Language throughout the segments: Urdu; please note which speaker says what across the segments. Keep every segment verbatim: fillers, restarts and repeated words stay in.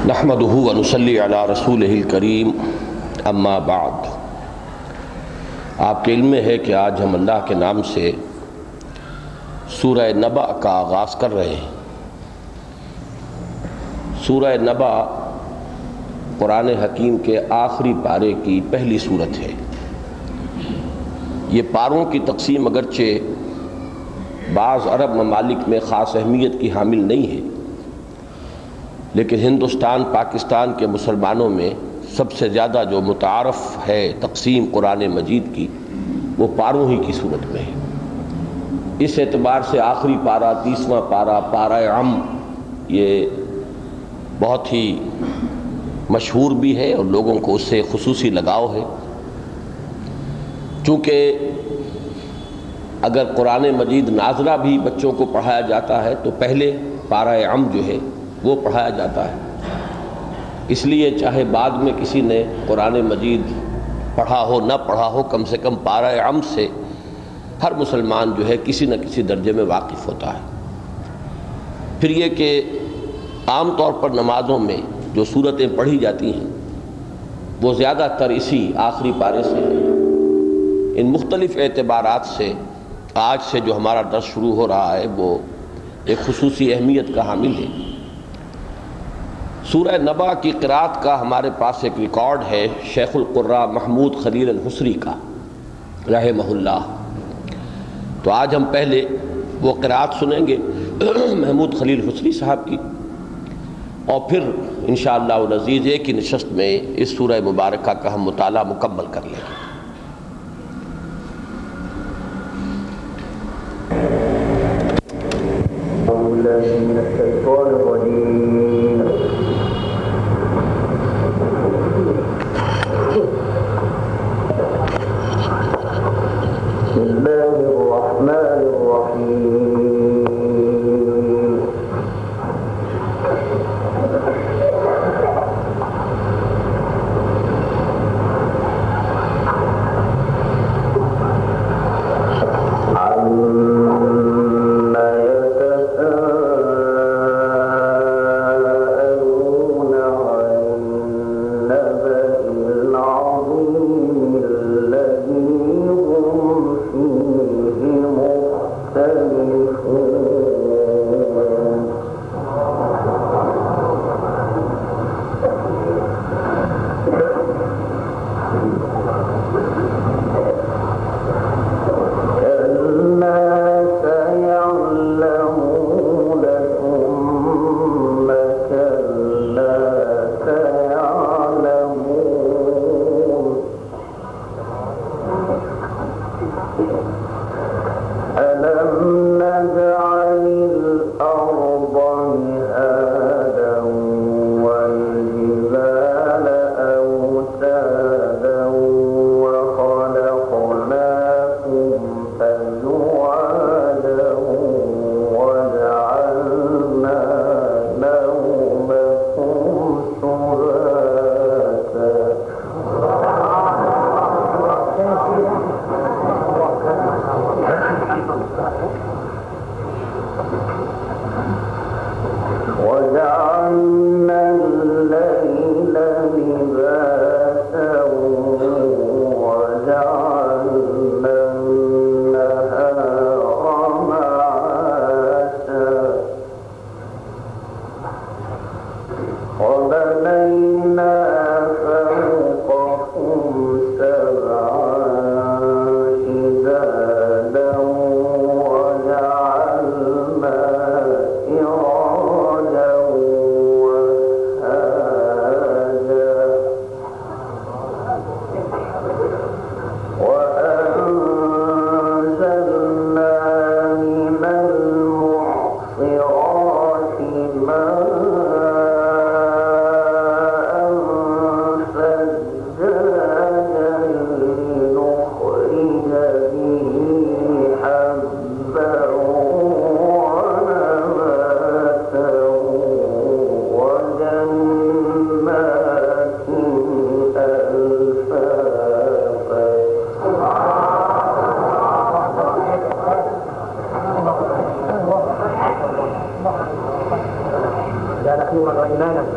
Speaker 1: نحمدہ و نصلی علی رسولہ الکریم اما بعد۔ آپ کے علم میں ہے کہ آج ہم اللہ کے نام سے سورہ نبأ کا آغاز کر رہے ہیں۔ سورہ نبأ قرآن حکیم کے آخری پارے کی پہلی سورت ہے۔ یہ پاروں کی تقسیم اگرچہ بعض عرب ممالک میں خاص اہمیت کی حامل نہیں ہے، لیکن ہندوستان پاکستان کے مسلمانوں میں سب سے زیادہ جو متعارف ہے تقسیم قرآن مجید کی، وہ پاروں ہی کی صورت میں ہے۔ اس اعتبار سے آخری پارہ، تیسواں پارہ، پارہ عم، یہ بہت ہی مشہور بھی ہے اور لوگوں کو اس سے خصوصی لگاؤ ہے، چونکہ اگر قرآن مجید نازلہ بھی بچوں کو پڑھایا جاتا ہے تو پہلے پارہ عم جو ہے وہ پڑھایا جاتا ہے۔ اس لیے چاہے بعد میں کسی نے قرآن مجید پڑھا ہو نہ پڑھا ہو، کم سے کم پارہ عم سے ہر مسلمان جو ہے کسی نہ کسی درجے میں واقف ہوتا ہے۔ پھر یہ کہ عام طور پر نمازوں میں جو صورتیں پڑھی جاتی ہیں وہ زیادہ تر اسی آخری پارے سے ہیں۔ ان مختلف اعتبارات سے آج سے جو ہمارا درس شروع ہو رہا ہے وہ ایک خصوصی اہمیت کا حامل ہے۔ سورہ نبأ کی قرأت کا ہمارے پاس ایک ریکارڈ ہے شیخ القراء محمود خلیل الحصری کا رحمہ اللہ۔ تو آج ہم پہلے وہ قرأت سنیں گے محمود خلیل حصری صاحب کی، اور پھر انشاءاللہ العزیز ایک ہی نشست میں اس سورہ مبارکہ کا ہم مطالعہ مکمل کر لیں گے۔
Speaker 2: من الشيطان الرجيم بسم الله الرحمن الرحيم
Speaker 3: نورا وإيمانا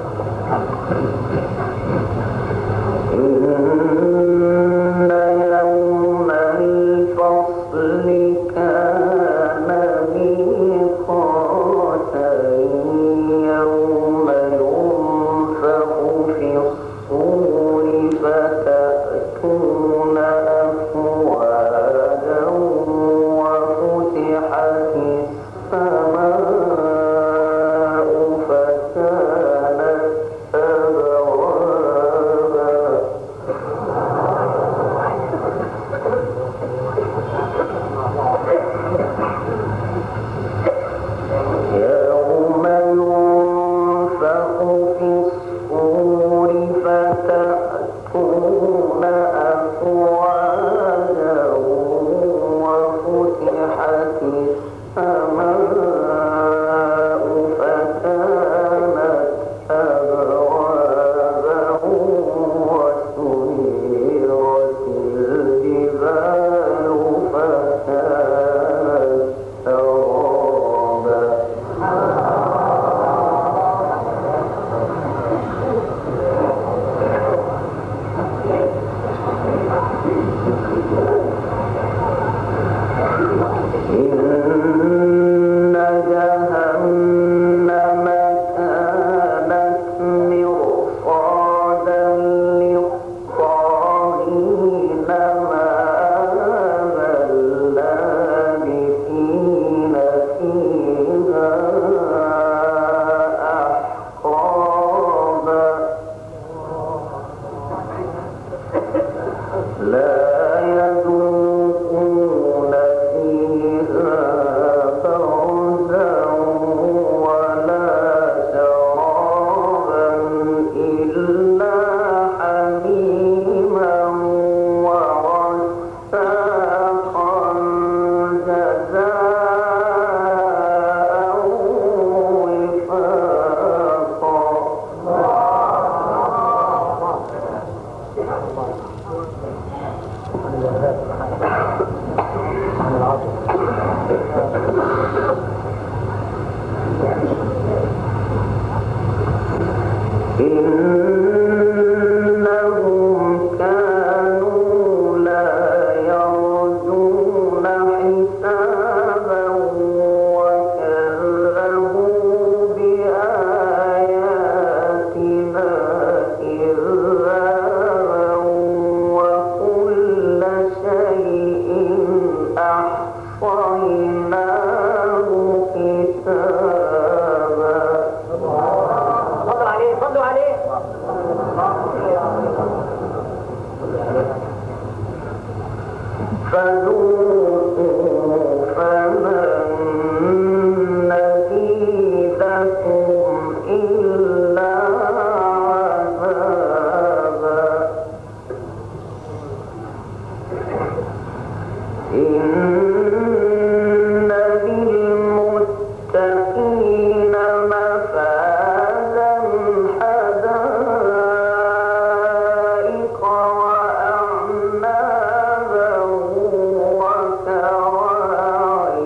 Speaker 2: وَأَعْنَابًا وَكَوَاعِبَ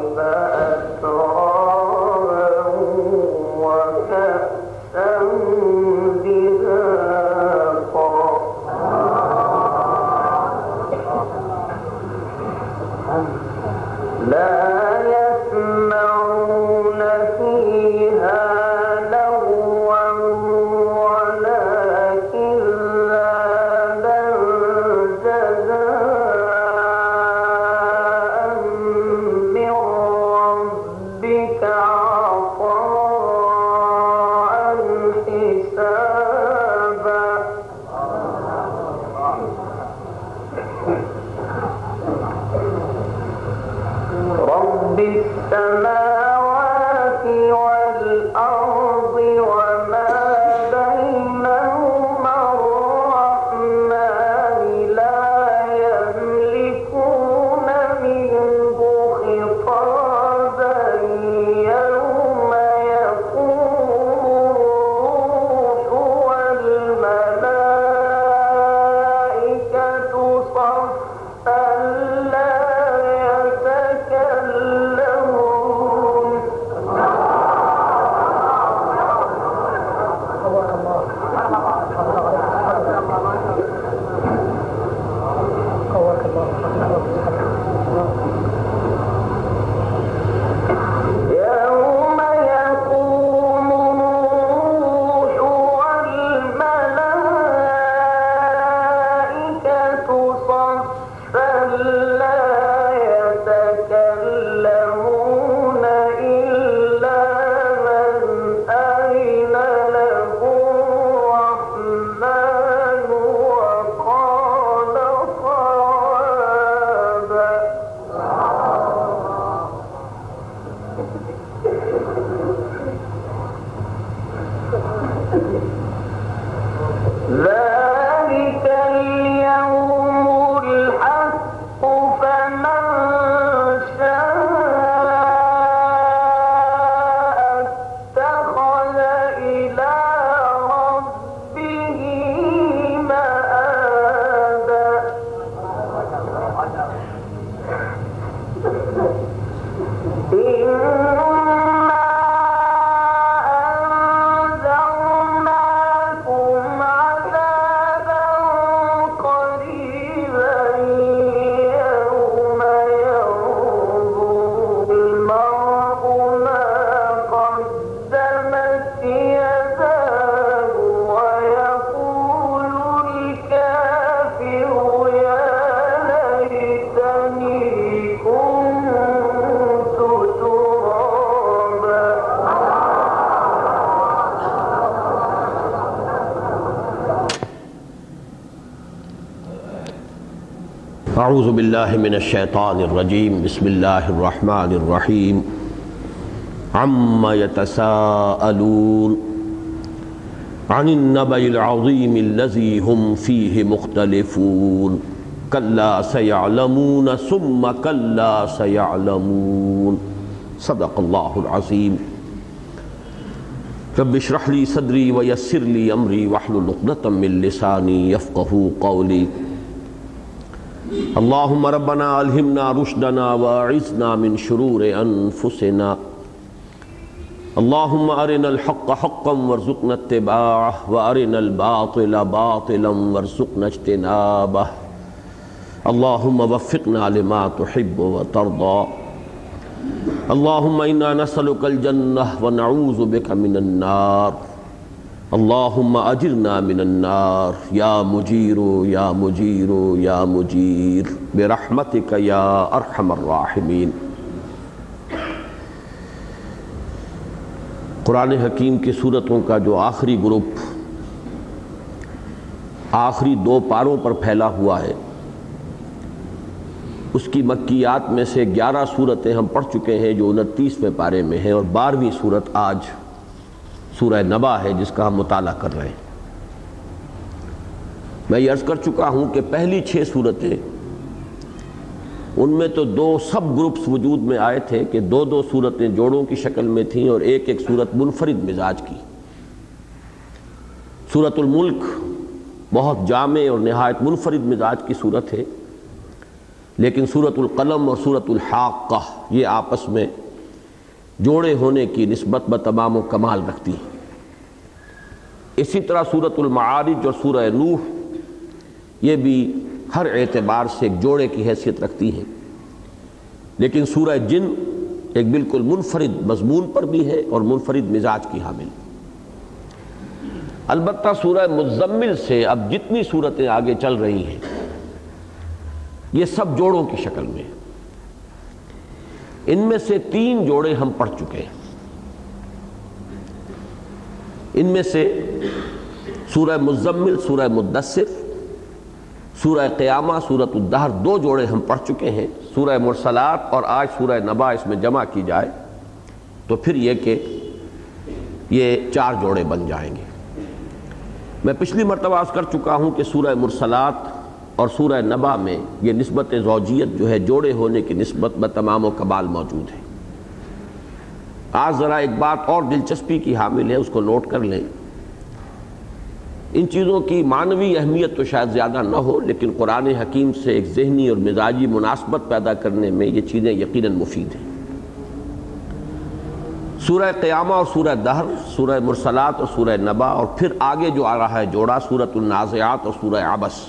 Speaker 1: اعوذ باللہ من الشیطان الرجیم بسم اللہ الرحمن الرحیم عما یتساءلون عن النبأ العظیم الذی هم فیہ مختلفون کلا سیعلمون ثم کلا سیعلمون صدق اللہ العظیم رب اشرح لی صدری ویسر لی امری واحلل عقدۃ من لسانی یفقہوا قولی اللہم ربنا الہمنا رشدنا واعذنا من شرور انفسنا اللہم ارنا الحق حقا وارزقنا اتباعه وارنا الباطل باطلا وارزقنا اجتنابه اللہم وفقنا لما تحب وترضى اللہم انا نسألک الجنہ ونعوذ بک من النار اللہم اجرنا من النار یا مجیر یا مجیر یا مجیر برحمتک یا ارحم الراحمین۔ قرآن حکیم کی سورتوں کا جو آخری گروپ آخری دو پاروں پر پھیلا ہوا ہے، اس کی مکیات میں سے گیارہ سورتیں ہم پڑھ چکے ہیں جو انتیسویں پارے میں ہیں، اور بارہویں سورت آج سورہ نبا ہے جس کا ہم مطالعہ کر رہے ہیں۔ میں یہ عرض کر چکا ہوں کہ پہلی چھ سورتیں ان میں تو دو سب گروپس وجود میں آئے تھے کہ دو دو سورتیں جوڑوں کی شکل میں تھیں اور ایک ایک سورت منفرد مزاج کی۔ سورۃ الملک بہت جامع اور نہایت منفرد مزاج کی سورت ہے، لیکن سورۃ القلم اور سورۃ الحاقہ یہ آپس میں جوڑے ہونے کی نسبت بتمام و کمال رکھتی ہیں۔ اسی طرح سورۃ المعارج اور سورہ نوح یہ بھی ہر اعتبار سے ایک جوڑے کی حیثیت رکھتی ہیں، لیکن سورہ جن ایک بالکل منفرد مضمون پر بھی ہے اور منفرد مزاج کی حامل۔ البتہ سورہ مزمل سے اب جتنی صورتیں آگے چل رہی ہیں یہ سب جوڑوں کی شکل میں ہیں۔ ان میں سے تین جوڑے ہم پڑھ چکے ہیں۔ ان میں سے سورہ مزمل، سورہ مدثر، سورہ قیامہ، سورۃ الدہر دو جوڑے ہم پڑھ چکے ہیں۔ سورہ مرسلات اور آج سورہ نبا اس میں جمع کی جائے تو پھر یہ کہ یہ چار جوڑے بن جائیں گے۔ میں پچھلی مرتبہ عرض کر چکا ہوں کہ سورہ مرسلات اور سورہ نبا میں یہ نسبت زوجیت جو ہے جوڑے ہونے کی نسبت بتمام و کمال موجود ہے۔ آج ذرا ایک بات اور دلچسپی کی حامل ہے، اس کو نوٹ کر لیں۔ ان چیزوں کی معنوی اہمیت تو شاید زیادہ نہ ہو، لیکن قرآن حکیم سے ایک ذہنی اور مزاجی مناسبت پیدا کرنے میں یہ چیزیں یقیناً مفید ہیں۔ سورہ قیامہ اور سورہ دہر، سورہ مرسلات اور سورہ نبا، اور پھر آگے جو آ رہا ہے جوڑا سورۃ النازعات اور سورہ عبس،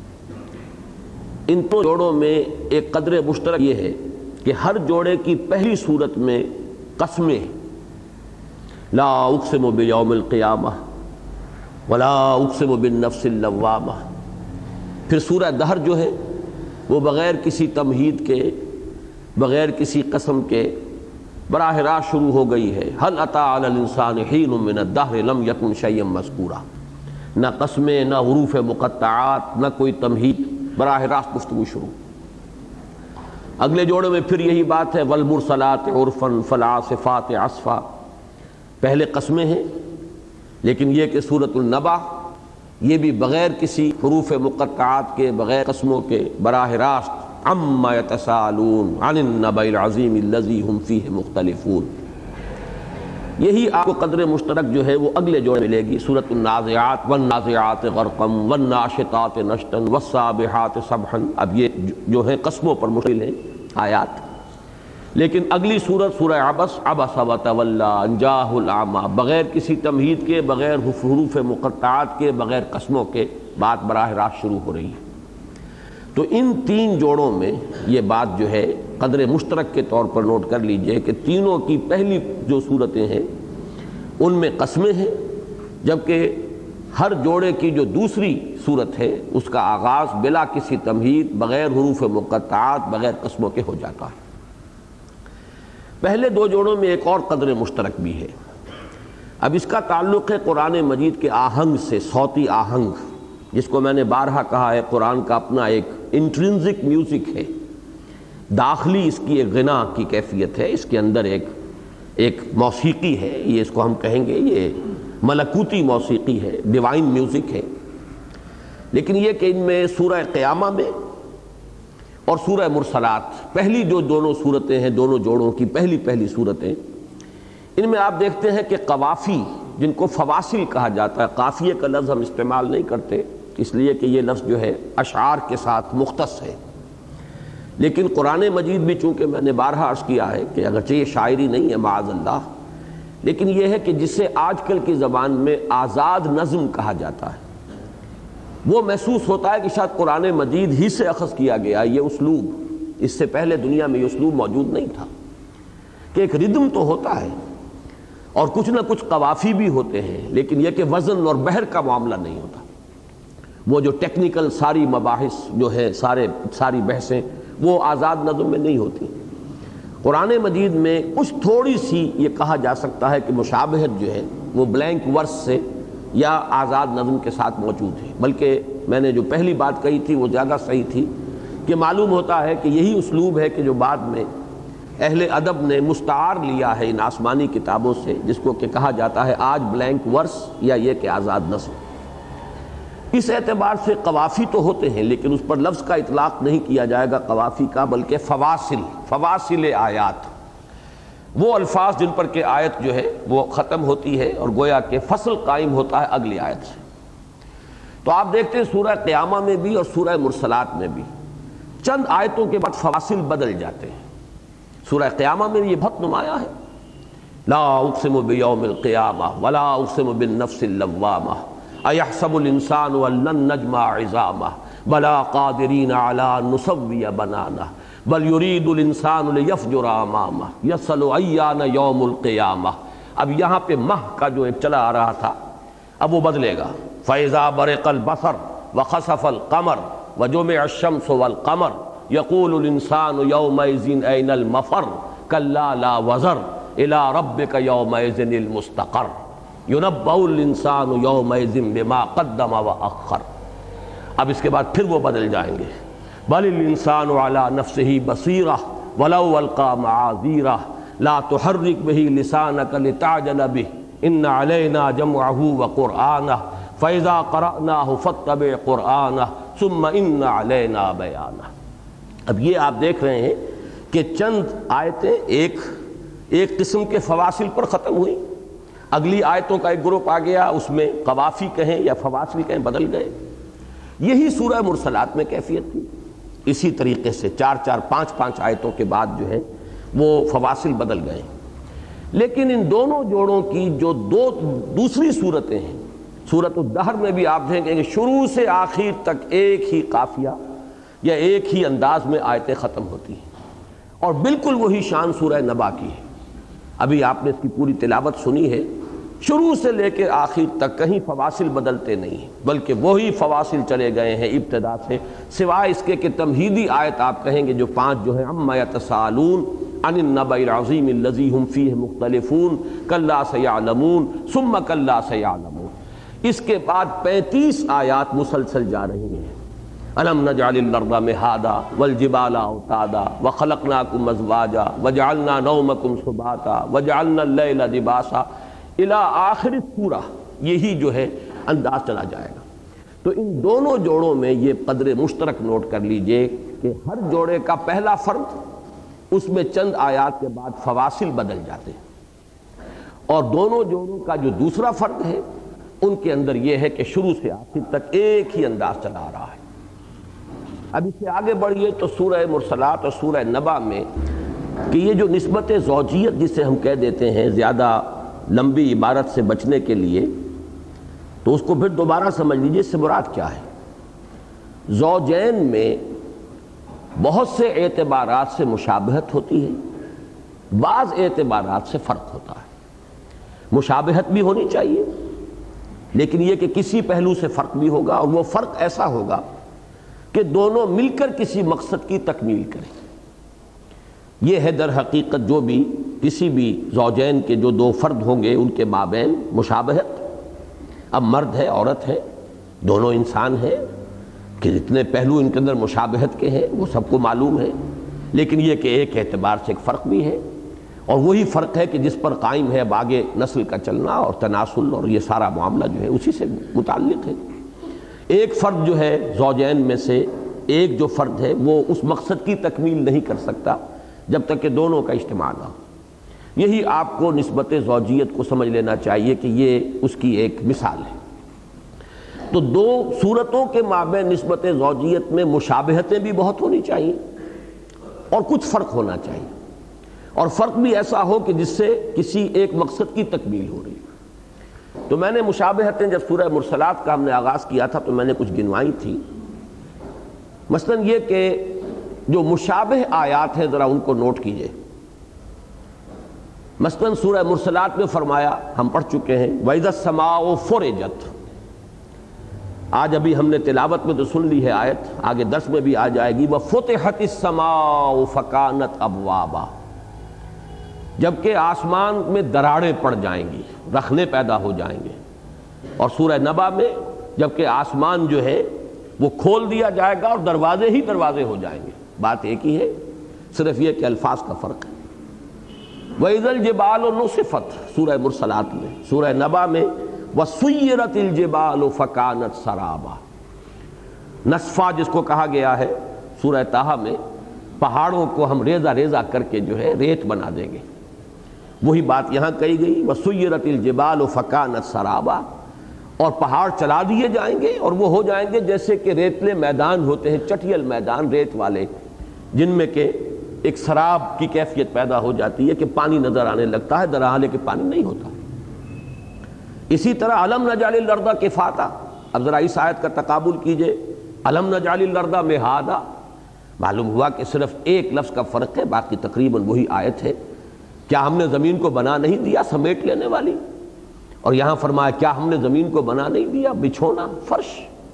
Speaker 1: ان دو جوڑوں میں ایک قدر مشترک یہ ہے کہ ہر جوڑے کی پہلی صورت میں قسمیں، لا اقسم بیوم القیامہ ولا اقسم بالنفس اللوامہ۔ پھر سورہ دہر جو ہے وہ بغیر کسی تمہید کے، بغیر کسی قسم کے براہ راست شروع ہو گئی ہے۔ هل اتى على الانسان حين من الدهر لم يكن شيئا مذكورا۔ نہ قسمیں، نہ حروف مقطعات، نہ کوئی تمہید، براہ راست گفتگو شروع۔ اگلے جوڑے میں پھر یہی بات ہے، والمرسلات عرفا فالعاصفات عصفا۔ پہلے قسمیں ہیں، لیکن یہ کہ سورۃ النبا یہ بھی بغیر کسی حروف مقطعات کے، بغیر قسموں کے، براہ راست عما یتساءلون عن النبأ العظیم الذی هم فیہ مختلفون۔ یہی آپ کو قدر مشترک جو ہے وہ اگلے جوڑے ملے گی، سورۃ النازعات، والنازعات غرقا والناشطات نشطا والسابحات سبحا۔ اب یہ جو ہے قسموں پر مشتمل ہیں آیات، لیکن اگلی سورت سورہ عبس، عبس وتولی ان جاءہ الاعمی، بغیر کسی تمہید کے، بغیر حروف مقطعات کے، بغیر قسموں کے بات براہ راست شروع ہو رہی ہے۔ تو ان تین جوڑوں میں یہ بات جو ہے قدر مشترک کے طور پر نوٹ کر لیجئے کہ تینوں کی پہلی جو صورتیں ہیں ان میں قسمیں ہیں، جبکہ ہر جوڑے کی جو دوسری صورت ہے اس کا آغاز بلا کسی تمہید، بغیر حروف مقطعات، بغیر قسموں کے ہو جاتا ہے۔ پہلے دو جوڑوں میں ایک اور قدر مشترک بھی ہے۔ اب اس کا تعلق ہے قرآن مجید کے آہنگ سے، صوتی آہنگ، جس کو میں نے بارہا کہا ہے قرآن کا اپنا ایک انٹرنزک میوزک ہے، داخلی اس کی ایک غنا کی کیفیت ہے، اس کے اندر ایک ایک موسیقی ہے، یہ اس کو ہم کہیں گے یہ ملکوتی موسیقی ہے، ڈیوائن میوزک ہے۔ لیکن یہ کہ ان میں سورہ قیامہ میں اور سورہ مرسلات، پہلی جو دونوں صورتیں ہیں، دونوں جوڑوں کی پہلی پہلی صورتیں، ان میں آپ دیکھتے ہیں کہ قوافی جن کو فواصل کہا جاتا ہے، قافیے کا لفظ ہم استعمال نہیں کرتے اس لیے کہ یہ لفظ جو ہے اشعار کے ساتھ مختص ہے، لیکن قرآن مجید بھی چونکہ میں نے بارہا عرض کیا ہے کہ اگرچہ یہ شاعری نہیں ہے معاذ اللہ، لیکن یہ ہے کہ جسے آج کل کی زبان میں آزاد نظم کہا جاتا ہے، وہ محسوس ہوتا ہے کہ شاید قرآن مجید ہی سے اخذ کیا گیا یہ اسلوب، اس سے پہلے دنیا میں یہ اسلوب موجود نہیں تھا کہ ایک ردم تو ہوتا ہے اور کچھ نہ کچھ قوافی بھی ہوتے ہیں، لیکن یہ کہ وزن اور بحر کا معاملہ نہیں ہوتا، وہ جو ٹیکنیکل ساری مباحث جو ہے سارے ساری بحثیں وہ آزاد نظم میں نہیں ہوتی۔ قرآن مجید میں کچھ تھوڑی سی یہ کہا جا سکتا ہے کہ مشابہت جو ہے وہ بلینک ورس سے یا آزاد نظم کے ساتھ موجود ہے، بلکہ میں نے جو پہلی بات کہی تھی وہ زیادہ صحیح تھی کہ معلوم ہوتا ہے کہ یہی اسلوب ہے کہ جو بعد میں اہل ادب نے مستعار لیا ہے ان آسمانی کتابوں سے، جس کو کہ کہا جاتا ہے آج بلینک ورس یا یہ کہ آزاد نظم۔ اس اعتبار سے قوافی تو ہوتے ہیں لیکن اس پر لفظ کا اطلاق نہیں کیا جائے گا قوافی کا، بلکہ فواصل، فواصل آیات، وہ الفاظ جن پر کہ آیت جو ہے وہ ختم ہوتی ہے اور گویا کہ فصل قائم ہوتا ہے اگلی آیت سے۔ تو آپ دیکھتے ہیں سورہ قیامہ میں بھی اور سورہ مرسلات میں بھی چند آیتوں کے بعد فواصل بدل جاتے ہیں۔ سورہ قیامہ میں یہ بہت نمایاں ہے، لا اقسم بیوم القیامہ ولا اقسم بالنفس اللوامہ ایحسب الانسان ان لن نجمع عظامہ بلا قادرین علی ان نسوی بنانہ بل یرید الانسان لیفجر امامہ یسأل ایان یوم القیامہ۔ اب یہاں پہ مہ کا جو ایک چلا آ رہا تھا اب وہ بدلے گا، فاذا برق البصر وخسف القمر وجمع الشمس والقمر یقول الانسان یومئذ این المفر کلا لا وزر الی ربک یومئذ المستقر ینبأ الانسان یومئذ بما قدم واخر۔ اب اس کے بعد پھر وہ بدل جائیں گے، بل الانسان علی نفسہ بصیرہ ولو القی معاذیرہ لا تحرک بہ لسانک لتعجل بہ ان علینا جمعہ وقرآنہ فاذا قرأناہ فاتبع قرآنہ ثم ان علینا بیانہ۔ اب یہ آپ دیکھ رہے ہیں کہ چند آیتیں ایک ایک قسم کے فواصل پر ختم ہوئی، اگلی آیتوں کا ایک گروپ آ گیا، اس میں قوافی کہیں یا فواصل کہیں بدل گئے۔ یہی سورہ مرسلات میں کیفیت تھی، اسی طریقے سے چار چار پانچ پانچ آیتوں کے بعد جو ہے وہ فواصل بدل گئے۔ لیکن ان دونوں جوڑوں کی جو دو دوسری صورتیں ہیں، سورۃ الدہر میں بھی آپ دیکھیں کہ شروع سے آخر تک ایک ہی قافیہ یا ایک ہی انداز میں آیتیں ختم ہوتی ہیں، اور بالکل وہی شان سورہ نبا کی ہے۔ ابھی آپ نے اس کی پوری تلاوت سنی ہے، شروع سے لے کے آخر تک کہیں فواصل بدلتے نہیں ہیں، بلکہ وہی فواصل چلے گئے ہیں ابتدا سے، سوائے اس کے کہ تمہیدی آیت آپ کہیں گے جو پانچ جو ہیں عما یتساءلون عن النبأ العظیم الذی ہم فیہ مختلفون کلا سیعلمون ثم کلا سیعلمون۔ اس کے بعد پینتیس آیات مسلسل جا رہی ہیں، الم نجعل الارض مہادا والجبال اوتادا وخلقناکم ازواجا وجعلنا نومکم سباتا وجعلنا اللیل لباسا الی آخر سورہ، یہی جو ہے انداز چلا جائے گا۔ تو ان دونوں جوڑوں میں یہ قدر مشترک نوٹ کر لیجئے کہ ہر جوڑے کا پہلا فرد اس میں چند آیات کے بعد فواصل بدل جاتے ہیں، اور دونوں جوڑوں کا جو دوسرا فرد ہے ان کے اندر یہ ہے کہ شروع سے آخر تک ایک ہی انداز چلا آ رہا ہے۔ اب اس سے آگے بڑھیے تو سورہ مرسلات اور سورہ نبا میں کہ یہ جو نسبت زوجیت جسے ہم کہہ دیتے ہیں زیادہ لمبی عبارت سے بچنے کے لیے، تو اس کو پھر دوبارہ سمجھ لیجیے اس سے مراد کیا ہے۔ زوجین میں بہت سے اعتبارات سے مشابہت ہوتی ہے، بعض اعتبارات سے فرق ہوتا ہے۔ مشابہت بھی ہونی چاہیے لیکن یہ کہ کسی پہلو سے فرق بھی ہوگا، اور وہ فرق ایسا ہوگا کہ دونوں مل کر کسی مقصد کی تکمیل کریں۔ یہ ہے در حقیقت جو بھی کسی بھی زوجین کے جو دو فرد ہوں گے ان کے مابین مشابہت۔ اب مرد ہے، عورت ہے، دونوں انسان ہیں کہ جتنے پہلو ان کے اندر مشابہت کے ہیں وہ سب کو معلوم ہے، لیکن یہ کہ ایک اعتبار سے ایک فرق بھی ہے، اور وہی فرق ہے کہ جس پر قائم ہے اب آگے نسل کا چلنا اور تناسل اور یہ سارا معاملہ جو ہے اسی سے متعلق ہے۔ ایک فرد جو ہے زوجین میں سے ایک جو فرد ہے وہ اس مقصد کی تکمیل نہیں کر سکتا جب تک کہ دونوں کا اجتماع نہ ہو۔ یہی آپ کو نسبت زوجیت کو سمجھ لینا چاہیے کہ یہ اس کی ایک مثال ہے۔ تو دو صورتوں کے مابین نسبت زوجیت میں مشابہتیں بھی بہت ہونی چاہیے اور کچھ فرق ہونا چاہیے، اور فرق بھی ایسا ہو کہ جس سے کسی ایک مقصد کی تکمیل ہو رہی ہے۔ تو میں نے مشابہتیں جب سورہ مرسلات کا ہم نے آغاز کیا تھا تو میں نے کچھ گنوائی تھی، مثلا یہ کہ جو مشابہ آیات ہیں ذرا ان کو نوٹ کیجئے۔ مثلا سورہ مرسلات میں فرمایا، ہم پڑھ چکے ہیں وَإِذَا السَّمَاءُ فُرِجَتْ، آج ابھی ہم نے تلاوت میں تو سن لی ہے آیت، آگے درس میں بھی آ جائے گی، وَفُتِحَتِ السَّمَاءُ فَكَانَتْ أَبْوَابًا، جبکہ آسمان میں دراڑیں پڑ جائیں گی، رخنے پیدا ہو جائیں گے۔ اور سورہ نبا میں جبکہ آسمان جو ہے وہ کھول دیا جائے گا اور دروازے ہی دروازے ہو جائیں گے، بات ایک ہی ہے، صرف یہ کہ الفاظ کا فرق ہے۔ وَإِذَا الْجِبَالُ نُصِفَتْ سورہ مرسلات میں، سورہ نبا میں وَسُيِّرَتِ الْجِبَالُ فَكَانَتْ سَرَابًا، نصفہ جس کو کہا گیا ہے سورہ طٰہٰ میں، پہاڑوں کو ہم ریزہ ریزہ کر کے جو ہے ریت بنا دیں گے، وہی بات یہاں کہی گئی وَسُيِّرَتِ الْجِبَالُ فَكَانَتْ سَرَابًا، اور پہاڑ چلا دیے جائیں گے اور وہ ہو جائیں گے جیسے کہ ریتلے میدان ہوتے ہیں، چٹیل میدان ریت والے، جن میں کہ ایک سراب کی کیفیت پیدا ہو جاتی ہے کہ پانی نظر آنے لگتا ہے درحالے کہ پانی نہیں ہوتا۔ اسی طرح الم نجعل الارض کفاتا، اب ذرا اس آیت کا تقابل کیجئے، الم نجعل الارض مہادا، معلوم ہوا کہ صرف ایک لفظ کا فرق ہے، باقی تقریباً وہی آیت ہے۔ کیا ہم نے زمین کو بنا نہیں دیا سمیٹ لینے والی؟ اور یہاں فرمایا کیا ہم نے زمین کو بنا نہیں دیا بچھونا فرش؟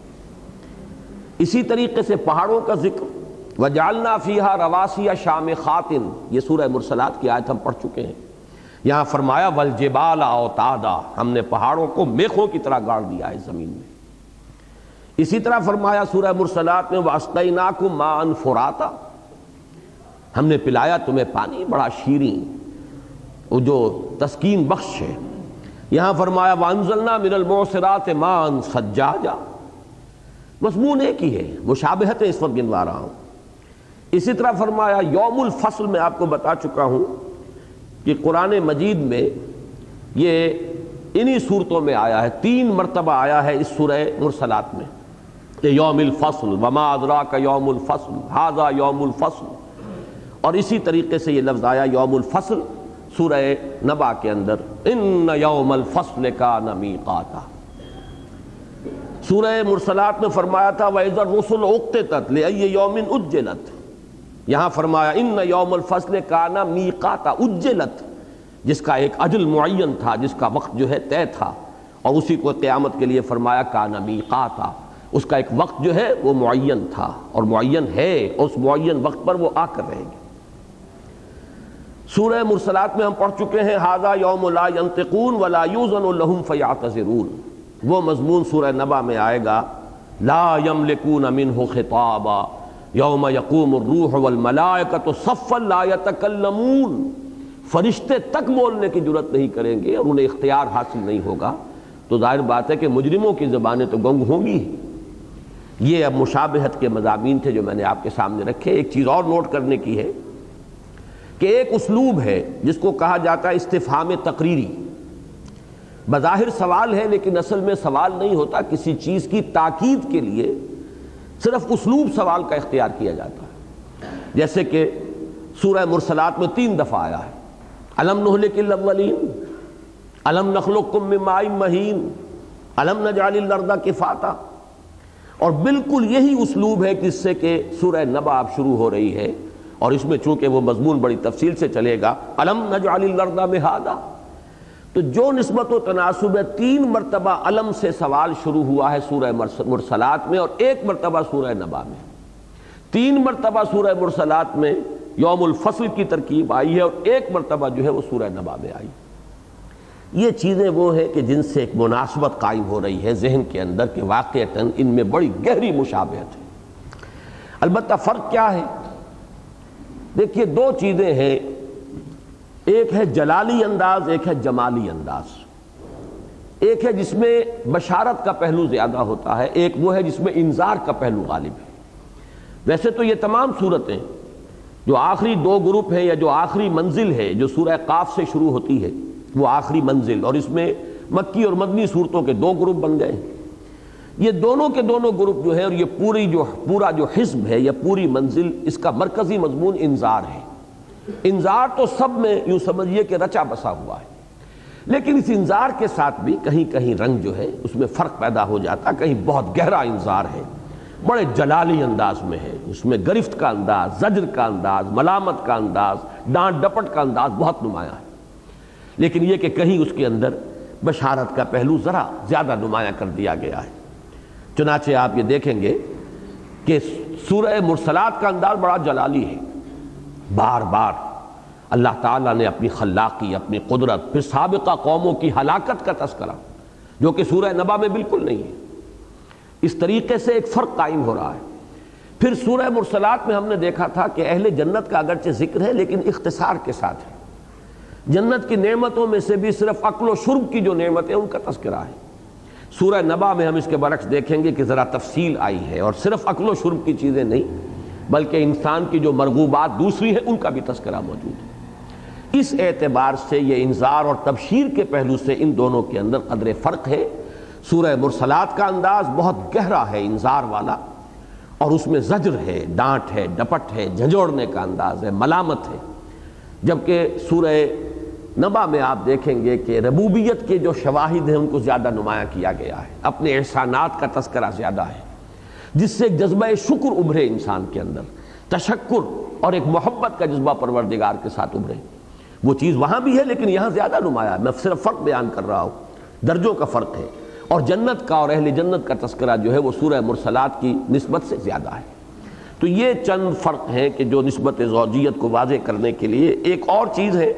Speaker 1: اسی طریقے سے پہاڑوں کا ذکر، وَجَعَلْنَا فِيهَا رَوَاسِيَ شَامِخَاتٍ، یہ سورہ مرسلات کی آیت ہم پڑھ چکے ہیں۔ یہاں فرمایا وَالْجِبَالَ أَوْتَادًا، ہم نے پہاڑوں کو میخوں کی طرح گاڑ دیا ہے زمین میں۔ اسی طرح فرمایا سورہ مرسلات میں وَأَسْقَيْنَاكُم مَاءً فُرَاتًا، ہم نے پلایا تمہیں پانی بڑا شیریں، وہ جو تسکین بخش ہے۔ یہاں فرمایا وَأَنزَلْنَا مِنَ الْمُعْصِرَاتِ مَاءً ثَجَّاجًا، مضمون ایک ہی ہے، مشابہتیں اس وقت گنوا رہا ہوں۔ اسی طرح فرمایا یوم الفصل، میں آپ کو بتا چکا ہوں کہ قرآن مجید میں یہ انہی صورتوں میں آیا ہے، تین مرتبہ آیا ہے اس سورہ مرسلات میں کہ یوم الفصل وما ادراک یوم الفصل ھذا یوم الفصل، اور اسی طریقے سے یہ لفظ آیا یوم الفصل سورہ نبا کے اندر، ان یوم الفصل کان میقاتا۔ سورہ مرسلات میں فرمایا تھا وَإِذَا الرُّسُلُ اُقْتِتَتْ لِأَيِّ یوم اُجِّلَتْ، یہاں فرمایا ان یوم الفصل کان میقاتا، اجلت، جس کا ایک اجل معین تھا، جس کا وقت جو ہے طے تھا، اور اسی کو قیامت کے لیے فرمایا کان میقاتا، اس کا ایک وقت جو ہے وہ معین تھا اور معین ہے، اور اس معین وقت پر وہ آ کر رہے گے۔ سورہ مرسلات میں ہم پڑھ چکے ہیں ھذا یوم لا ینطقون ولا یؤذن لهم فیعتذرون، وہ مضمون سورہ نبا میں آئے گا لا یملکون منہ خطابا یوم یقوم الروح والملائکۃ صفا لا یتکلمون، فرشتے تک بولنے کی جرت نہیں کریں گے اور انہیں اختیار حاصل نہیں ہوگا، تو ظاہر بات ہے کہ مجرموں کی زبانیں تو گنگ ہوں گی۔ یہ اب مشابہت کے مضامین تھے جو میں نے آپ کے سامنے رکھے۔ ایک چیز اور نوٹ کرنے کی ہے کہ ایک اسلوب ہے جس کو کہا جاتا ہے استفہام تقریری، بظاہر سوال ہے لیکن اصل میں سوال نہیں ہوتا، کسی چیز کی تاکید کے لیے صرف اسلوب سوال کا اختیار کیا جاتا ہے، جیسے کہ سورہ مرسلات میں تین دفعہ آیا ہے الم نہلک الاولین، الم نخلقکم من ماء مہین، الم نجعل الارض کفاتا، اور بالکل یہی اسلوب ہے جس سے کہ سورہ نبا اب شروع ہو رہی ہے، اور اس میں چونکہ وہ مضمون بڑی تفصیل سے چلے گا الم نجعل الارض مہادا، تو جو نسبت و تناسب ہے، تین مرتبہ علم سے سوال شروع ہوا ہے سورہ مرسلات میں اور ایک مرتبہ سورہ نبا میں۔ تین مرتبہ سورہ مرسلات میں یوم الفصل کی ترکیب آئی ہے اور ایک مرتبہ جو ہے وہ سورہ نبا میں آئی۔ یہ چیزیں وہ ہیں کہ جن سے ایک مناسبت قائم ہو رہی ہے ذہن کے اندر کہ واقعتاً ان میں بڑی گہری مشابہت ہے۔ البتہ فرق کیا ہے؟ دیکھیے دو چیزیں ہیں، ایک ہے جلالی انداز، ایک ہے جمالی انداز۔ ایک ہے جس میں بشارت کا پہلو زیادہ ہوتا ہے، ایک وہ ہے جس میں انذار کا پہلو غالب ہے۔ ویسے تو یہ تمام صورتیں جو آخری دو گروپ ہیں یا جو آخری منزل ہے جو سورہ قاف سے شروع ہوتی ہے وہ آخری منزل، اور اس میں مکی اور مدنی صورتوں کے دو گروپ بن گئے ہیں۔ یہ دونوں کے دونوں گروپ جو ہے اور یہ پوری جو پورا جو حزب ہے یا پوری منزل، اس کا مرکزی مضمون انذار ہے۔ انذار تو سب میں یوں سمجھیے کہ رچا بسا ہوا ہے، لیکن اس انذار کے ساتھ بھی کہیں کہیں رنگ جو ہے اس میں فرق پیدا ہو جاتا، کہیں بہت گہرا انذار ہے، بڑے جلالی انداز میں ہے، اس میں گرفت کا انداز، زجر کا انداز، ملامت کا انداز، ڈانٹ ڈپٹ کا انداز بہت نمایاں ہے۔ لیکن یہ کہ کہیں اس کے اندر بشارت کا پہلو ذرا زیادہ نمایاں کر دیا گیا ہے۔ چنانچہ آپ یہ دیکھیں گے کہ سورہ مرسلات کا انداز بڑا جلالی ہے، بار بار اللہ تعالیٰ نے اپنی خلاقی، اپنی قدرت، پھر سابقہ قوموں کی ہلاکت کا تذکرہ جو کہ سورہ نبا میں بالکل نہیں ہے، اس طریقے سے ایک فرق قائم ہو رہا ہے۔ پھر سورہ مرسلات میں ہم نے دیکھا تھا کہ اہل جنت کا اگرچہ ذکر ہے لیکن اختصار کے ساتھ ہے، جنت کی نعمتوں میں سے بھی صرف عقل و شرب کی جو نعمتیں ان کا تذکرہ ہے۔ سورہ نبا میں ہم اس کے برعکس دیکھیں گے کہ ذرا تفصیل آئی ہے، اور صرف عقل و شرب کی چیزیں نہیں بلکہ انسان کی جو مرغوبات دوسری ہیں ان کا بھی تذکرہ موجود ہے۔ اس اعتبار سے یہ انذار اور تبشیر کے پہلو سے ان دونوں کے اندر قدر فرق ہے۔ سورہ مرسلات کا انداز بہت گہرا ہے، انذار والا، اور اس میں زجر ہے، ڈانٹ ہے، ڈپٹ ہے، جھنجھوڑنے کا انداز ہے، ملامت ہے، جبکہ سورہ نبا میں آپ دیکھیں گے کہ ربوبیت کے جو شواہد ہیں ان کو زیادہ نمایاں کیا گیا ہے، اپنے احسانات کا تذکرہ زیادہ ہے، جس سے ایک جذبہ شکر ابھرے انسان کے اندر، تشکر اور ایک محبت کا جذبہ پروردگار کے ساتھ ابھرے۔ وہ چیز وہاں بھی ہے لیکن یہاں زیادہ نمایاں ہے، میں صرف فرق بیان کر رہا ہوں، درجوں کا فرق ہے، اور جنت کا اور اہل جنت کا تذکرہ جو ہے وہ سورہ مرسلات کی نسبت سے زیادہ ہے۔ تو یہ چند فرق ہیں کہ جو نسبت زوجیت کو واضح کرنے کے لیے۔ ایک اور چیز ہے،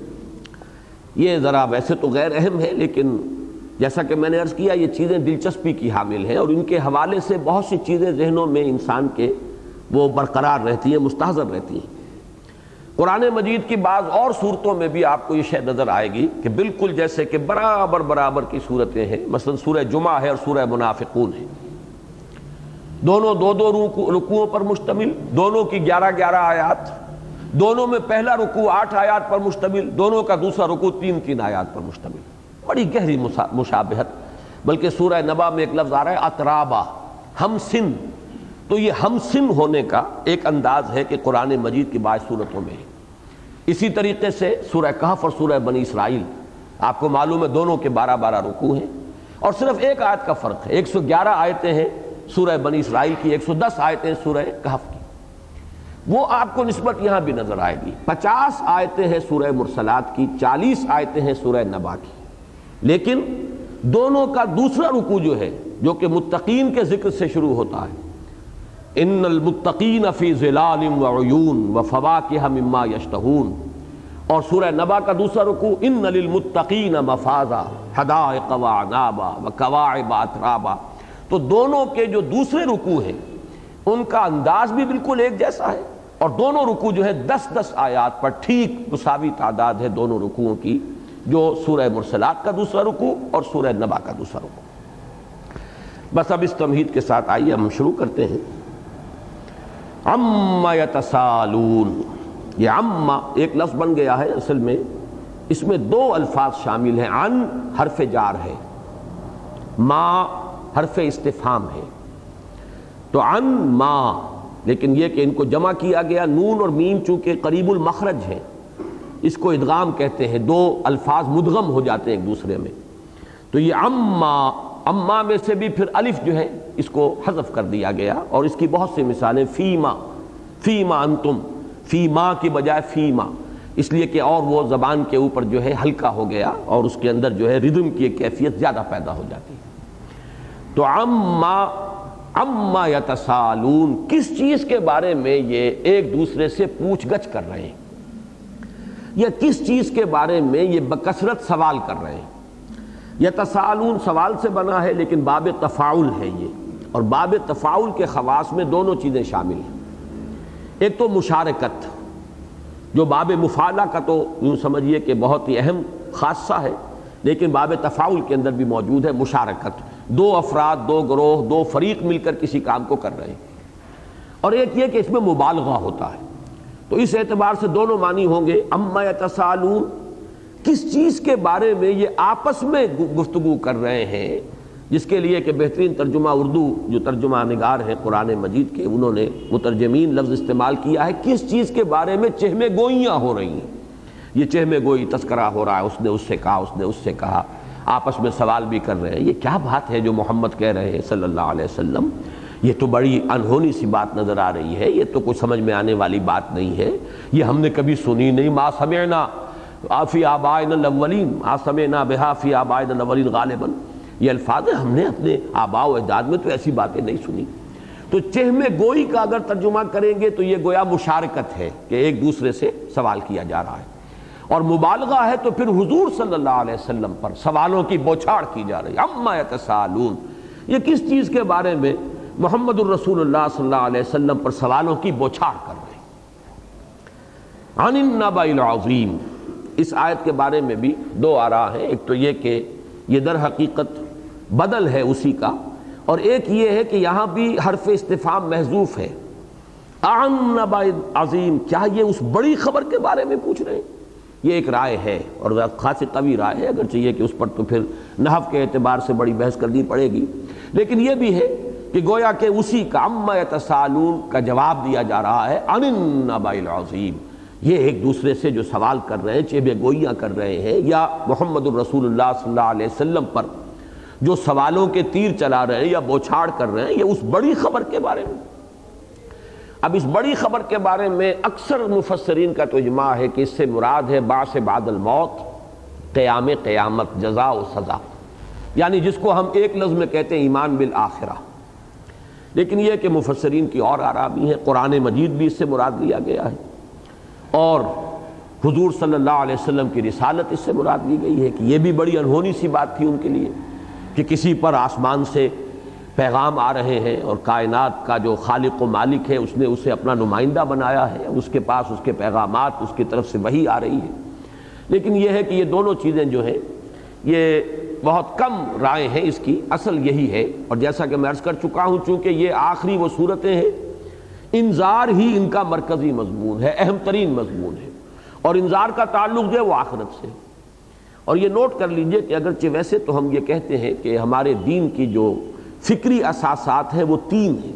Speaker 1: یہ ذرا ویسے تو غیر اہم ہے لیکن جیسا کہ میں نے عرض کیا یہ چیزیں دلچسپی کی حامل ہیں، اور ان کے حوالے سے بہت سی چیزیں ذہنوں میں انسان کے وہ برقرار رہتی ہیں، مستحضر رہتی ہیں۔ قرآن مجید کی بعض اور صورتوں میں بھی آپ کو یہ شے نظر آئے گی کہ بالکل جیسے کہ برابر برابر کی صورتیں ہیں، مثلا سورہ جمعہ ہے اور سورہ منافقون ہے، دونوں دو دو رکوعوں پر مشتمل، دونوں کی گیارہ گیارہ آیات، دونوں میں پہلا رکوع آٹھ آیات پر مشتمل، دونوں کا دوسرا رکوع تین تین آیات پر مشتمل، بڑی گہری مشابہت۔ بلکہ سورہ نبا میں ایک لفظ آ رہا ہے اترابا، ہم سن، تو یہ ہم سن ہونے کا ایک انداز ہے کہ قرآن مجید کی بعض صورتوں میں ہے۔ اسی طریقے سے سورہ کہف اور سورہ بنی اسرائیل آپ کو معلوم ہے دونوں کے بارہ بارہ رکوع ہیں، اور صرف ایک آیت کا فرق ہے، ایک سو گیارہ آیتیں ہیں سورہ بنی اسرائیل کی، ایک سو دس آیتیں سورہ کہف کی، وہ آپ کو نسبت یہاں بھی نظر آئے گی۔ پچاس آیتیں ہیں سورہ مرسلات کی، چالیس آیتیں ہیں سورہ نبا کی، لیکن دونوں کا دوسرا رکوع جو ہے جو کہ متقین کے ذکر سے شروع ہوتا ہے، ان المتقین فی ظلال وعیون وفواکہ مما یشتہون، اور سورہ نبا کا دوسرا رکوع ان للمتقین مفازا حدائق واعنابا وکواعب اترابا۔ تو دونوں کے جو دوسرے رکوع ہیں ان کا انداز بھی بالکل ایک جیسا ہے، اور دونوں رکوع جو ہے دس دس آیات پر ٹھیک مساوی تعداد ہے دونوں رکوعوں کی، جو سورہ مرسلات کا دوسرا رکوع اور سورہ نبا کا دوسرا رکوع۔ بس اب اس تمہید کے ساتھ آئیے ہم شروع کرتے ہیں۔ عما یتسالون، یہ عما ایک لفظ بن گیا ہے، اصل میں اس میں دو الفاظ شامل ہیں، عن حرف جار ہے، ما حرف استفہام ہے، تو عن ما، لیکن یہ کہ ان کو جمع کیا گیا، نون اور میم چونکہ قریب المخرج ہیں اس کو ادغام کہتے ہیں، دو الفاظ مدغم ہو جاتے ہیں ایک دوسرے میں، تو یہ عما، اما میں سے بھی پھر الف جو ہے اس کو حذف کر دیا گیا، اور اس کی بہت سی مثالیں، فیما، فیما انتم، فیما کی بجائے فیما، اس لیے کہ اور وہ زبان کے اوپر جو ہے ہلکا ہو گیا اور اس کے اندر جو ہے ردم کی ایک کیفیت زیادہ پیدا ہو جاتی ہے۔ تو عما، عما یتسالون، کس چیز کے بارے میں یہ ایک دوسرے سے پوچھ گچھ کر رہے ہیں؟ یا کس چیز کے بارے میں یہ بکثرت سوال کر رہے ہیں. یتساءلون سوال سے بنا ہے لیکن باب تفاعل ہے یہ، اور باب تفاعل کے خواص میں دونوں چیزیں شامل ہیں. ایک تو مشارکت، جو باب مفاعلہ کا تو یوں سمجھیے کہ بہت ہی اہم خاصہ ہے، لیکن باب تفاعل کے اندر بھی موجود ہے مشارکت. دو افراد، دو گروہ، دو فریق مل کر کسی کام کو کر رہے ہیں. اور ایک یہ کہ اس میں مبالغہ ہوتا ہے. تو اس اعتبار سے دونوں معنی ہوں گے. اما یتساءلون، کس چیز کے بارے میں یہ آپس میں گفتگو کر رہے ہیں، جس کے لیے کہ بہترین ترجمہ اردو جو ترجمہ نگار ہیں قرآن مجید کے، انہوں نے مترجمین لفظ استعمال کیا ہے کس چیز کے بارے میں چہمے گوئیاں ہو رہی ہیں. یہ چہمے گوئی تذکرہ ہو رہا ہے، اس نے اس سے کہا، اس نے اس سے کہا، آپس میں سوال بھی کر رہے ہیں. یہ کیا بات ہے جو محمد کہہ رہے ہیں صلی اللہ علیہ وسلم؟ یہ تو بڑی انہونی سی بات نظر آ رہی ہے، یہ تو کوئی سمجھ میں آنے والی بات نہیں ہے، یہ ہم نے کبھی سنی نہیں. ما سمعنا فی آبائنا الاولین، ما سمعنا بہا فی آبائنا الاولین غالباً، یہ الفاظ ہیں، ہم نے اپنے آباء و اجداد میں تو ایسی باتیں نہیں سنی. تو چہمے گوئی کا اگر ترجمہ کریں گے تو یہ گویا مشارکت ہے کہ ایک دوسرے سے سوال کیا جا رہا ہے. اور مبالغہ ہے تو پھر حضور صلی اللہ علیہ وسلم پر سوالوں کی بوچھاڑ کی جا رہی ہے. اما یتساءلون، یہ کس چیز کے بارے میں محمد الرسول اللہ صلی اللہ علیہ وسلم پر سوالوں کی بوچھاڑ کر رہے ہیں. عن النبأ العظیم، اس آیت کے بارے میں بھی دو آراء ہیں. ایک تو یہ کہ یہ در حقیقت بدل ہے اسی کا، اور ایک یہ ہے کہ یہاں بھی حرف استفہام محذوف ہے. عن النبأ العظیم، کیا یہ اس بڑی خبر کے بارے میں پوچھ رہے ہیں؟ یہ ایک رائے ہے اور خاصی قوی رائے ہے، اگرچہ یہ کہ اس پر تو پھر نحو کے اعتبار سے بڑی بحث کرنی پڑے گی. لیکن یہ بھی ہے کہ گویا کہ اسی کا اما یتساءلون کا جواب دیا جا رہا ہے عن النبأ العظیم. یہ ایک دوسرے سے جو سوال کر رہے ہیں، چیبے گوئیاں کر رہے ہیں، یا محمد الرسول اللہ صلی اللہ علیہ وسلم پر جو سوالوں کے تیر چلا رہے ہیں یا بوچھاڑ کر رہے ہیں، یہ اس بڑی خبر کے بارے میں. اب اس بڑی خبر کے بارے میں اکثر مفسرین کا تو اجماع ہے کہ اس سے مراد ہے بعث بعد الموت، قیام قیامت، جزا و سزا، یعنی جس کو ہم ایک لفظ میں کہتے ہیں ایمان بالآخرہ. لیکن یہ کہ مفسرین کی اور آراء بھی ہیں، قرآن مجید بھی اس سے مراد لیا گیا ہے، اور حضور صلی اللہ علیہ وسلم کی رسالت اس سے مراد لی گئی ہے کہ یہ بھی بڑی انہونی سی بات تھی ان کے لیے کہ کسی پر آسمان سے پیغام آ رہے ہیں، اور کائنات کا جو خالق و مالک ہے اس نے اسے اپنا نمائندہ بنایا ہے، اس کے پاس اس کے پیغامات، اس کی طرف سے وحی آ رہی ہے. لیکن یہ ہے کہ یہ دونوں چیزیں جو ہیں یہ بہت کم رائے ہیں اس کی، اصل یہی ہے. اور جیسا کہ میں عرض کر چکا ہوں، چونکہ یہ آخری وہ صورتیں ہیں، انذار ہی ان کا مرکزی مضمون ہے، اہم ترین مضمون ہے، اور انذار کا تعلق جو ہے وہ آخرت سے. اور یہ نوٹ کر لیجئے کہ اگرچہ ویسے تو ہم یہ کہتے ہیں کہ ہمارے دین کی جو فکری اساسات ہیں وہ تین ہیں،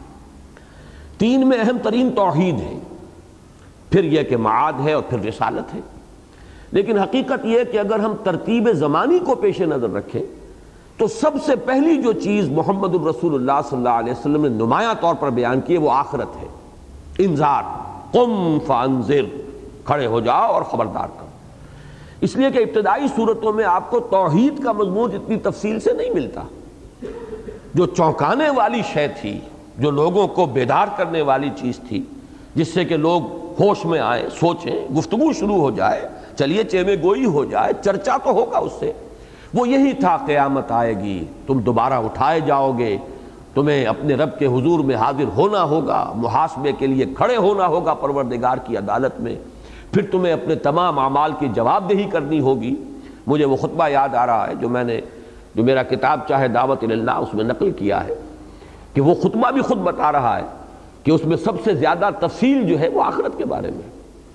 Speaker 1: تین میں اہم ترین توحید ہے، پھر یہ کہ معاد ہے، اور پھر رسالت ہے. لیکن حقیقت یہ کہ اگر ہم ترتیب زمانی کو پیش نظر رکھیں تو سب سے پہلی جو چیز محمد الرسول اللہ صلی اللہ علیہ وسلم نے نمایاں طور پر بیان کی ہے وہ آخرت ہے. انذار، قم فانذر، کھڑے ہو جاؤ اور خبردار کرو. اس لیے کہ ابتدائی صورتوں میں آپ کو توحید کا مضمون اتنی تفصیل سے نہیں ملتا. جو چونکانے والی شے تھی، جو لوگوں کو بیدار کرنے والی چیز تھی، جس سے کہ لوگ ہوش میں آئیں، سوچیں، گفتگو شروع ہو جائے، چلیے چیمے گوئی ہو جائے، چرچا تو ہوگا اس سے، وہ یہی تھا قیامت آئے گی، تم دوبارہ اٹھائے جاؤ گے، تمہیں اپنے رب کے حضور میں حاضر ہونا ہوگا، محاسبے کے لیے کھڑے ہونا ہوگا پروردگار کی عدالت میں، پھر تمہیں اپنے تمام اعمال کی جواب دہی کرنی ہوگی. مجھے وہ خطبہ یاد آ رہا ہے جو میں نے جو میرا کتاب چاہے دعوت اللہ اس میں نقل کیا ہے، کہ وہ خطبہ بھی خود بتا رہا ہے کہ اس میں سب سے زیادہ تفصیل جو ہے وہ آخرت کے بارے میں.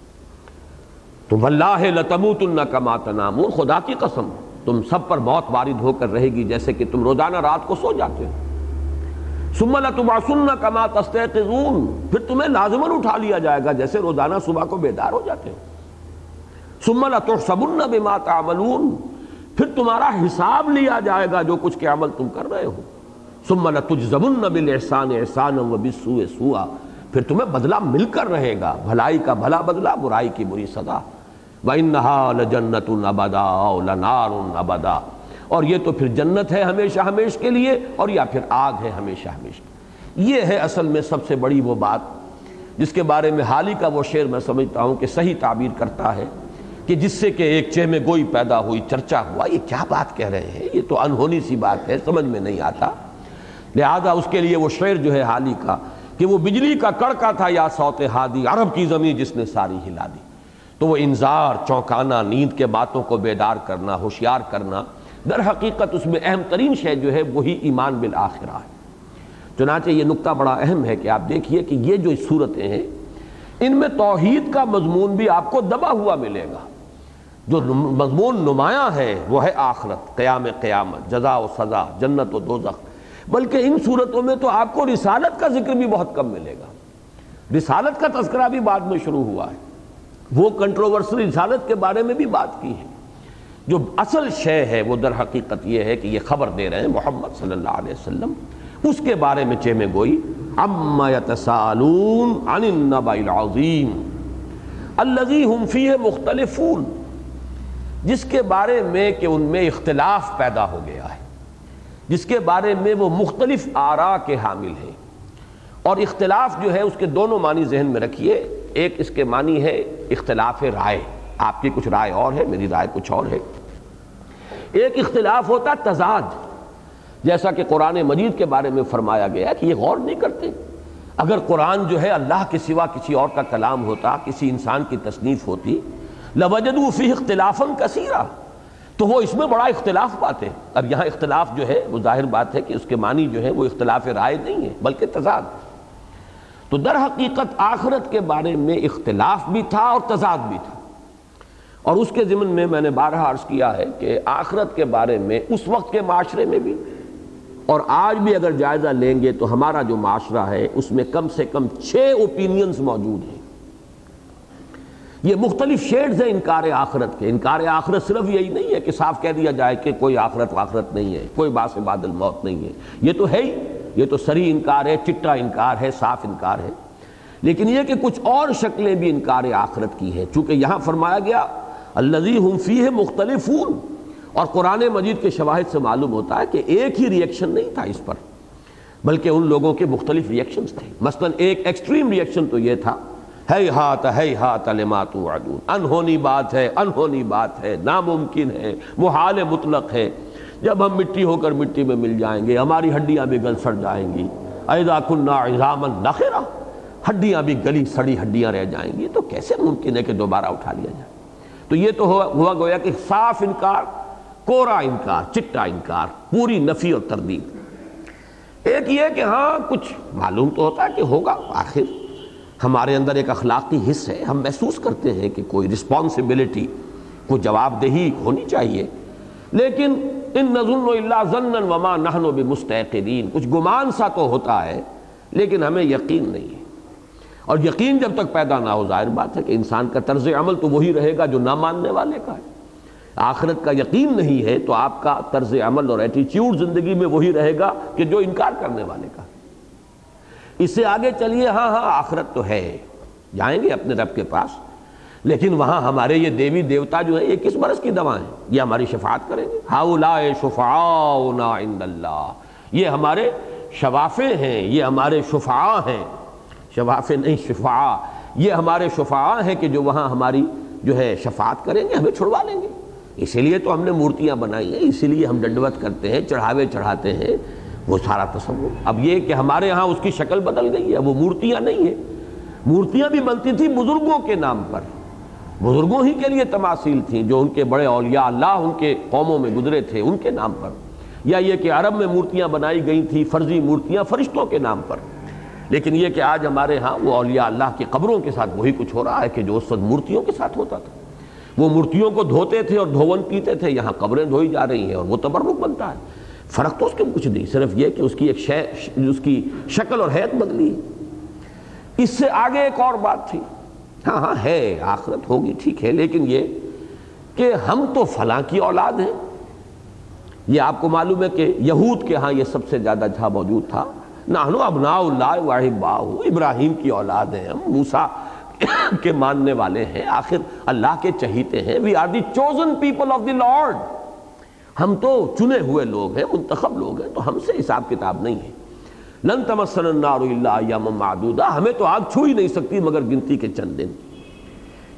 Speaker 1: تم واللہ لتموتن کما تنامون، خدا کی قسم تم سب پر موت وارد ہو کر رہے گی جیسے کہ تم روزانہ رات کو سو جاتے ہو. ثم لتبعثن کما تستيقظون، پھر تمہیں لازماً اٹھا لیا جائے گا جیسے روزانہ صبح کو بیدار ہو جاتے ہو. ثم لتحسبن بما تعملون، پھر تمہارا حساب لیا جائے گا جو کچھ کے عمل تم کر رہے ہو. ثم لتجزون بالاحسان احسانا وبالسوء سوءا، پھر تمہیں بدلہ مل کر رہے گا، بھلائی کا بھلا بدلہ، برائی کی بری سزا. وَإِنَّهَا لَجَنَّةٌ أَبَدًا أَوْ لَنَارٌ أَبَدًا، اور یہ تو پھر جنت ہے ہمیشہ ہمیش کے لیے، اور یا پھر آگ ہے ہمیشہ ہمیش. یہ ہے اصل میں سب سے بڑی وہ بات جس کے بارے میں حالی کا وہ شعر میں سمجھتا ہوں کہ صحیح تعبیر کرتا ہے کہ جس سے کہ ایک چہمہ گوئی پیدا ہوئی، چرچا ہوا، یہ کیا بات کہہ رہے ہیں، یہ تو انہونی سی بات ہے، سمجھ میں نہیں آتا۔ لہذا اس کے لیے وہ شعر جو ہے حالی کا کہ وہ بجلی کا کڑکا تھا یا صوت ہادی، عرب کی زمین جس نے ساری ہلا دی۔ تو وہ انذار، چونکانا، نیند کے باتوں کو بیدار کرنا، ہوشیار کرنا، در حقیقت اس میں اہم ترین شے جو ہے وہی ایمان بالآخرہ ہے۔ چنانچہ یہ نقطہ بڑا اہم ہے کہ آپ دیکھیے کہ یہ جو صورتیں ہیں ان میں توحید کا مضمون بھی آپ کو دبا ہوا ملے گا۔ جو مضمون نمایاں ہے وہ ہے آخرت، قیام قیامت، جزا و سزا، جنت و دوزخ، بلکہ ان صورتوں میں تو آپ کو رسالت کا ذکر بھی بہت کم ملے گا۔ رسالت کا تذکرہ بھی بعد میں شروع ہوا ہے، وہ کنٹروورسل رسالت کے بارے میں بھی بات کی ہے۔ جو اصل شے ہے وہ در حقیقت یہ ہے کہ یہ خبر دے رہے ہیں محمد صلی اللہ علیہ وسلم، اس کے بارے میں چہمہ گوئی، عما یتساءلون عن النبأ العظیم الذی ہم فیہ مختلفون، جس کے بارے میں کہ ان میں اختلاف پیدا ہو گیا ہے، جس کے بارے میں وہ مختلف آراء کے حامل ہیں۔ اور اختلاف جو ہے اس کے دونوں معنی ذہن میں رکھیے، ایک اس کے معنی ہے اختلاف رائے، آپ کی کچھ رائے اور ہے، میری رائے کچھ اور ہے۔ ایک اختلاف ہوتا تضاد، جیسا کہ قرآن مجید کے بارے میں فرمایا گیا کہ یہ غور نہیں کرتے، اگر قرآن جو ہے اللہ کے سوا کسی اور کا کلام ہوتا، کسی انسان کی تصنیف ہوتی، لوجدوا فیہ اختلافا کثیرا، تو وہ اس میں بڑا اختلاف پاتے۔ اب یہاں اختلاف جو ہے وہ ظاہر بات ہے کہ اس کے معنی جو ہے وہ اختلاف رائے نہیں ہے بلکہ تضاد۔ تو در حقیقت آخرت کے بارے میں اختلاف بھی تھا اور تضاد بھی تھا، اور اس کے ضمن میں میں نے بارہا عرض کیا ہے کہ آخرت کے بارے میں اس وقت کے معاشرے میں بھی اور آج بھی اگر جائزہ لیں گے تو ہمارا جو معاشرہ ہے اس میں کم سے کم چھ اوپینینز موجود ہیں۔ یہ مختلف شیڈز ہیں انکار آخرت کے۔ انکار آخرت صرف یہی نہیں ہے کہ صاف کہہ دیا جائے کہ کوئی آخرت آخرت نہیں ہے، کوئی باس بعد الموت نہیں ہے، یہ تو ہے ہی، یہ تو سری انکار ہے، چٹا انکار ہے، صاف انکار ہے۔ لیکن یہ کہ کچھ اور شکلیں بھی انکار آخرت کی ہیں، چونکہ یہاں فرمایا گیا الذی ہم فیہ مختلفون، اور قرآن مجید کے شواہد سے معلوم ہوتا ہے کہ ایک ہی ریئیکشن نہیں تھا اس پر، بلکہ ان لوگوں کے مختلف ریئیکشنز تھے۔ مثلا ایک ایکسٹریم ریئیکشن تو یہ تھا ہیہات ہیہات لما توعدون، انہونی بات ہے، انہونی بات ہے، ناممکن ہے، محال مطلق ہے، جب ہم مٹی ہو کر مٹی میں مل جائیں گے ہماری ہڈیاں بھی گل سڑ جائیں گی، اذا کنا عظاما نخرا، ہڈیاں بھی گلی سڑی ہڈیاں رہ جائیں گی، تو کیسے ممکن ہے کہ دوبارہ اٹھا لیا جائے؟ تو یہ تو ہوا, ہوا گویا کہ صاف انکار، کورا انکار، چٹا انکار، پوری نفی اور تردید۔ ایک یہ کہ ہاں کچھ معلوم تو ہوتا ہے کہ ہوگا، آخر ہمارے اندر ایک اخلاقی حص ہے، ہم محسوس کرتے ہیں کہ کوئی رسپانسبلٹی، کوئی جواب دہی ہونی چاہیے، لیکن ان نظن الا ظنا وما نحن بمستيقنين، کچھ گمان سا تو ہوتا ہے لیکن ہمیں یقین نہیں ہے۔ اور یقین جب تک پیدا نہ ہو، ظاہر بات ہے کہ انسان کا طرز عمل تو وہی رہے گا جو نہ ماننے والے کا ہے۔ آخرت کا یقین نہیں ہے تو آپ کا طرز عمل اور ایٹیچیوڈ زندگی میں وہی رہے گا کہ جو انکار کرنے والے کا۔ اس سے آگے چلیے، ہاں ہاں آخرت تو ہے، جائیں گے اپنے رب کے پاس، لیکن وہاں ہمارے یہ دیوی دیوتا جو ہے یہ کس برس کی دوا ہیں؟ یہ ہماری شفاعت کریں گے۔ ہؤلاء شفعاؤنا عند اللہ، یہ ہمارے شفاعیں ہیں، یہ ہمارے شفعاء ہیں، شفاعیں نہیں شفعاء، یہ ہمارے شفعاء ہیں کہ جو وہاں ہماری جو ہے شفاعت کریں گے، ہمیں چھڑوا لیں گے۔ اسی لیے تو ہم نے مورتیاں بنائی ہیں، اسی لیے ہم ڈنڈوت کرتے ہیں، چڑھاوے چڑھاتے ہیں، وہ سارا تصور۔ اب یہ کہ ہمارے ہاں اس کی شکل بدل گئی ہے، وہ مورتیاں نہیں ہیں۔ مورتیاں بھی بنتی تھیں بزرگوں کے نام پر، بزرگوں ہی کے لیے تماثیل تھیں جو ان کے بڑے اولیاء اللہ ان کے قوموں میں گزرے تھے، ان کے نام پر۔ یا یہ کہ عرب میں مورتیاں بنائی گئی تھیں، فرضی مورتیاں فرشتوں کے نام پر۔ لیکن یہ کہ آج ہمارے ہاں وہ اولیاء اللہ کی قبروں کے ساتھ وہی کچھ ہو رہا ہے کہ جو اس وقت مورتیوں کے ساتھ ہوتا تھا۔ وہ مورتیوں کو دھوتے تھے اور دھون پیتے تھے، یہاں قبریں دھوئی جا رہی ہیں اور وہ تبرک بنتا ہے۔ فرق تو اس کے کچھ نہیں، صرف یہ کہ اس کی ایک شے، اس کی شکل اور حیت بدلی۔ اس سے آگے ایک اور بات تھی، ہاں ہاں ہے آخرت ہوگی، ٹھیک ہے، لیکن یہ کہ ہم تو فلاں کی اولاد ہیں۔ یہ آپ کو معلوم ہے کہ یہود کے ہاں یہ سب سے زیادہ جہاں موجود تھا، نحن ابناء اللہ واحباؤہ، ابراہیم کی اولاد ہیں ہم، موسیٰ کے ماننے والے ہیں، آخر اللہ کے چہیتے ہیں، we are the chosen people of the lord, ہم تو چنے ہوئے لوگ ہیں، منتخب لوگ ہیں، تو ہم سے حساب کتاب نہیں ہے۔ لن تمسنا النار الا ایاما معدودہ، ہمیں تو آگ چھو ہی نہیں سکتی مگر گنتی کے چند دن۔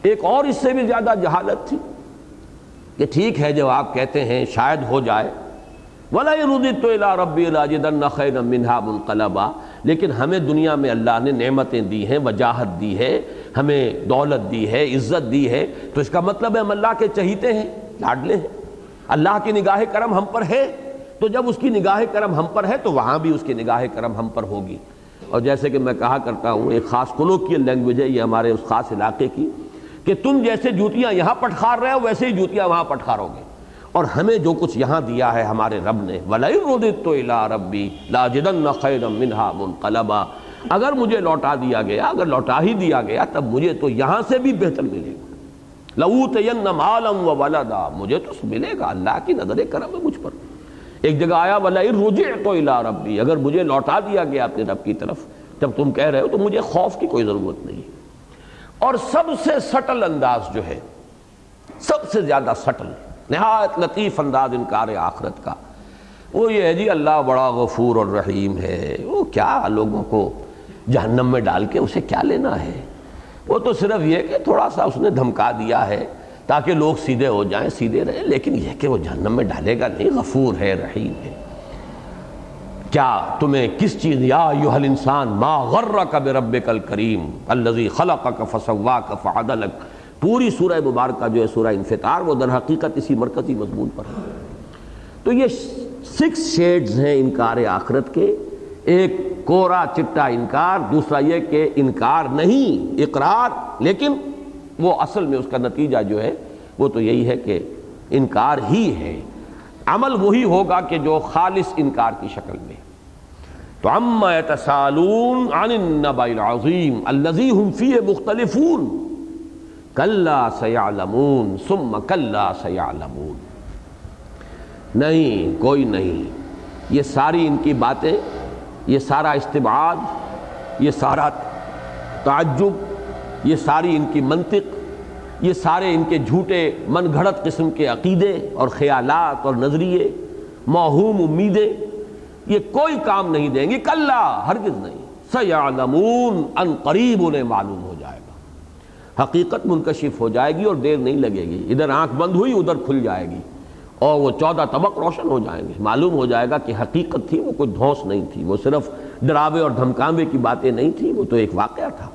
Speaker 1: ایک اور اس سے بھی زیادہ جہالت تھی کہ ٹھیک ہے جب آپ کہتے ہیں شاید ہو جائے وَلَئِن رُدِدتُّ إِلَىٰ رَبِّي لَأَجِدَنَّ خَيْرًا مِّنْهَا مُنقَلَبًا، لیکن ہمیں دنیا میں اللہ نے نعمتیں دی ہیں، وجاہت دی ہے، ہمیں دولت دی ہے، عزت دی ہے، تو اس کا مطلب ہے ہم اللہ کے چہیتے ہیں، لاڈلے ہیں، اللہ کی نگاہ کرم ہم پر ہے، تو جب اس کی نگاہ کرم ہم پر ہے تو وہاں بھی اس کی نگاہ کرم ہم پر ہوگی۔ اور جیسے کہ میں کہا کرتا ہوں، ایک خاص کولوکیل لینگویج ہے یہ ہمارے اس خاص علاقے کی، کہ تم جیسے جوتیاں یہاں پٹخار رہے ہو ویسے ہی جوتیاں وہاں پٹخارو گے، اور ہمیں جو کچھ یہاں دیا ہے ہمارے رب نے، وَلَئِن رُدِدتُّ إِلَىٰ رَبِّي لَأَجِدَنَّ خَيْرًا مِّنْهَا مُنقَلَبًا، اگر مجھے لوٹا دیا گیا، اگر لوٹا ہی دیا گیا تب مجھے تو یہاں سے بھی بہتر ملے گا، لَأُوتَيَنَّ مَالًا وَوَلَدًا، مجھے تو ملے گا، اللہ کی نظر کرم ہے مجھ پر۔ ایک جگہ آیا وَلَئِن رُجِعْتُ إِلَىٰ رَبِّي، اگر مجھے لوٹا دیا گیا اپنے رب کی طرف، جب تم کہہ رہے ہو تو مجھے خوف کی کوئی ضرورت نہیں۔ اور سب سے سٹل انداز جو ہے، سب سے زیادہ سٹل، نہایت لطیف انداز انکار آخرت کا، وہ یہ ہے جی اللہ بڑا غفور اور رحیم ہے، وہ کیا لوگوں کو جہنم میں ڈال کے اسے کیا لینا ہے، وہ تو صرف یہ کہ تھوڑا سا اس نے دھمکا دیا ہے تاکہ لوگ سیدھے ہو جائیں، سیدھے رہیں، لیکن یہ کہ وہ جہنم میں ڈالے گا نہیں، غفور ہے، رحیم ہے۔ کیا تمہیں کس چیز، یا ایھا الانسان ما غرک بربک الکریم الذی خلقک فسواک فعدلک، پوری سورہ مبارکہ جو ہے سورہ انفطار وہ در حقیقت اسی مرکزی مضمون پر ہے۔ تو یہ سکس شیڈز ہیں انکار آخرت کے، ایک کورا چٹا انکار، دوسرا یہ کہ انکار نہیں اقرار، لیکن وہ اصل میں اس کا نتیجہ جو ہے وہ تو یہی ہے کہ انکار ہی ہے، عمل وہی ہوگا کہ جو خالص انکار کی شکل میں۔ تو عما یتساءلون عن النبأ العظیم الذی هم فیہ مختلفون کلا سیعلمون ثم کلا سیعلمون، نہیں کوئی نہیں، یہ ساری ان کی باتیں، یہ سارا استبعاد، یہ سارا تعجب، یہ ساری ان کی منطق، یہ سارے ان کے جھوٹے من گھڑت قسم کے عقیدے اور خیالات اور نظریے، موہوم امیدیں، یہ کوئی کام نہیں دیں گی، کلا ہرگز نہیں، سیعلمون ان قریب انہیں معلوم ہو جائے گا، حقیقت منکشف ہو جائے گی اور دیر نہیں لگے گی، ادھر آنکھ بند ہوئی ادھر کھل جائے گی اور وہ چودہ طبق روشن ہو جائیں گے، معلوم ہو جائے گا کہ حقیقت تھی، وہ کوئی دھونس نہیں تھی، وہ صرف ڈراوے اور دھمکاوے کی باتیں نہیں تھی، وہ تو ایک واقعہ تھا۔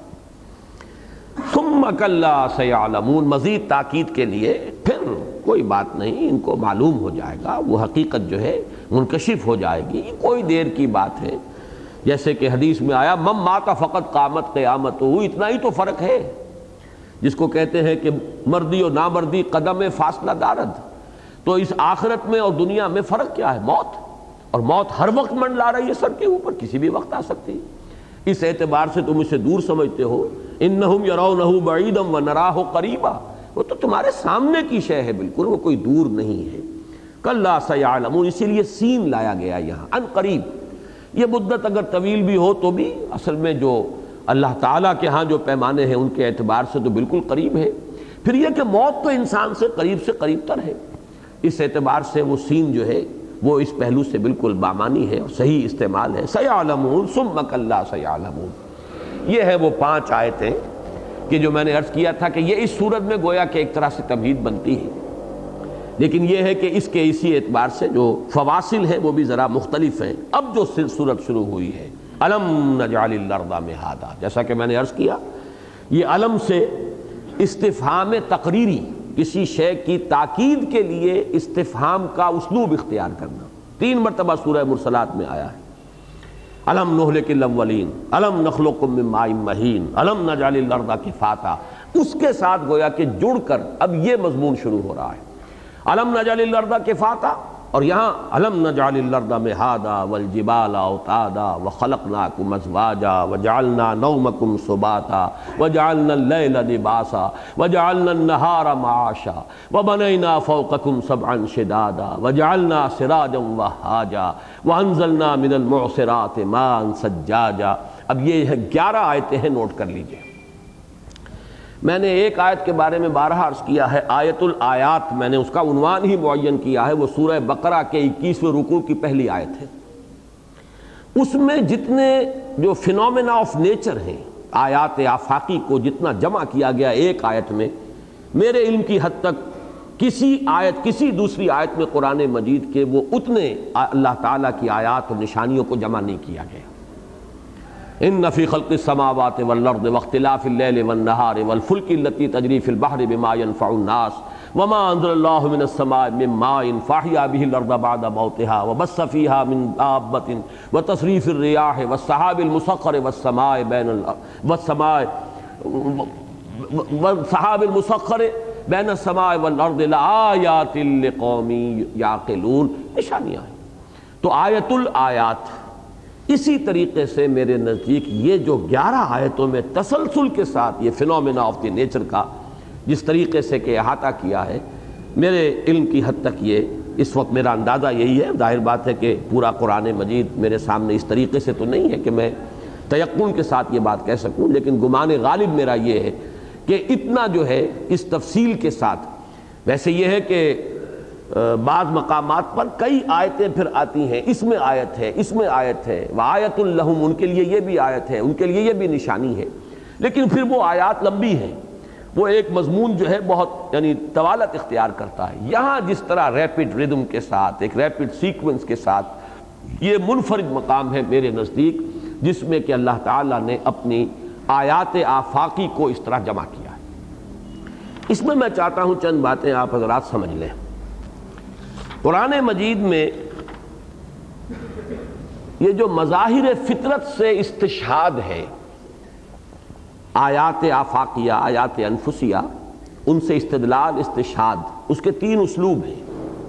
Speaker 1: ثم کلا سیعلمون، مزید تاکید کے لیے پھر کوئی بات نہیں، ان کو معلوم ہو جائے گا، وہ حقیقت جو ہے منکشف ہو جائے گی، کوئی دیر کی بات ہے۔ جیسے کہ حدیث میں آیا من مات فقط قامت قیامتہ، اتنا ہی تو فرق ہے، جس کو کہتے ہیں کہ مردی اور نامردی قدم فاصلہ دارد، تو اس آخرت میں اور دنیا میں فرق کیا ہے؟ موت، اور موت ہر وقت منڈلا رہی ہے سر کے اوپر، کسی بھی وقت آ سکتی ہے، اس اعتبار سے تم اسے دور سمجھتے ہو، انہم یرونہ بعیدا ونراہ قریبا، وہ تو تمہارے سامنے کی شے ہے بالکل، وہ کوئی دور نہیں ہے۔ کلا سیعلمون، اسی لیے سین لایا گیا یہاں، ان قریب، یہ مدت اگر طویل بھی ہو تو بھی اصل میں جو اللہ تعالیٰ کے ہاں جو پیمانے ہیں ان کے اعتبار سے تو بالکل قریب ہے۔ پھر یہ کہ موت تو انسان سے قریب سے قریب تر ہے، اس اعتبار سے وہ سین جو ہے وہ اس پہلو سے بالکل بامانی ہے اور صحیح استعمال ہے۔ سیعلمون ثم کلا سیعلمون، یہ ہے وہ پانچ آیتیں کہ جو میں نے عرض کیا تھا کہ یہ اس صورت میں گویا کہ ایک طرح سے تمہید بنتی ہے، لیکن یہ ہے کہ اس کے اسی اعتبار سے جو فواصل ہیں وہ بھی ذرا مختلف ہیں۔ اب جو صورت شروع ہوئی ہے الم نجعل الارض مہادا، جیسا کہ میں نے عرض کیا، یہ الم سے استفہام تقریری، کسی شے کی تاکید کے لیے استفہام کا اسلوب اختیار کرنا، تین مرتبہ سورہ مرسلات میں آیا ہے۔ الم نہلک الاولین، الم نخلقکم من ماء مہین، الم نجعل الارض کفاتا، اس کے ساتھ گویا کہ جڑ کر اب یہ مضمون شروع ہو رہا ہے، الم نجعل الارض کفاتا، اور یہاں الم نجعل الارض مہادا والجبال اوتادا وخلقناکم ازواجا وجعلنا نومکم سباتا وجعلنا اللیل لباسا وجعلنا النہار معاشا وبنینا فوقکم سبعا شدادا وجعلنا سراجا وہاجا وانزلنا من المعصرات ماء ثجاجا۔ اب یہ ہے گیارہ آیتیں ہیں، نوٹ کر لیجئے۔ میں نے ایک آیت کے بارے میں بارہا عرض کیا ہے، آیت الآیات، میں نے اس کا عنوان ہی معین کیا ہے، وہ سورہ بقرہ کے اکیسویں رکوع کی پہلی آیت ہے۔ اس میں جتنے جو فینومینا آف نیچر ہیں، آیات آفاقی کو جتنا جمع کیا گیا ایک آیت میں، میرے علم کی حد تک کسی آیت کسی دوسری آیت میں قرآن مجید کے وہ اتنے اللہ تعالیٰ کی آیات اور نشانیوں کو جمع نہیں کیا گیا۔ ان فی خلق السماوات والارض واختلاف اللیل والنہار والفلک التی تجری فی البحر بما ينفع الناس وما انزل اللہ من السماء من ماء فاحیا به الارض بعد موتها وبث فیها من دابۃ وتصریف الرياح والسحاب المسخر والسماء بین والسماء والسحاب المسخر بین السماء والارض لآیات لقوم یعقلون، نشانیاں ہیں۔ تو آیت الآیات اسی طریقے سے میرے نزدیک یہ جو گیارہ آیتوں میں تسلسل کے ساتھ یہ فینومینا آف دی نیچر کا جس طریقے سے کہ احاطہ کیا ہے، میرے علم کی حد تک یہ اس وقت میرا اندازہ یہی ہے۔ ظاہر بات ہے کہ پورا قرآن مجید میرے سامنے اس طریقے سے تو نہیں ہے کہ میں تیقن کے ساتھ یہ بات کہہ سکوں، لیکن گمان غالب میرا یہ ہے کہ اتنا جو ہے اس تفصیل کے ساتھ، ویسے یہ ہے کہ بعض مقامات پر کئی آیتیں پھر آتی ہیں، اس میں آیت ہے، اس میں آیت ہے، وآیۃ لہم، ان کے لیے یہ بھی آیت ہے، ان کے لیے یہ بھی نشانی ہے، لیکن پھر وہ آیات لمبی ہیں، وہ ایک مضمون جو ہے بہت یعنی طوالت اختیار کرتا ہے۔ یہاں جس طرح ریپڈ ردم کے ساتھ ایک ریپڈ سیکوینس کے ساتھ یہ منفرد مقام ہے میرے نزدیک، جس میں کہ اللہ تعالیٰ نے اپنی آیات آفاقی کو اس طرح جمع کیا ہے۔ اس میں میں چاہتا ہوں چند باتیں آپ حضرات سمجھ لیں۔ قرآن مجید میں یہ جو مظاہر فطرت سے استشہاد ہے، آیات آفاقیہ، آیات انفسیہ، ان سے استدلال، استشہاد، اس کے تین اسلوب ہیں۔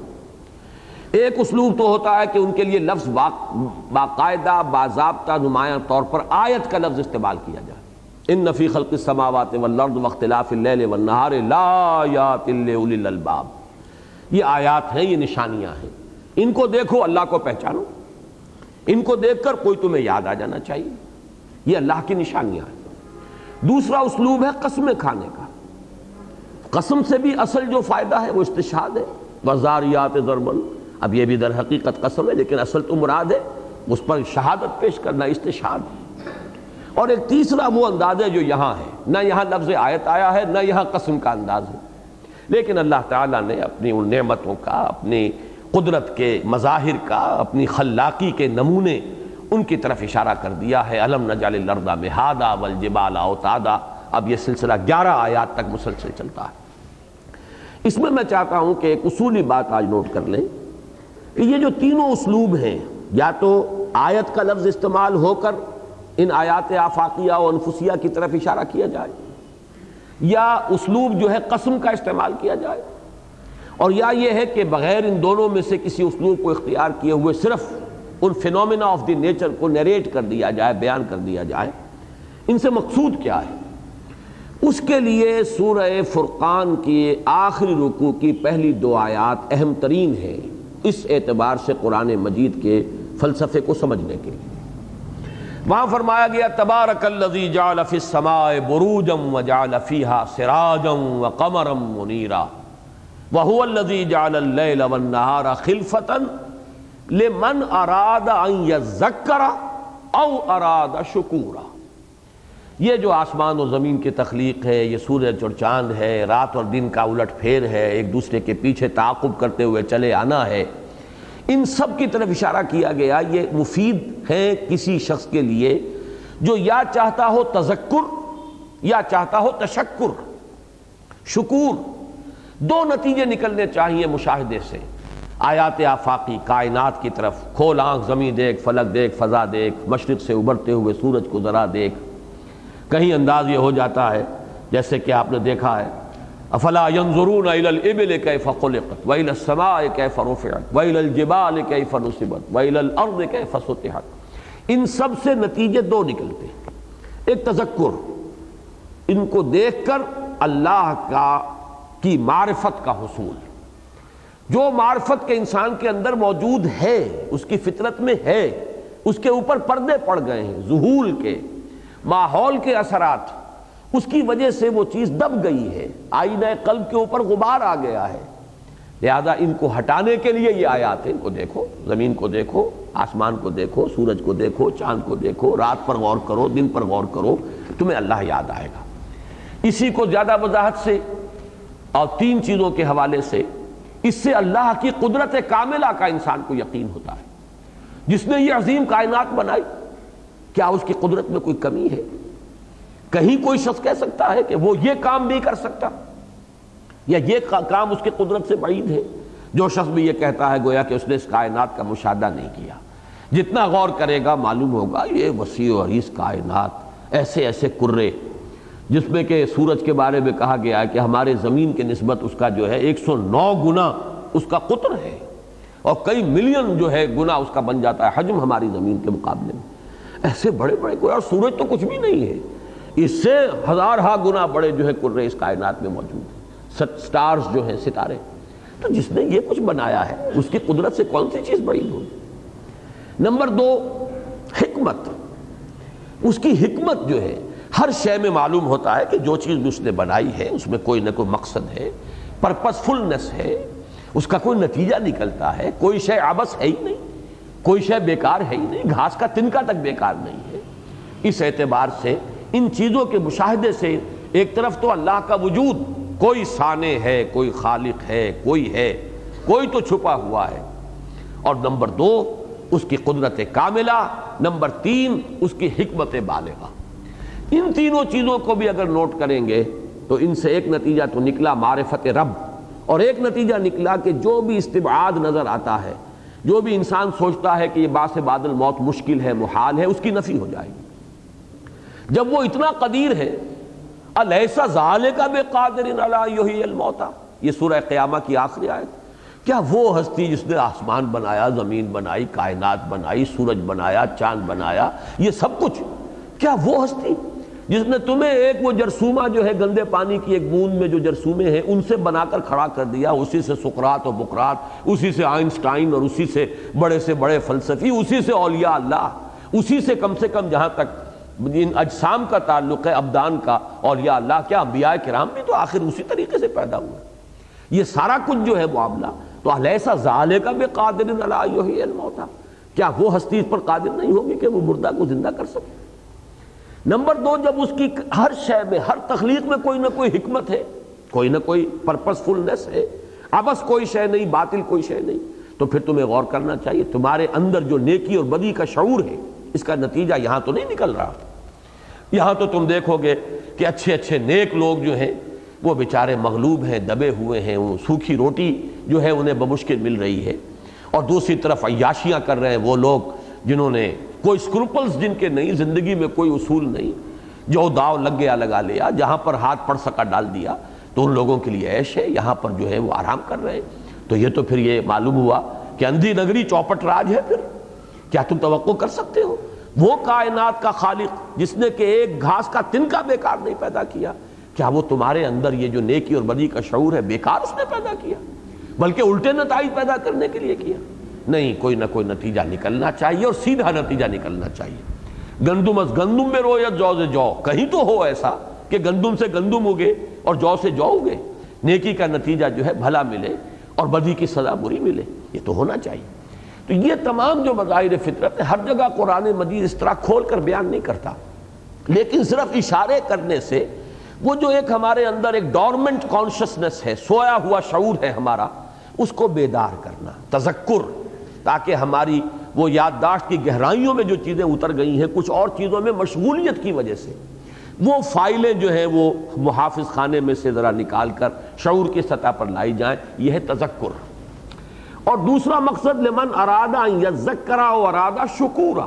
Speaker 1: ایک اسلوب تو ہوتا ہے کہ ان کے لیے لفظ باقاعدہ باضابطہ نمایاں طور پر آیت کا لفظ استعمال کیا جائے، ان فی خلق السماوات والارض واختلاف اللیل والنہار لآیات لأولی الالباب، یہ آیات ہیں، یہ نشانیاں ہیں، ان کو دیکھو، اللہ کو پہچانو، ان کو دیکھ کر کوئی تمہیں یاد آ جانا چاہیے، یہ اللہ کی نشانیاں ہیں۔ دوسرا اسلوب ہے قسمیں کھانے کا، قسم سے بھی اصل جو فائدہ ہے وہ استشہاد ہے، وَالذَّارِيَاتِ ضَرْبًا، اب یہ بھی در حقیقت قسم ہے لیکن اصل تو مراد ہے اس پر شہادت پیش کرنا، استشہاد۔ اور ایک تیسرا وہ انداز ہے جو یہاں ہے، نہ یہاں لفظ آیت آیا ہے، نہ یہاں قسم کا انداز ہے، لیکن اللہ تعالیٰ نے اپنی ان نعمتوں کا، اپنی قدرت کے مظاہر کا، اپنی خلاقی کے نمونے ان کی طرف اشارہ کر دیا ہے۔ الم نجعل الارض مہادا والجبال اوتادا، اب یہ سلسلہ گیارہ آیات تک مسلسل چلتا ہے۔ اس میں میں چاہتا ہوں کہ ایک اصولی بات آج نوٹ کر لیں کہ یہ جو تینوں اسلوب ہیں، یا تو آیت کا لفظ استعمال ہو کر ان آیات آفاقیہ و انفسیہ کی طرف اشارہ کیا جائے، یا اسلوب جو ہے قسم کا استعمال کیا جائے، اور یا یہ ہے کہ بغیر ان دونوں میں سے کسی اسلوب کو اختیار کیے ہوئے صرف ان فینومینا آف دی نیچر کو نیریٹ کر دیا جائے، بیان کر دیا جائے۔ ان سے مقصود کیا ہے؟ اس کے لیے سورہ فرقان کی آخری رکوع کی پہلی دو آیات اہم ترین ہیں، اس اعتبار سے قرآن مجید کے فلسفے کو سمجھنے کے لیے۔ وہاں فرمایا گیا تبارک الذی جعل فی السماء بروجا وجعل فیہا سراجا وقمرا منیرا وہو الذی جعل اللیل والنہار خلفتا لمن اراد ان یذکر او اراد شکورا۔ یہ جو آسمان و زمین کی تخلیق ہے، یہ سورج اور چاند ہے، رات اور دن کا الٹ پھیر ہے، ایک دوسرے کے پیچھے تعاقب کرتے ہوئے چلے آنا ہے، ان سب کی طرف اشارہ کیا گیا۔ یہ مفید ہیں کسی شخص کے لیے جو یا چاہتا ہو تذکر یا چاہتا ہو تشکر، شکور، دو نتیجے نکلنے چاہیے مشاہدے سے۔ آیات آفاقی، کائنات کی طرف کھول آنکھ، زمین دیکھ، فلک دیکھ، فضا دیکھ، مشرق سے ابھرتے ہوئے سورج کو ذرا دیکھ۔ کہیں انداز یہ ہو جاتا ہے جیسے کہ آپ نے دیکھا ہے افلا ينظرون الى الابل كيف خلقت والى السماء كيف رفعت والى الجبال كيف نصبت والى الارض كيف سطحت۔ ان سب سے نتیجے دو نکلتے ہیں، ایک تذکر، ان کو دیکھ کر اللہ کا کی معرفت کا حصول، جو معرفت کے انسان کے اندر موجود ہے، اس کی فطرت میں ہے، اس کے اوپر پردے پڑ گئے ہیں ذہول کے، ماحول کے اثرات، اس کی وجہ سے وہ چیز دب گئی ہے، آئینہ قلب کے اوپر غبار آ گیا ہے، لہذا ان کو ہٹانے کے لیے یہ آیات ہیں، ان کو دیکھو، زمین کو دیکھو، آسمان کو دیکھو، سورج کو دیکھو، چاند کو دیکھو، رات پر غور کرو، دن پر غور کرو، تمہیں اللہ یاد آئے گا۔ اسی کو زیادہ وضاحت سے اور تین چیزوں کے حوالے سے اس سے اللہ کی قدرت کاملہ کا انسان کو یقین ہوتا ہے۔ جس نے یہ عظیم کائنات بنائی، کیا اس کی قدرت میں کوئی کمی ہے؟ کہیں کوئی شخص کہہ سکتا ہے کہ وہ یہ کام نہیں کر سکتا یا یہ کام اس کی قدرت سے بعید ہے؟ جو شخص بھی یہ کہتا ہے گویا کہ اس نے اس کائنات کا مشاہدہ نہیں کیا۔ جتنا غور کرے گا معلوم ہوگا یہ وسیع و عریض کائنات، ایسے ایسے کرے جس میں کہ سورج کے بارے میں کہا گیا ہے کہ ہمارے زمین کے نسبت اس کا جو ہے ایک سو نو گنا اس کا قطر ہے، اور کئی ملین جو ہے گنا اس کا بن جاتا ہے حجم ہماری زمین کے مقابلے میں۔ ایسے بڑے بڑے کوئی، اور سورج تو کچھ بھی نہیں ہے، اس سے ہزار ہا گنا بڑے جو ہے کرے اس کائنات میں موجود ہیں، سٹارز جو ہیں، ستارے۔ تو جس نے یہ کچھ بنایا ہے اس کی قدرت سے کون سی چیز بعید ہوگی؟ نمبر دو، حکمت۔ اس کی حکمت جو ہے ہر شے میں معلوم ہوتا ہے کہ جو چیز اس نے بنائی ہے اس میں کوئی نہ کوئی مقصد ہے، پرپس فلنس ہے، اس کا کوئی نتیجہ نکلتا ہے۔ کوئی شے عبث ہے ہی نہیں، کوئی شے بیکار ہے ہی نہیں، گھاس کا تنکا تک بیکار نہیں ہے۔ اس اعتبار سے ان چیزوں کے مشاہدے سے ایک طرف تو اللہ کا وجود، کوئی صانع ہے، کوئی خالق ہے، کوئی ہے، کوئی تو چھپا ہوا ہے، اور نمبر دو اس کی قدرت کاملہ، نمبر تین اس کی حکمت بالغہ۔ ان تینوں چیزوں کو بھی اگر نوٹ کریں گے تو ان سے ایک نتیجہ تو نکلا معرفت رب، اور ایک نتیجہ نکلا کہ جو بھی استبعاد نظر آتا ہے، جو بھی انسان سوچتا ہے کہ یہ باعث بعد الموت مشکل ہے، محال ہے، اس کی نفی ہو جائے گی۔ جب وہ اتنا قدیر ہے، الیس ذالک بقادر علی یحیی الموتى، یہ سورہ قیامہ کی آخری آیت۔ کیا وہ ہستی جس نے آسمان بنایا، زمین بنائی، کائنات بنائی، سورج بنایا، چاند بنایا، یہ سب کچھ، کیا وہ ہستی جس نے تمہیں ایک وہ جرثومہ جو ہے گندے پانی کی ایک بوند میں جو جرثومے ہیں ان سے بنا کر کھڑا کر دیا، اسی سے سقراط اور بقراط، اسی سے آئنسٹائن، اور اسی سے بڑے سے بڑے فلسفی، اسی سے اولیاء اللہ، اسی سے کم سے کم جہاں تک ان اجسام کا تعلق ہے، ابدان کا، اولیاء اللہ، کیا انبیاء کرام بھی تو آخر اسی طریقے سے پیدا ہوئے؟ یہ سارا کچھ جو ہے معاملہ تو الیس ذالک بقادر علی یحیی الموتى، کیا وہ ہستی اس پر قادر نہیں ہوگی کہ وہ مردہ کو زندہ کر سکے؟ نمبر دو، جب اس کی ہر شے میں، ہر تخلیق میں کوئی نہ کوئی حکمت ہے، کوئی نہ کوئی پرپس فلنس ہے، عبث کوئی شے نہیں، باطل کوئی شے نہیں، تو پھر تمہیں غور کرنا چاہیے تمہارے اندر جو نیکی اور بدی کا شعور ہے، اس کا نتیجہ یہاں تو نہیں نکل رہا۔ یہاں تو تم دیکھو گے کہ اچھے اچھے نیک لوگ جو ہیں وہ بیچارے مغلوب ہیں، دبے ہوئے ہیں، وہ سوکھی روٹی جو ہے انہیں بمشکل مل رہی ہے، اور دوسری طرف عیاشیاں کر رہے ہیں وہ لوگ جنہوں نے کوئی سکروپلز، جن کے نہیں، زندگی میں کوئی اصول نہیں، جو داؤ لگ گیا لگا لیا، جہاں پر ہاتھ پڑ سکا ڈال دیا، تو ان لوگوں کے لیے عیش ہے، یہاں پر جو ہے وہ آرام کر رہے ہیں۔ تو یہ تو پھر یہ معلوم ہوا کہ اندھی نگری چوپٹ راج ہے۔ پھر کیا تم توقع کر سکتے ہو وہ کائنات کا خالق جس نے کہ ایک گھاس کا تنکا بیکار نہیں پیدا کیا، کیا وہ تمہارے اندر یہ جو نیکی اور بدی کا شعور ہے بیکار اس نے پیدا کیا، بلکہ الٹے نتائج پیدا کرنے کے لیے کیا؟ نہیں، کوئی نہ کوئی نتیجہ نکلنا چاہیے، اور سیدھا نتیجہ نکلنا چاہیے۔ گندم از گندم میں رویت جو سے جو، کہیں تو ہو ایسا کہ گندم سے گندم اگے اور جو سے جو اگے، نیکی کا نتیجہ جو ہے بھلا ملے اور بدی کی سزا بری ملے، یہ تو ہونا چاہیے۔ تو یہ تمام جو مظاہر فطرت ہے، ہر جگہ قرآن مجید اس طرح کھول کر بیان نہیں کرتا، لیکن صرف اشارے کرنے سے وہ جو ایک ہمارے اندر ایک ڈورمنٹ کانشسنس ہے، سویا ہوا شعور ہے ہمارا، اس کو بیدار کرنا، تذکر، تاکہ ہماری وہ یادداشت کی گہرائیوں میں جو چیزیں اتر گئی ہیں کچھ اور چیزوں میں مشغولیت کی وجہ سے، وہ فائلیں جو ہیں وہ محافظ خانے میں سے ذرا نکال کر شعور کی سطح پر لائی جائیں، یہ ہے تذکر۔ اور دوسرا مقصد لمن ارادہ ان یذکرا و ارادہ شکورا،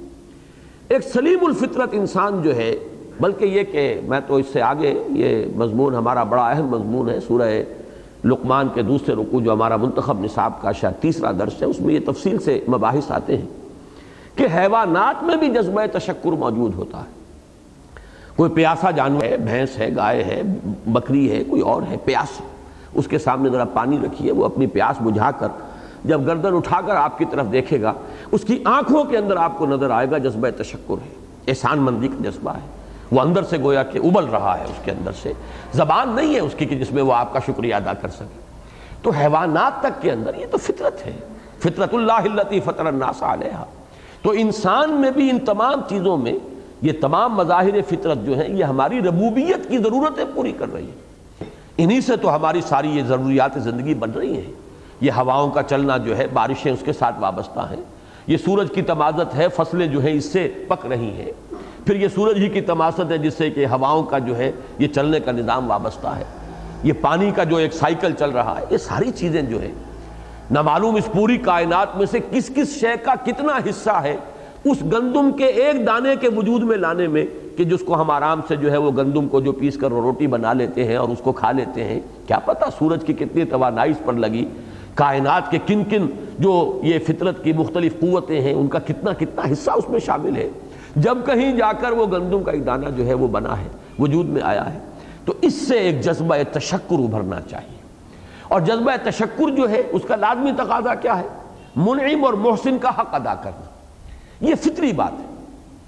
Speaker 1: ایک سلیم الفطرت انسان جو ہے، بلکہ یہ کہ میں تو اس سے آگے یہ مضمون ہمارا بڑا اہم مضمون ہے، سورہ لقمان کے دوسرے رکوع جو ہمارا منتخب نصاب کا شاید تیسرا درس ہے، اس میں یہ تفصیل سے مباحث آتے ہیں کہ حیوانات میں بھی جذبہ تشکر موجود ہوتا ہے۔ کوئی پیاسا جانور ہے، بھینس ہے، گائے ہے، بکری ہے، کوئی اور ہے پیاس، اس کے سامنے ذرا پانی رکھیے، وہ اپنی پیاس بجھا کر جب گردن اٹھا کر آپ کی طرف دیکھے گا، اس کی آنکھوں کے اندر آپ کو نظر آئے گا جذبہ تشکر ہے، احسان مندی کا جذبہ ہے، وہ اندر سے گویا کہ ابل رہا ہے، اس کے اندر سے زبان نہیں ہے اس کی کہ جس میں وہ آپ کا شکریہ ادا کر سکے۔ تو حیوانات تک کے اندر یہ تو فطرت ہے، فطرت اللہ التی فطر الناس علیہا۔ تو انسان میں بھی ان تمام چیزوں میں یہ تمام مظاہر فطرت جو ہیں یہ ہماری ربوبیت کی ضرورتیں پوری کر رہی ہیں، انہی سے تو ہماری ساری یہ ضروریات زندگی بن رہی ہیں۔ یہ ہواؤں کا چلنا جو ہے، بارشیں اس کے ساتھ وابستہ ہیں، یہ سورج کی تمازت ہے، فصلیں جو ہیں اس سے پک رہی ہیں، پھر یہ سورج ہی کی تماست ہے جس سے کہ ہواؤں کا جو ہے یہ چلنے کا نظام وابستہ ہے، یہ پانی کا جو ایک سائیکل چل رہا ہے، یہ ساری چیزیں جو ہیں نہ معلوم اس پوری کائنات میں سے کس کس شے کا کتنا حصہ ہے اس گندم کے ایک دانے کے وجود میں لانے میں، کہ جس کو ہم آرام سے جو ہے وہ گندم کو جو پیس کر روٹی بنا لیتے ہیں اور اس کو کھا لیتے ہیں، کیا پتہ سورج کی کتنی توانائی اس پر لگی، کائنات کے کن کن جو یہ فطرت کی مختلف قوتیں ہیں ان کا کتنا کتنا حصہ اس میں شامل ہے، جب کہیں جا کر وہ گندم کا ایک دانہ جو ہے وہ بنا ہے، وجود میں آیا ہے۔ تو اس سے ایک جذبہ تشکر ابھرنا چاہیے، اور جذبہ تشکر جو ہے اس کا لازمی تقاضا کیا ہے؟ منعم اور محسن کا حق ادا کرنا، یہ فطری بات ہے،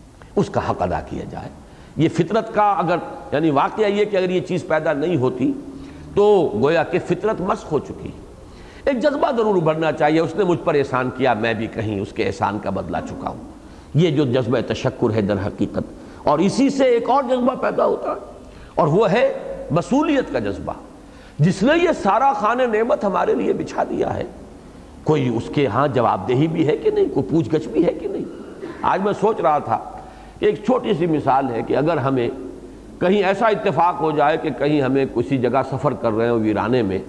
Speaker 1: اس کا حق ادا کیا جائے۔ یہ فطرت کا اگر یعنی واقعہ یہ کہ اگر یہ چیز پیدا نہیں ہوتی تو گویا کہ فطرت مسخ ہو چکی۔ ایک جذبہ ضرور ابھرنا چاہیے، اس نے مجھ پر احسان کیا، میں بھی کہیں اس کے احسان کا بدلہ چکا ہوں، یہ جو جذبہ تشکر ہے در حقیقت۔ اور اسی سے ایک اور جذبہ پیدا ہوتا ہے، اور وہ ہے مسئولیت کا جذبہ۔ جس نے یہ سارا خانہ نعمت ہمارے لیے بچھا دیا ہے، کوئی اس کے ہاں جواب دہی بھی ہے کہ نہیں، کوئی پوچھ گچھ بھی ہے کہ نہیں۔ آج میں سوچ رہا تھا کہ ایک چھوٹی سی مثال ہے کہ اگر ہمیں کہیں ایسا اتفاق ہو جائے کہ کہیں ہمیں کسی جگہ سفر کر رہے ہوں ویرانے میں،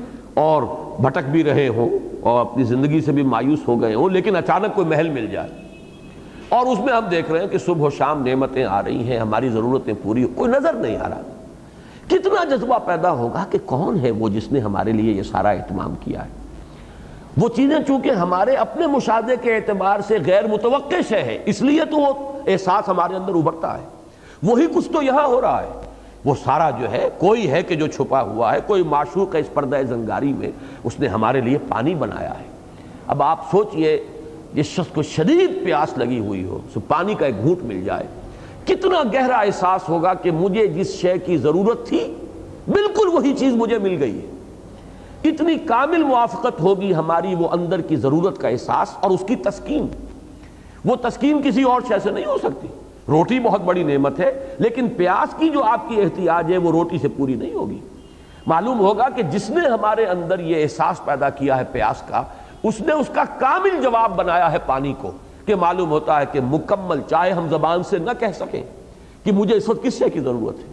Speaker 1: اور بھٹک بھی رہے ہوں اور اپنی زندگی سے بھی مایوس ہو گئے ہوں، لیکن اچانک کوئی محل مل جائے اور اس میں ہم دیکھ رہے ہیں کہ صبح و شام نعمتیں آ رہی ہیں، ہماری ضرورتیں پوری، کوئی نظر نہیں آ رہا، کتنا جذبہ پیدا ہوگا کہ کون ہے وہ جس نے ہمارے لیے یہ سارا اہتمام کیا ہے۔ وہ چیزیں چونکہ ہمارے اپنے مشاہدے کے اعتبار سے غیر متوقع شے ہے، اس لیے تو وہ احساس ہمارے اندر ابھرتا ہے، وہی کچھ تو یہاں ہو رہا ہے۔ وہ سارا جو ہے کوئی ہے کہ جو چھپا ہوا ہے، کوئی معشوق ہے اس پردہ زنگاری میں، اس نے ہمارے لیے پانی بنایا ہے۔ اب آپ سوچئے جس شخص کو شدید پیاس لگی ہوئی ہو، سو پانی کا ایک گھونٹ مل جائے، کتنا گہرا احساس ہوگا کہ مجھے جس شے کی ضرورت تھی بالکل وہی چیز مجھے مل گئی ہے۔ اتنی کامل موافقت ہوگی ہماری وہ اندر کی ضرورت کا احساس اور اس کی تسکین۔ وہ تسکین کسی اور شے سے نہیں ہو سکتی۔ روٹی بہت بڑی نعمت ہے، لیکن پیاس کی جو آپ کی احتیاج ہے وہ روٹی سے پوری نہیں ہوگی۔ معلوم ہوگا کہ جس نے ہمارے اندر یہ احساس پیدا کیا ہے پیاس کا، اس نے اس کا کامل جواب بنایا ہے پانی کو، کہ معلوم ہوتا ہے کہ مکمل، چاہے ہم زبان سے نہ کہہ سکیں کہ مجھے اس وقت کس شے کی ضرورت ہے۔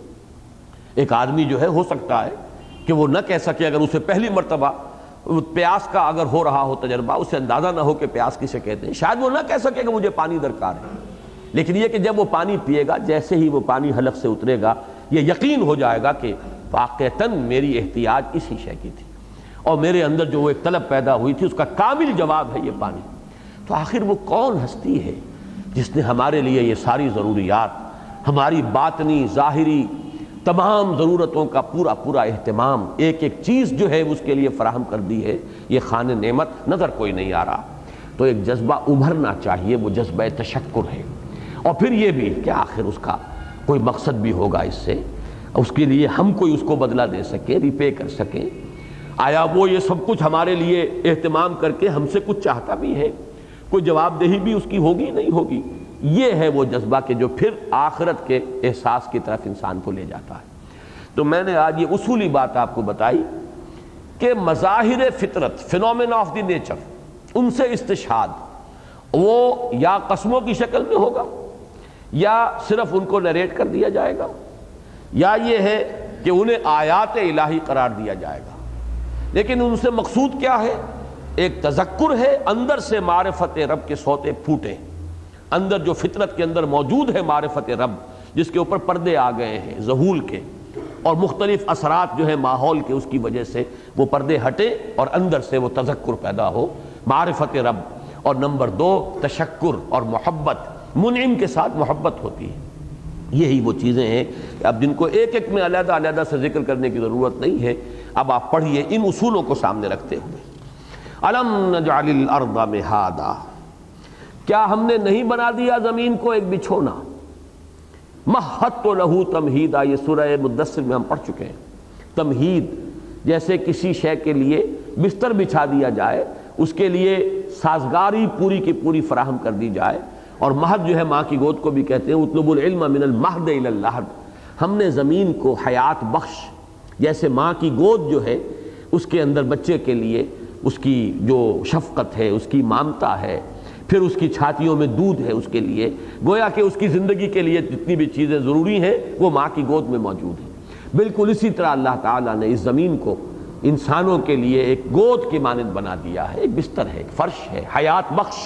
Speaker 1: ایک آدمی جو ہے ہو سکتا ہے کہ وہ نہ کہہ سکے، اگر اسے پہلی مرتبہ پیاس کا اگر ہو رہا ہو تجربہ، اسے اندازہ نہ ہو کہ پیاس کسے کہتے ہیں، شاید وہ نہ کہہ سکے کہ مجھے پانی درکار ہے، لیکن یہ کہ جب وہ پانی پیے گا، جیسے ہی وہ پانی حلق سے اترے گا، یہ یقین ہو جائے گا کہ واقعتاً میری احتیاج اسی شے کی تھی، اور میرے اندر جو وہ ایک طلب پیدا ہوئی تھی اس کا کامل جواب ہے یہ پانی۔ تو آخر وہ کون ہستی ہے جس نے ہمارے لیے یہ ساری ضروریات، ہماری باطنی ظاہری تمام ضرورتوں کا پورا پورا اہتمام، ایک ایک چیز جو ہے اس کے لیے فراہم کر دی ہے؟ یہ خانہ نعمت نظر کوئی نہیں آ رہا۔ تو ایک جذبہ ابھرنا چاہیے، وہ جذبہ تشکر ہے، اور پھر یہ بھی کہ آخر اس کا کوئی مقصد بھی ہوگا، اس سے اس کے لیے ہم کوئی اس کو بدلہ دے سکیں، ریپے کر سکیں۔ آیا وہ یہ سب کچھ ہمارے لیے اہتمام کر کے ہم سے کچھ چاہتا بھی ہے؟ کوئی جواب دہی بھی اس کی ہوگی نہیں ہوگی؟ یہ ہے وہ جذبہ کہ جو پھر آخرت کے احساس کی طرف انسان کو لے جاتا ہے۔ تو میں نے آج یہ اصولی بات آپ کو بتائی کہ مظاہر فطرت، فینومینا آف دی نیچر، ان سے استشہاد وہ یا قسموں کی شکل میں ہوگا، یا صرف ان کو نریٹ کر دیا جائے گا، یا یہ ہے کہ انہیں آیات الہی قرار دیا جائے گا۔ لیکن ان سے مقصود کیا ہے؟ ایک تذکر ہے، اندر سے معرفت رب کے سوتے پھوٹے، اندر جو فطرت کے اندر موجود ہے معرفت رب، جس کے اوپر پردے آ گئے ہیں ذہول کے، اور مختلف اثرات جو ہے ماحول کے، اس کی وجہ سے وہ پردے ہٹے اور اندر سے وہ تذکر پیدا ہو، معرفت رب۔ اور نمبر دو، تشکر اور محبت، منعم کے ساتھ محبت ہوتی ہے۔ یہی وہ چیزیں ہیں اب جن کو ایک ایک میں علیحدہ علیحدہ سے ذکر کرنے کی ضرورت نہیں ہے، اب آپ پڑھیے ان اصولوں کو سامنے رکھتے ہوئے۔ الم نجعل الارض مہادا، کیا ہم نے نہیں بنا دیا زمین کو ایک بچھونا؟ مہدت لہ تمہیدا، یہ سورہ مدثر میں ہم پڑھ چکے ہیں۔ تمہید جیسے کسی شے کے لیے بستر بچھا دیا جائے، اس کے لیے سازگاری پوری کی پوری فراہم کر دی جائے. اور مہد جو ہے ماں کی گود کو بھی کہتے ہیں. اطلب العلم من المہد الی اللحد. ہم نے زمین کو حیات بخش، جیسے ماں کی گود جو ہے اس کے اندر بچے کے لیے اس کی جو شفقت ہے، اس کی مامتا ہے، پھر اس کی چھاتیوں میں دودھ ہے اس کے لیے، گویا کہ اس کی زندگی کے لیے جتنی بھی چیزیں ضروری ہیں وہ ماں کی گود میں موجود ہیں. بالکل اسی طرح اللہ تعالیٰ نے اس زمین کو انسانوں کے لیے ایک گود کی مانند بنا دیا ہے، ایک بستر ہے، ایک فرش ہے، حیات بخش.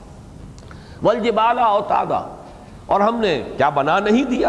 Speaker 1: والجبال اوتادا، اور ہم نے کیا بنا نہیں دیا،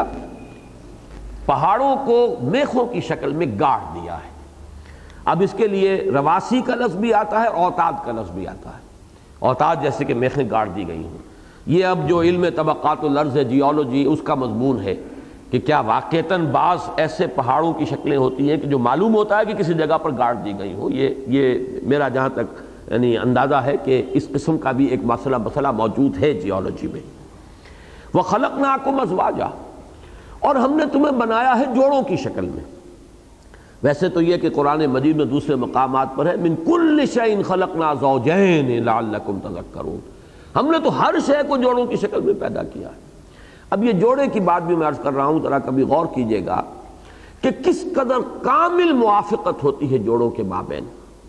Speaker 1: پہاڑوں کو میخوں کی شکل میں گاڑ دیا ہے. اب اس کے لیے رواسی کا لفظ بھی آتا ہے، اوتاد کا لفظ بھی آتا ہے. اوتاد جیسے کہ میخیں گاڑ دی گئی ہوں. یہ اب جو علم طبقات الارض جیولوجی اس کا مضمون ہے کہ کیا واقعتاً بعض ایسے پہاڑوں کی شکلیں ہوتی ہیں کہ جو معلوم ہوتا ہے کہ کسی جگہ پر گاڑ دی گئی ہو. یہ یہ میرا جہاں تک یعنی اندازہ ہے کہ اس قسم کا بھی ایک مسئلہ مسئلہ موجود ہے جیولوجی میں. وَخَلَقْنَاكُمْ أَزْوَاجًا، اور ہم نے تمہیں بنایا ہے جوڑوں کی شکل میں. ویسے تو یہ کہ قرآن مجید میں دوسرے مقامات پر ہے من کل شیء خلقنا زوجین لعلکم تذکرون. ہم نے تو ہر شے کو جوڑوں کی شکل میں پیدا کیا ہے. اب یہ جوڑے کی بات بھی میں عرض کر رہا ہوں، ذرا کبھی غور کیجئے گا کہ کس قدر کامل موافقت ہوتی ہے جوڑوں کے مابین،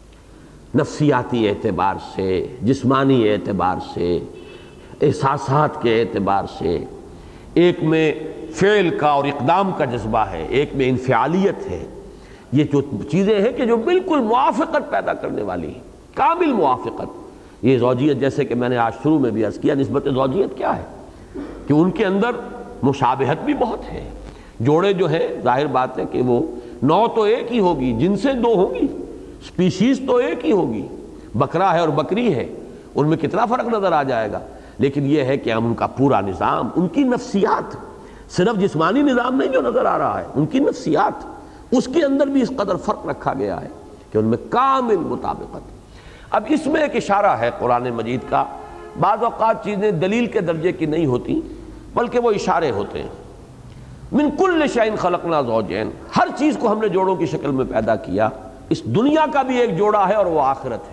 Speaker 1: نفسیاتی اعتبار سے، جسمانی اعتبار سے، احساسات کے اعتبار سے. ایک میں فعل کا اور اقدام کا جذبہ ہے، ایک میں انفعالیت ہے. یہ جو چیزیں ہیں کہ جو بالکل موافقت پیدا کرنے والی ہیں، کامل موافقت. یہ زوجیت جیسے کہ میں نے آج شروع میں بھی عرض کیا، نسبت زوجیت کیا ہے کہ ان کے اندر مشابہت بھی بہت ہے. جوڑے جو ہیں ظاہر بات ہے کہ وہ نوع تو ایک ہی ہوگی، جنسیں دو ہوں گی، سپیشیز تو ایک ہی ہوگی، بکرا ہے اور بکری ہے، ان میں کتنا فرق نظر آ جائے گا. لیکن یہ ہے کہ ہم ان کا پورا نظام، ان کی نفسیات، صرف جسمانی نظام نہیں جو نظر آ رہا ہے، ان کی نفسیات، اس کے اندر بھی اس قدر فرق رکھا گیا ہے کہ ان میں کامل مطابقت. اب اس میں ایک اشارہ ہے قرآن مجید کا. بعض اوقات چیزیں دلیل کے درجے کی نہیں ہوتی بلکہ وہ اشارے ہوتے ہیں. من کل شیء خلقنا زوجین، ہر چیز کو ہم نے جوڑوں کی شکل میں پیدا کیا. اس دنیا کا بھی ایک جوڑا ہے اور وہ آخرت ہے.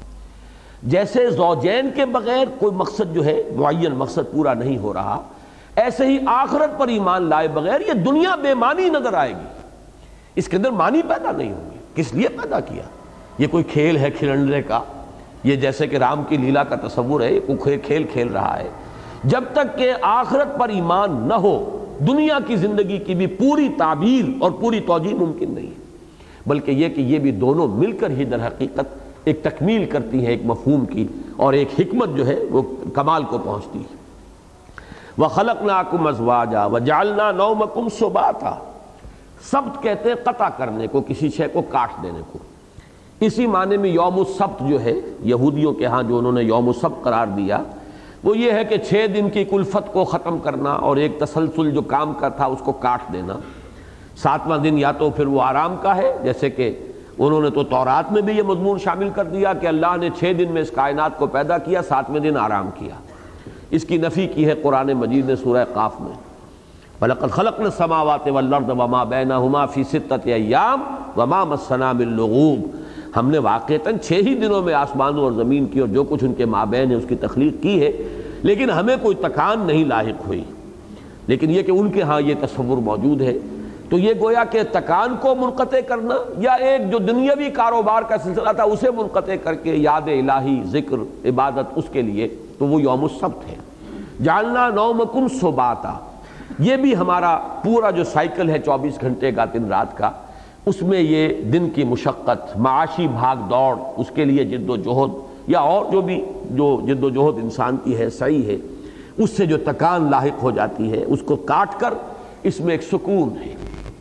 Speaker 1: جیسے زوجین کے بغیر کوئی مقصد جو ہے معین مقصد پورا نہیں ہو رہا، ایسے ہی آخرت پر ایمان لائے بغیر یہ دنیا بے معنی نظر آئے گی. اس کے اندر معنی پیدا نہیں ہوں گے. کس لیے پیدا کیا؟ یہ کوئی کھیل ہے کھلنے کا، یہ جیسے کہ رام کی لیلا کا تصور ہے، یہ کھیل کھیل رہا ہے. جب تک کہ آخرت پر ایمان نہ ہو دنیا کی زندگی کی بھی پوری تعبیر اور پوری توجیہ ممکن نہیں ہے. بلکہ یہ کہ یہ بھی دونوں مل کر ہی در حقیقت ایک تکمیل کرتی ہیں ایک مفہوم کی، اور ایک حکمت جو ہے وہ کمال کو پہنچتی ہے. وَخَلَقْنَاكُمْ أَزْوَاجًا وَجَعَلْنَا نَوْمَكُمْ سُبَاتًا. سبت کہتے ہیں قطع کرنے کو، کسی شے کو کاٹ دینے کو. اسی معنی میں یوم السبت جو ہے یہودیوں کے ہاں جو انہوں نے یوم السبت قرار دیا، وہ یہ ہے کہ چھ دن کی کلفت کو ختم کرنا اور ایک تسلسل جو کام کا تھا اس کو کاٹ دینا. ساتواں دن یا تو پھر وہ آرام کا ہے، جیسے کہ انہوں نے تو تورات میں بھی یہ مضمون شامل کر دیا کہ اللہ نے چھ دن میں اس کائنات کو پیدا کیا، ساتویں دن آرام کیا. اس کی نفی کی ہے قرآن مجید نے سورہ قاف میں. وَلَقَدْ خَلَقْنَا السَّمَاوَاتِ وَالْأَرْضَ وَمَا بَيْنَهُمَا فِي سِتَّةِ أَيَّامٍ وَمَا مَسَّنَا مِن لُغُوبٍ. ہم نے واقعتاً چھ ہی دنوں میں آسمانوں اور زمین کی اور جو کچھ ان کے مابین ہے اس کی تخلیق کی ہے، لیکن ہمیں کوئی تکان نہیں لاحق ہوئی. لیکن یہ کہ ان کے ہاں یہ تصور موجود ہے. تو یہ گویا کہ تکان کو منقطع کرنا یا ایک جو دنیاوی کاروبار کا سلسلہ تھا اسے منقطع کر کے یاد الہی، ذکر، عبادت اس کے لیے، تو وہ یوم السبت ہے. جعلنا نومکم سباتا. یہ بھی ہمارا پورا جو سائیکل ہے چوبیس گھنٹے کا دن رات کا، اس میں یہ دن کی مشقت، معاشی بھاگ دوڑ، اس کے لیے جد و جہد یا اور جو بھی جو جد و جہد انسان کی ہے صحیح ہے، اس سے جو تکان لاحق ہو جاتی ہے اس کو کاٹ کر اس میں ایک سکون ہے.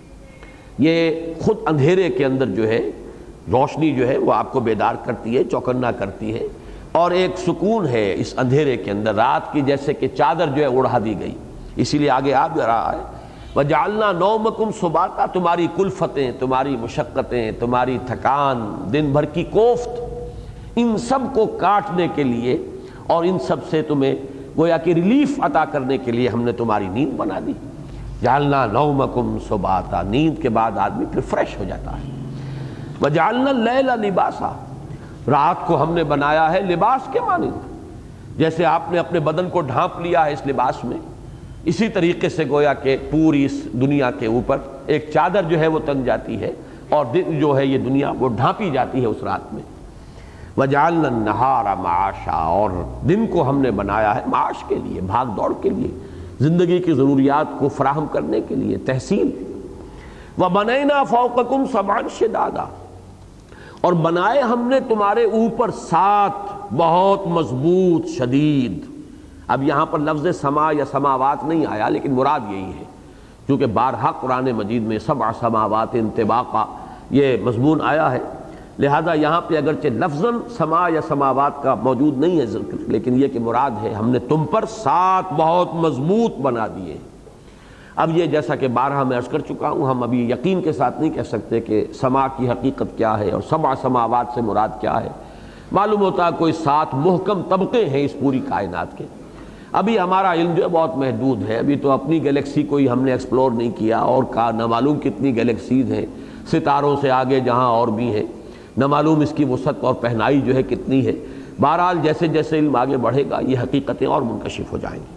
Speaker 1: یہ خود اندھیرے کے اندر جو ہے روشنی جو ہے وہ آپ کو بیدار کرتی ہے، چوکنا کرتی ہے، اور ایک سکون ہے اس اندھیرے کے اندر. رات کی جیسے کہ چادر جو ہے اڑا دی گئی. اسی لیے آگے آپ جو رہا ہے وَجَعَلْنَا نَوْمَكُمْ سُبَاتًا. تمہاری کلفتیں، تمہاری مشقتیں، تمہاری تھکان، دن بھر کی کوفت، ان سب کو کاٹنے کے لیے اور ان سب سے تمہیں گویا کہ ریلیف عطا کرنے کے لیے ہم نے تمہاری نیند بنا دی. جعلنا نومکم سباتا. نیند کے بعد آدمی پھر فریش ہو جاتا ہے. وجعلنا اللیل لباسا. رات کو ہم نے بنایا ہے لباس کے مانند، جیسے آپ نے اپنے بدن کو ڈھانپ لیا ہے اس لباس میں، اسی طریقے سے گویا کہ پوری اس دنیا کے اوپر ایک چادر جو ہے وہ تن جاتی ہے اور دن جو ہے یہ دنیا وہ ڈھانپی جاتی ہے اس رات میں۔ وَجَعَلْنَا النَّهَارَ مَعَاشًا، اور دن کو ہم نے بنایا ہے معاش کے لیے، بھاگ دوڑ کے لیے، زندگی کی ضروریات کو فراہم کرنے کے لیے، تحصیل۔ وَبَنَيْنَا فَوْقَكُمْ سَبْعًا شِدَادًا، اور بنائے ہم نے تمہارے اوپر سات بہت مضبوط شدید۔ اب یہاں پر لفظ سما یا سماوات نہیں آیا، لیکن مراد یہی ہے، کیونکہ بارہا قرآن مجید میں سبع سماوات طباقا یہ مضمون آیا ہے، لہذا یہاں پہ اگرچہ لفظاً سما یا سماوات کا موجود نہیں ہے ذکر، لیکن یہ کہ مراد ہے ہم نے تم پر سات بہت مضبوط بنا دیے۔ اب یہ جیسا کہ بارہا میں عرض کر چکا ہوں، ہم ابھی یقین کے ساتھ نہیں کہہ سکتے کہ سما کی حقیقت کیا ہے اور سبع سماوات سے مراد کیا ہے۔ معلوم ہوتا ہے کوئی سات محکم طبقے ہیں اس پوری کائنات کے۔ ابھی ہمارا علم جو ہے بہت محدود ہے، ابھی تو اپنی گلیکسی کوئی ہم نے ایکسپلور نہیں کیا، اور کا نہ معلوم کتنی گلیکسیز ہیں، ستاروں سے آگے جہاں اور بھی ہیں، نہ معلوم اس کی وسعت اور پہنائی جو ہے کتنی ہے۔ بہرحال جیسے جیسے علم آگے بڑھے گا یہ حقیقتیں اور منکشف ہو جائیں گی۔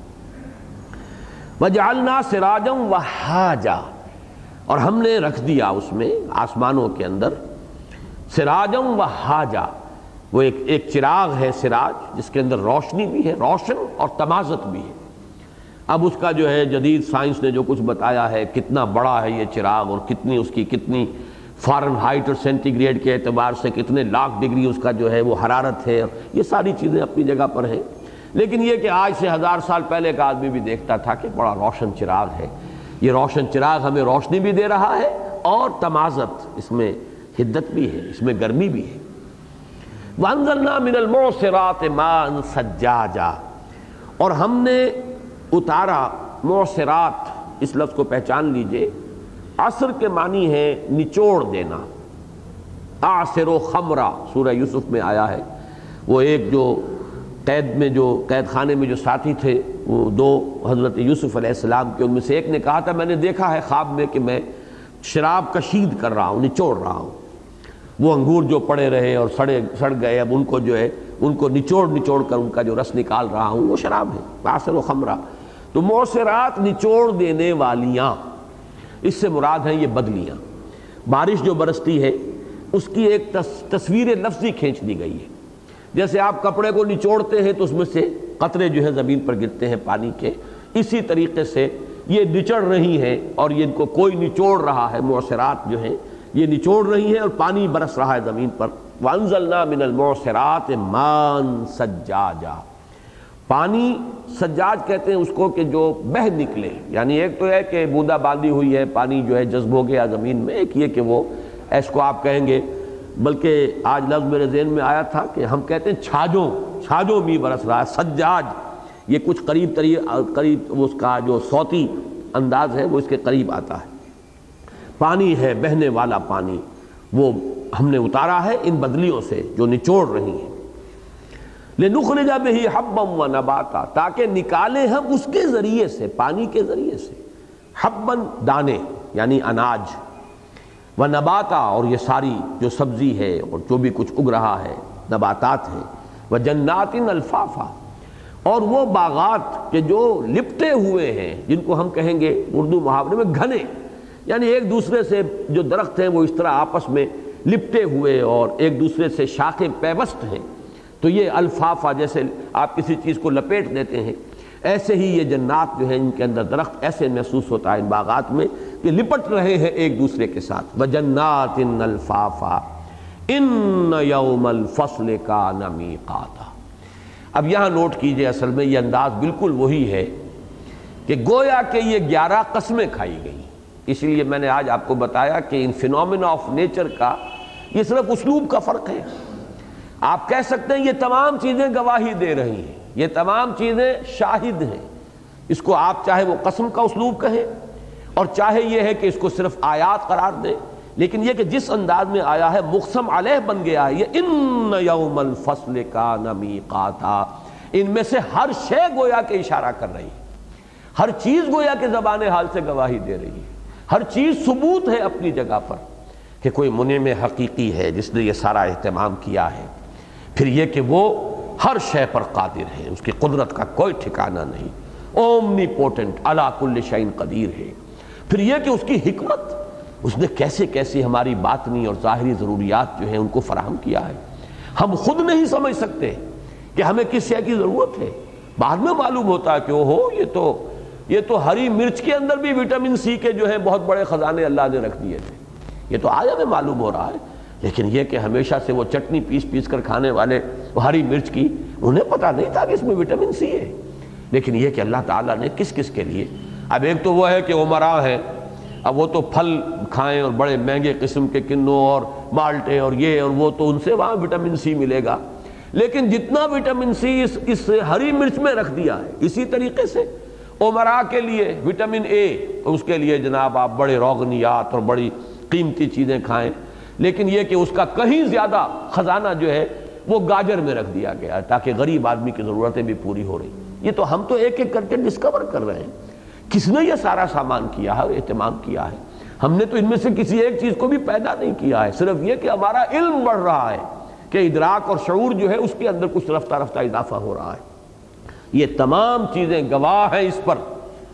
Speaker 1: وَجَعَلْنَا سِرَاجًا وَهَّاجًا، اور ہم نے رکھ دیا اس میں آسمانوں کے اندر سراجا وہاجا، وہ ایک ایک چراغ ہے سراج جس کے اندر روشنی بھی ہے، روشن اور تمازت بھی ہے۔ اب اس کا جو ہے جدید سائنس نے جو کچھ بتایا ہے کتنا بڑا ہے یہ چراغ، اور کتنی اس کی کتنی فارن ہائٹ اور سینٹی گریڈ کے اعتبار سے کتنے لاکھ ڈگری اس کا جو ہے وہ حرارت ہے، یہ ساری چیزیں اپنی جگہ پر ہیں، لیکن یہ کہ آج سے ہزار سال پہلے کا آدمی بھی دیکھتا تھا کہ بڑا روشن چراغ ہے۔ یہ روشن چراغ ہمیں روشنی بھی دے رہا ہے اور تمازت، اس میں حدت بھی ہے، اس میں گرمی بھی ہے۔ وَأَنزَلْنَا مِنَ الْمُعْصِرَاتِ مَاءً ثَجَّاجًا، اور ہم نے اتارا معصرات، اس لفظ کو پہچان لیجئے، عصر کے معنی ہے نچوڑ دینا۔ اعصر و خمرہ سورہ یوسف میں آیا ہے، وہ ایک جو قید میں جو قید خانے میں جو ساتھی تھے وہ دو حضرت یوسف علیہ السلام کے، ان میں سے ایک نے کہا تھا میں نے دیکھا ہے خواب میں کہ میں شراب کشید کر رہا ہوں، نچوڑ رہا ہوں، وہ انگور جو پڑے رہے اور سڑے سڑ گئے، اب ان کو جو ہے ان کو نچوڑ نچوڑ کر ان کا جو رس نکال رہا ہوں وہ شراب ہے، عصر و خمرہ۔ تو معصرات نچوڑ دینے والیاں، اس سے مراد ہیں یہ بدلیاں۔ بارش جو برستی ہے اس کی ایک تصویر لفظی کھینچ دی گئی ہے، جیسے آپ کپڑے کو نچوڑتے ہیں تو اس میں سے قطرے جو ہے زمین پر گرتے ہیں پانی کے، اسی طریقے سے یہ نچڑ رہی ہیں اور یہ ان کو کوئی نچوڑ رہا ہے، معصرات جو ہیں یہ نچوڑ رہی ہیں اور پانی برس رہا ہے زمین پر۔ وَأَنزَلْنَا مِنَ الْمُعْصِرَاتِ مَاءً ثَجَّاجًا، پانی سجاج کہتے ہیں اس کو کہ جو بہہ نکلے، یعنی ایک تو ہے کہ بوندا باندی ہوئی ہے، پانی جو ہے جذب ہو گیا زمین میں، ایک یہ کہ وہ اس کو آپ کہیں گے، بلکہ آج لفظ میرے ذہن میں آیا تھا کہ ہم کہتے ہیں چھاجوں چھاجوں بھی برس رہا ہے، سجاج یہ کچھ قریب ترین قریب اس کا جو صوتی انداز ہے وہ اس کے قریب آتا ہے۔ پانی ہے بہنے والا پانی، وہ ہم نے اتارا ہے ان بدلیوں سے جو نچوڑ رہی ہیں۔ لِنُخْرِجَ بِهِ حَبًّا وَنَبَاتًا، تاکہ نکالیں ہم اس کے ذریعے سے، پانی کے ذریعے سے، حبًّا دانے یعنی اناج، وَنَبَاتًا اور یہ ساری جو سبزی ہے اور جو بھی کچھ اگ رہا ہے نباتات ہیں، وَجَنَّاتٍ أَلْفَافًا اور وہ باغات کہ جو لپٹے ہوئے ہیں، جن کو ہم کہیں گے اردو محاورے میں گھنے، یعنی ایک دوسرے سے جو درخت ہیں وہ اس طرح آپس میں لپٹے ہوئے اور ایک دوسرے سے شاخیں پیوست ہیں، تو یہ الفافا جیسے آپ کسی چیز کو لپیٹ دیتے ہیں، ایسے ہی یہ جنات جو ہیں ان کے اندر درخت ایسے محسوس ہوتا ہے ان باغات میں کہ لپٹ رہے ہیں ایک دوسرے کے ساتھ۔ وَجَنَّاتٍ أَلْفَافًا إِنَّ يَوْمَ الْفَصْلِ كَانَ مِيقَاتًا۔ اب یہاں نوٹ کیجئے، اصل میں یہ انداز بالکل وہی ہے کہ گویا کہ یہ گیارہ قسمیں کھائی گئیں، اس لیے میں نے آج آپ کو بتایا کہ ان فینومینا آف نیچر کا یہ صرف اسلوب کا فرق ہے۔ آپ کہہ سکتے ہیں یہ تمام چیزیں گواہی دے رہی ہیں، یہ تمام چیزیں شاہد ہیں، اس کو آپ چاہے وہ قسم کا اسلوب کہیں اور چاہے یہ ہے کہ اس کو صرف آیات قرار دیں، لیکن یہ کہ جس انداز میں آیا ہے مقسم علیہ بن گیا ہے یہ ان یوم الفصل کان میقاتا، ان میں سے ہر شے گویا کہ اشارہ کر رہی ہے، ہر چیز گویا کہ زبان حال سے گواہی دے رہی ہے، ہر چیز ثبوت ہے اپنی جگہ پر کہ کوئی منعم حقیقی ہے جس نے یہ سارا اہتمام کیا ہے۔ پھر یہ کہ وہ ہر شے پر قادر ہے، اس کی قدرت کا کوئی ٹھکانہ نہیں، اومنی پوٹنٹ، علی کل شیء قدیر ہے۔ پھر یہ کہ اس کی حکمت، اس نے کیسے کیسے ہماری باطنی اور ظاہری ضروریات جو ہیں ان کو فراہم کیا ہے، ہم خود نہیں سمجھ سکتے کہ ہمیں کس شے کی ضرورت ہے۔ بعد میں معلوم ہوتا ہے کہ اوہو یہ تو یہ تو ہری مرچ کے اندر بھی وٹامن سی کے جو ہے بہت بڑے خزانے اللہ نے رکھ دیے تھے، یہ تو آج ہمیں معلوم ہو رہا ہے۔ لیکن یہ کہ ہمیشہ سے وہ چٹنی پیس پیس کر کھانے والے وہ ہری مرچ کی، انہیں پتہ نہیں تھا کہ اس میں وٹامن سی ہے۔ لیکن یہ کہ اللہ تعالیٰ نے کس کس کے لیے، اب ایک تو وہ ہے کہ عمراء ہیں، اب وہ تو پھل کھائیں اور بڑے مہنگے قسم کے کنوں اور مالٹے اور یہ اور وہ، تو ان سے وہاں وٹامن سی ملے گا۔ لیکن جتنا وٹامن سی اس, اس ہری مرچ میں رکھ دیا ہے، اسی طریقے سے عمراء کے لیے وٹامن اے، اس کے لیے جناب آپ بڑے روغنیات اور بڑی قیمتی چیزیں کھائیں، لیکن یہ کہ اس کا کہیں زیادہ خزانہ جو ہے وہ گاجر میں رکھ دیا گیا ہے تاکہ غریب آدمی کی ضرورتیں بھی پوری ہو رہی۔ یہ تو ہم تو ایک ایک کر کے ڈسکور کر رہے ہیں، کس نے یہ سارا سامان کیا ہے اور اہتمام کیا ہے؟ ہم نے تو ان میں سے کسی ایک چیز کو بھی پیدا نہیں کیا ہے، صرف یہ کہ ہمارا علم بڑھ رہا ہے کہ ادراک اور شعور جو ہے اس کے اندر کچھ رفتہ رفتہ اضافہ ہو رہا ہے۔ یہ تمام چیزیں گواہ ہیں اس پر،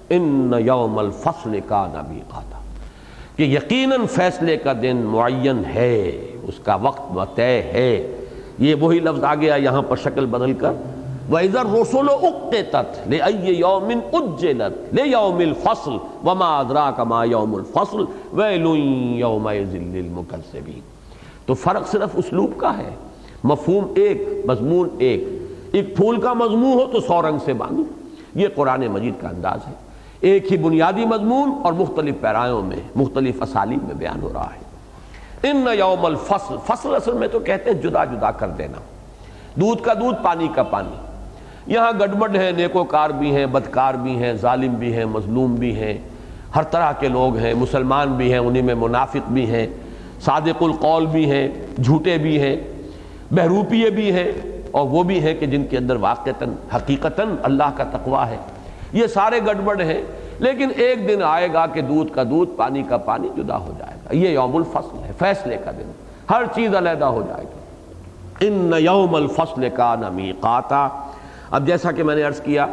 Speaker 1: ان یوم الفصل کان میقاتا، کہ یقیناً فیصلے کا دن معین ہے، اس کا وقت طے ہے۔ یہ وہی لفظ آ گیا یہاں پر شکل بدل کر، وَإِذَا الرُّسُلُ أُقِّتَتْ لِأَيِّ يَوْمٍ أُجِّلَتْ لِيَوْمِ الْفَصْلِ وَمَا أَدْرَاكَ مَا يَوْمُ الْفَصْلِ وَيْلٌ يَوْمَئِذٍ لِّلْمُكَذِّبِينَ۔ تو فرق صرف اسلوب کا ہے، مفہوم ایک، مضمون ایک۔ ایک پھول کا مضمون ہو تو سو رنگ سے باندھو، یہ قرآن مجید کا انداز ہے، ایک ہی بنیادی مضمون اور مختلف پیرایوں میں مختلف اسالیب میں بیان ہو رہا ہے۔ ان یوم الفصل، فصل اصل میں تو کہتے ہیں جدا جدا کر دینا، دودھ کا دودھ پانی کا پانی۔ یہاں گڑبڑ ہیں، نیکوکار بھی ہیں، بدکار بھی ہیں، ظالم بھی ہیں، مظلوم بھی ہیں، ہر طرح کے لوگ ہیں، مسلمان بھی ہیں، انہی میں منافق بھی ہیں، صادق القول بھی ہیں، جھوٹے بھی ہیں، بہروپیے بھی ہیں، اور وہ بھی ہیں کہ جن کے اندر واقعتاً حقیقتاً اللہ کا تقویٰ ہے۔ یہ سارے گڑبڑ ہیں، لیکن ایک دن آئے گا کہ دودھ کا دودھ پانی کا پانی جدا ہو جائے گا۔ یہ یوم الفصل ہے، فیصلے کا دن، ہر چیز علیحدہ ہو جائے گی۔ ان یوم الفصل کان میقاتا۔ اب جیسا کہ میں نے عرض کیا،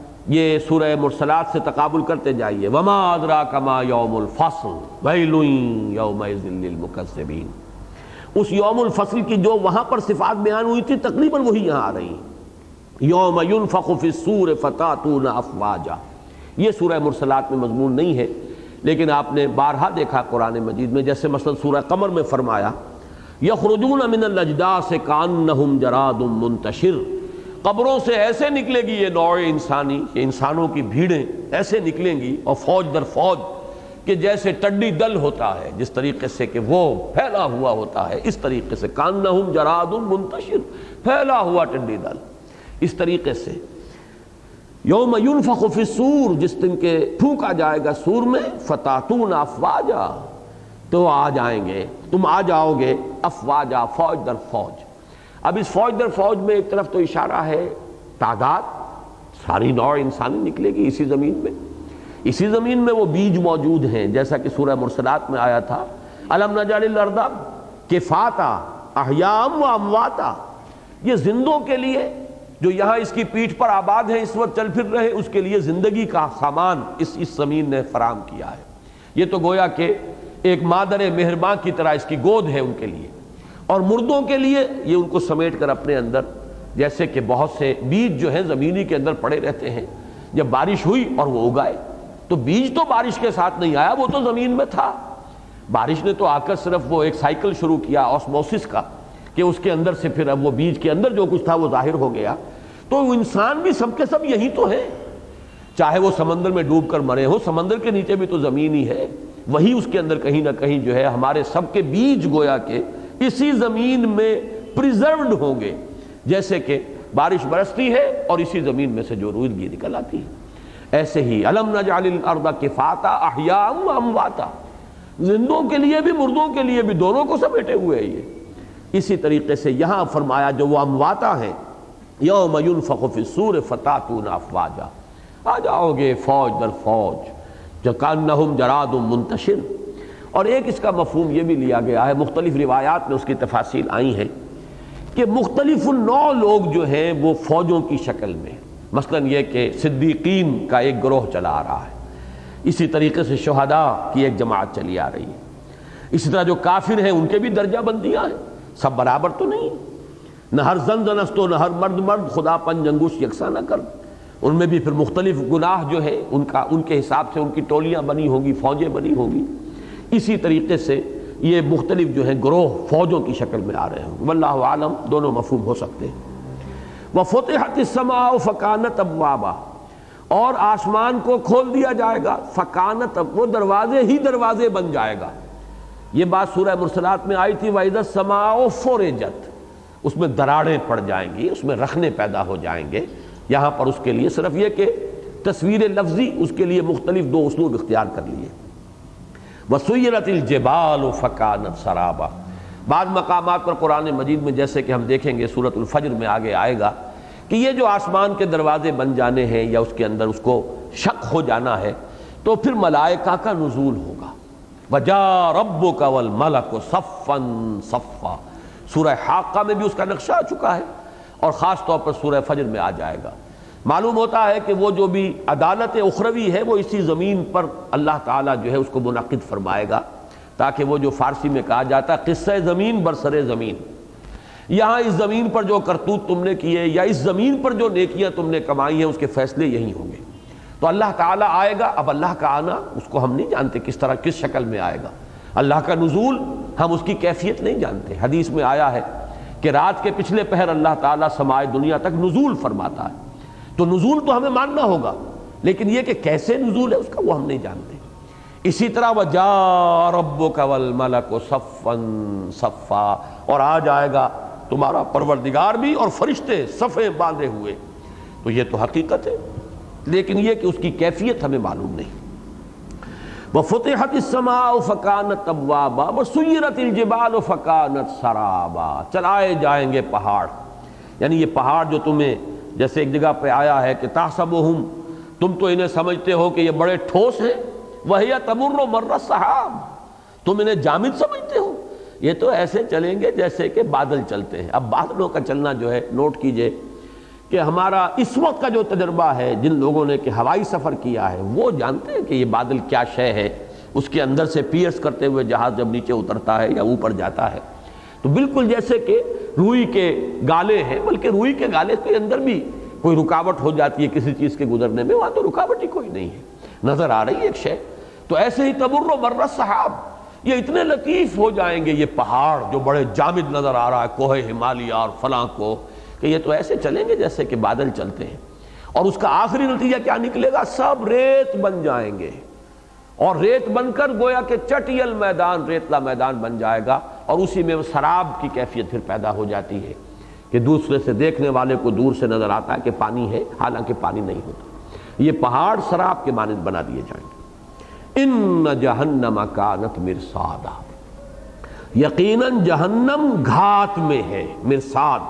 Speaker 1: یہ سورہ مرسلات سے تقابل کرتے جائیے، وما ادراک ما یوم الفصل ویل یومئذ للمکذبین۔ اس یوم الفصل کی جو وہاں پر صفات بیان ہوئی تھی تقریباً وہی یہاں آ رہی ہیں۔ یوم ینفخ فی الصور فتاتون افواجا، یہ سورہ مرسلات میں مضمون نہیں ہے، لیکن آپ نے بارہا دیکھا قرآن مجید میں، جیسے مثلا سورہ قمر میں فرمایا یخرجون من الاجداث کانہم جراد منتشر، قبروں سے ایسے نکلے گی یہ نوع انسانی، یہ انسانوں کی بھیڑیں ایسے نکلیں گی اور فوج در فوج، کہ جیسے ٹڈی دل ہوتا ہے، جس طریقے سے کہ وہ پھیلا ہوا ہوتا ہے، اس طریقے سے کانہم جراد منتشر، پھیلا ہوا ٹڈی دل، اس طریقے سے یوم ینفخ فی الصور، جس دن کے پھونکا جائے گا سور میں، فتاتون افواجا، تو آ جائیں گے، تم آ جاؤ گے، افواجا، فوج در فوج۔ اب اس فوج در فوج میں ایک طرف تو اشارہ ہے تعداد، ساری نوع انسانی نکلے گی اسی زمین میں، اسی زمین میں وہ بیج موجود ہیں، جیسا کہ سورہ مرسلات میں آیا تھا الم نجعل الارض کفاتا احیاء و امواتا، یہ زندوں کے لیے جو یہاں اس کی پیٹھ پر آباد ہیں، اس وقت چل پھر رہے، اس کے لیے زندگی کا سامان اس اس زمین نے فراہم کیا ہے۔ یہ تو گویا کہ ایک مادر مہرباں کی طرح اس کی گود ہے ان کے لیے، اور مردوں کے لیے یہ ان کو سمیٹ کر اپنے اندر، جیسے کہ بہت سے بیج جو ہیں زمینی کے اندر پڑے رہتے ہیں، جب بارش ہوئی اور وہ اگائے، تو بیج تو بارش کے ساتھ نہیں آیا، وہ تو زمین میں تھا، بارش نے تو آ کر صرف وہ ایک سائیکل شروع کیا آسموسس کا، کہ اس کے اندر سے پھر اب وہ بیج کے اندر جو کچھ تھا وہ ظاہر ہو گیا۔ تو انسان بھی سب کے سب یہی تو ہے، چاہے وہ سمندر میں ڈوب کر مرے ہو، سمندر کے نیچے بھی تو زمین ہی ہے، وہی اس کے اندر کہیں نہ کہیں جو ہے ہمارے سب کے بیج گویا کہ اسی زمین میں پریزروڈ ہوں گے، جیسے کہ بارش برستی ہے اور اسی زمین میں سے جو روئیدگی نکل آتی ہے۔ ایسے ہی الم نجعل الارض کفاتا احیاء و امواتا، زندوں کے لیے بھی مردوں کے لیے بھی، دونوں کو سمیٹے ہوئے ہیں یہ۔ اسی طریقے سے یہاں فرمایا جو وہ امواتا ہیں، یوم ینفخ فی الصور فتاتون افواجا، آ جاؤ گے فوج در فوج، جو کانہم جراد منتشر۔ اور ایک اس کا مفہوم یہ بھی لیا گیا ہے، مختلف روایات میں اس کی تفاصیل آئی ہیں، کہ مختلف النوع لوگ جو ہیں وہ فوجوں کی شکل میں، مثلا یہ کہ صدیقین کا ایک گروہ چلا آ رہا ہے، اسی طریقے سے شہداء کی ایک جماعت چلی آ رہی ہے، اسی طرح جو کافر ہیں ان کے بھی درجہ بندیاں ہیں، سب برابر تو نہیں، نہ ہر زن زنست و نہ ہر مرد مرد، خدا پنج انگوش یکساں نہ کر، ان میں بھی پھر مختلف گناہ جو ہے ان کا ان کے حساب سے ان کی ٹولیاں بنی ہوں گی، فوجیں بنی ہوں گی، اسی طریقے سے یہ مختلف جو ہیں گروہ فوجوں کی شکل میں آ رہے ہیں، واللہ عالم دونوں مفہوم ہو سکتے ہیں۔ وَفُتِحَتِ السَّمَاءُ فَكَانَتْ أَبْوَابًا، اور آسمان کو کھول دیا جائے گا، فکانت، وہ دروازے ہی دروازے بن جائے گا۔ یہ بات سورہ مرسلات میں آئی تھی، وَإِذَا السَّمَاءُ فُرِجَتْ، اس میں دراڑیں پڑ جائیں گی، اس میں رخنے پیدا ہو جائیں گے۔ یہاں پر اس کے لیے صرف یہ کہ تصویر لفظی، اس کے لیے مختلف دو اسلوب اختیار کر لیے۔ وَسُيِّرَتِ الْجِبَالُ فَكَانَتْ سَرَابًا، بعض مقامات پر قرآن مجید میں جیسے کہ ہم دیکھیں گے سورۃ الفجر میں آگے آئے گا کہ یہ جو آسمان کے دروازے بن جانے ہیں یا اس کے اندر اس کو شق ہو جانا ہے، تو پھر ملائکہ کا نزول ہوگا۔ وَجَاءَ رَبُّكَ وَالْمَلَكُ صَفًّا صَفًّا، سورہ حاقہ میں بھی اس کا نقشہ آ چکا ہے، اور خاص طور پر سورہ فجر میں آ جائے گا۔ معلوم ہوتا ہے کہ وہ جو بھی عدالت اخروی ہے وہ اسی زمین پر اللہ تعالیٰ جو ہے اس کو منعقد فرمائے گا، تاکہ وہ جو فارسی میں کہا جاتا ہے قصہ زمین برسر زمین، یہاں اس زمین پر جو کرتوت تم نے کیے یا اس زمین پر جو نیکیاں تم نے کمائی ہیں اس کے فیصلے یہی ہوں گے۔ تو اللہ تعالیٰ آئے گا، اب اللہ کا آنا اس کو ہم نہیں جانتے کس طرح کس شکل میں آئے گا، اللہ کا نزول ہم اس کی کیفیت نہیں جانتے۔ حدیث میں آیا ہے کہ رات کے پچھلے پہر اللہ تعالیٰ سمائے دنیا تک نزول فرماتا ہے، تو نزول تو ہمیں ماننا ہوگا، لیکن یہ کہ کیسے نزول ہے اس کا وہ ہم نہیں جانتے۔ اسی طرح وَجَاءَ رَبُّكَ وَالْمَلَكُ صَفًّا صَفًّا، اور آ جائے گا تمہارا پروردگار بھی اور فرشتے صفیں باندھے ہوئے، تو یہ تو حقیقت ہے، لیکن یہ کہ اس کی کیفیت ہمیں معلوم نہیں۔ وَفُتِحَتِ السَّمَاءُ فَكَانَتْ أَبْوَابًا وَسُيِّرَتِ الْجِبَالُ فَكَانَتْ سَرَابًا، چلائے جائیں گے پہاڑ، یعنی یہ پہاڑ جو تمہیں جیسے ایک جگہ پہ آیا ہے کہ تحسبہم، تم تو انہیں سمجھتے ہو کہ یہ بڑے ٹھوس ہیں، وَهِيَ تَمُرُّ مَرَّ السَّحَابِ، تم انہیں جامد سمجھتے ہو، یہ تو ایسے چلیں گے جیسے کہ بادل چلتے ہیں۔ اب بادلوں کا چلنا جو ہے نوٹ کیجئے کہ ہمارا اس وقت کا جو تجربہ ہے، جن لوگوں نے کہ ہوائی سفر کیا ہے وہ جانتے ہیں کہ یہ بادل کیا شے ہے، اس کے اندر سے پیئرس کرتے ہوئے جہاز جب نیچے اترتا ہے یا اوپر جاتا ہے، تو بالکل جیسے کہ روئی کے گالے ہیں، بلکہ روئی کے گالے کے اندر بھی کوئی رکاوٹ ہو جاتی ہے کسی چیز کے گزرنے میں، وہاں تو رکاوٹ ہی کوئی نہیں ہے، نظر آ رہی ہے ایک شے۔ تو ایسے ہی تمر مر السحاب، یہ اتنے لطیف ہو جائیں گے یہ پہاڑ جو بڑے جامد نظر آ رہا ہے، کوہ ہمالیہ اور فلاں کو، کہ یہ تو ایسے چلیں گے جیسے کہ بادل چلتے ہیں، اور اس کا آخری نتیجہ کیا نکلے گا؟ سب ریت بن جائیں گے، اور ریت بن کر گویا کہ چٹیل میدان، ریتلا میدان بن جائے گا، اور اسی میں وہ سراب کی کیفیت پھر پیدا ہو جاتی ہے کہ دوسرے سے دیکھنے والے کو دور سے نظر آتا ہے کہ پانی ہے، حالانکہ پانی نہیں ہوتا۔ یہ پہاڑ سراب کے مانند بنا دیے جائیں گے۔ ان جہنم کانت مرصادا، یقیناً جہنم گھات میں ہے، مرصاد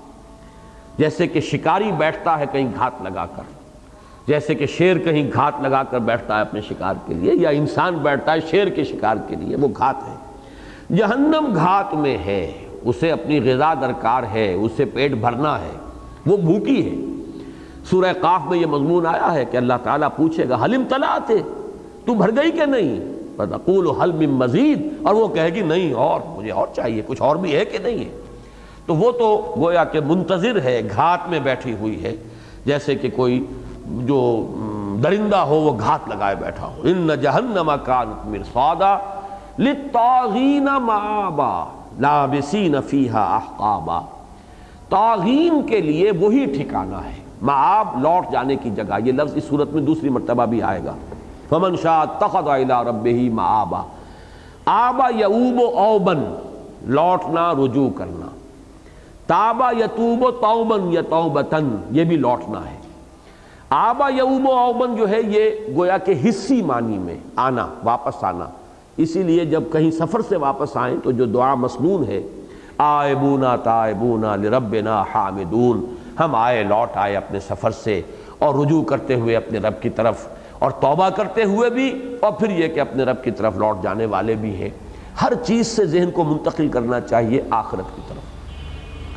Speaker 1: جیسے کہ شکاری بیٹھتا ہے کہیں گھات لگا کر، جیسے کہ شیر کہیں گھات لگا کر بیٹھتا ہے اپنے شکار کے لیے، یا انسان بیٹھتا ہے شیر کے شکار کے لیے، وہ گھات ہے۔ جہنم گھات میں ہے، اسے اپنی غذا درکار ہے، اسے پیٹ بھرنا ہے، وہ بھوکی ہے۔ سورہ قاف میں یہ مضمون آیا ہے کہ اللہ تعالیٰ پوچھے گا حل امتلأت، تو بھر گئی کہ نہیں؟ فتقول حل من مزید، اور وہ کہے گی نہیں، اور مجھے اور چاہیے، کچھ اور بھی ہے کہ نہیں ہے؟ تو وہ تو گویا کہ منتظر ہے، گھات میں بیٹھی ہوئی ہے، جیسے کہ کوئی جو درندہ ہو وہ گھات لگائے بیٹھا ہو۔ ان جہنم کانت مرصادا للطاغین مآبا لابسین فیہا احقابا، طاغین کے لیے وہی ٹھکانہ ہے، مآب لوٹ جانے کی جگہ، یہ لفظ اس صورت میں دوسری مرتبہ بھی آئے گا۔ فمن شاء اتخذ الی ربہ مآبا، آبا یعوب اوبن، لوٹنا، رجوع کرنا، تابا یتوب توبن یا توبتن، یہ بھی لوٹنا ہے۔ آبا یعوب اوبن جو ہے یہ گویا کہ حصی معنی میں آنا، واپس آنا، اسی لیے جب کہیں سفر سے واپس آئیں تو جو دعا مسنون ہے، آئبونا تائبونا لربنا حامدون، ہم آئے لوٹ آئے اپنے سفر سے اور رجوع کرتے ہوئے اپنے رب کی طرف، اور توبہ کرتے ہوئے بھی، اور پھر یہ کہ اپنے رب کی طرف لوٹ جانے والے بھی ہیں۔ ہر چیز سے ذہن کو منتقل کرنا چاہیے آخرت کی طرف۔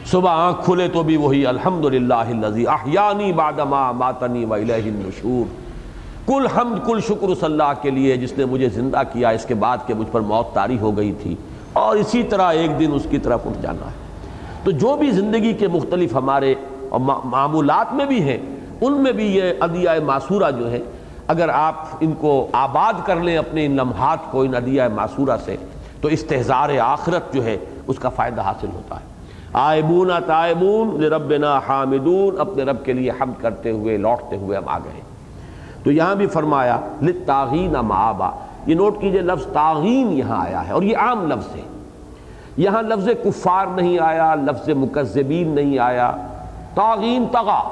Speaker 1: صبح آنکھ کھلے تو بھی وہی الحمدللہ الذی احیانی بعد ما اماتنی والیہ النشور، کل حمد کل شکر اس اللہ کے لیے جس نے مجھے زندہ کیا اس کے بعد کہ مجھ پر موت طاری ہو گئی تھی، اور اسی طرح ایک دن اس کی طرف اٹھ جانا ہے۔ تو جو بھی زندگی کے مختلف ہمارے معمولات میں بھی ہیں، ان میں بھی یہ ادعیہ معصورہ جو ہے، اگر آپ ان کو آباد کر لیں اپنے ان لمحات کو ان ادعیہ معصورہ سے، تو استحضار آخرت جو ہے اس کا فائدہ حاصل ہوتا ہے۔ آئبون تائبون لربنا حامدون، اپنے رب کے لیے حمد کرتے ہوئے لوٹتے ہوئے ہم آ گئے۔ تو یہاں بھی فرمایا للطاغین مآبا، یہ نوٹ کیجئے لفظ طاغین یہاں آیا ہے اور یہ عام لفظ ہے، یہاں لفظ کفار نہیں آیا، لفظ مکذبین نہیں آیا۔ طاغین طغا،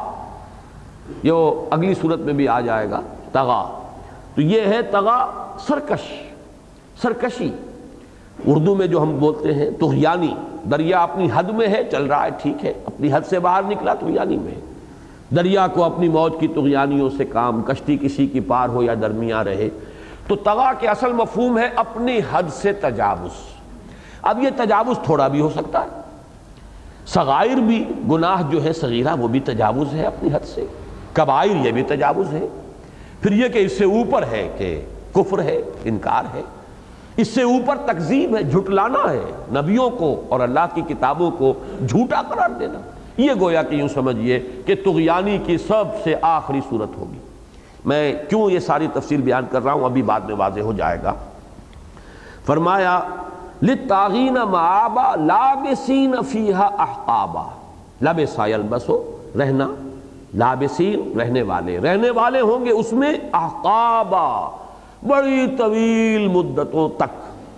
Speaker 1: یہ اگلی صورت میں بھی آ جائے گا طغا، تو یہ ہے طغا سرکش، سرکشی اردو میں جو ہم بولتے ہیں طغیانی، دریا اپنی حد میں ہے چل رہا ہے ٹھیک ہے، اپنی حد سے باہر نکلا طغیانی میں ہے، دریا کو اپنی موج کی طغیانیوں سے کام، کشتی کسی کی پار ہو یا درمیان رہے۔ تو طغا کے اصل مفہوم ہے اپنی حد سے تجاوز۔ اب یہ تجاوز تھوڑا بھی ہو سکتا ہے، صغائر بھی، گناہ جو ہے صغیرہ وہ بھی تجاوز ہے اپنی حد سے، کبائر یہ بھی تجاوز ہے، پھر یہ کہ اس سے اوپر ہے کہ کفر ہے، انکار ہے، اس سے اوپر تکذیب ہے، جھٹلانا ہے، نبیوں کو اور اللہ کی کتابوں کو جھوٹا قرار دینا۔ یہ گویا کہ یوں سمجھیے کہ طغیانی کی سب سے آخری صورت ہوگی۔ میں کیوں یہ ساری تفصیل بیان کر رہا ہوں ابھی بعد میں واضح ہو جائے گا۔ فرمایا للطاغین مآبا لابسین فیہا احقابا، لبسا یلبسو رہنا، لابسین رہنے والے، رہنے والے ہوں گے اس میں احقابا بڑی طویل مدتوں تک۔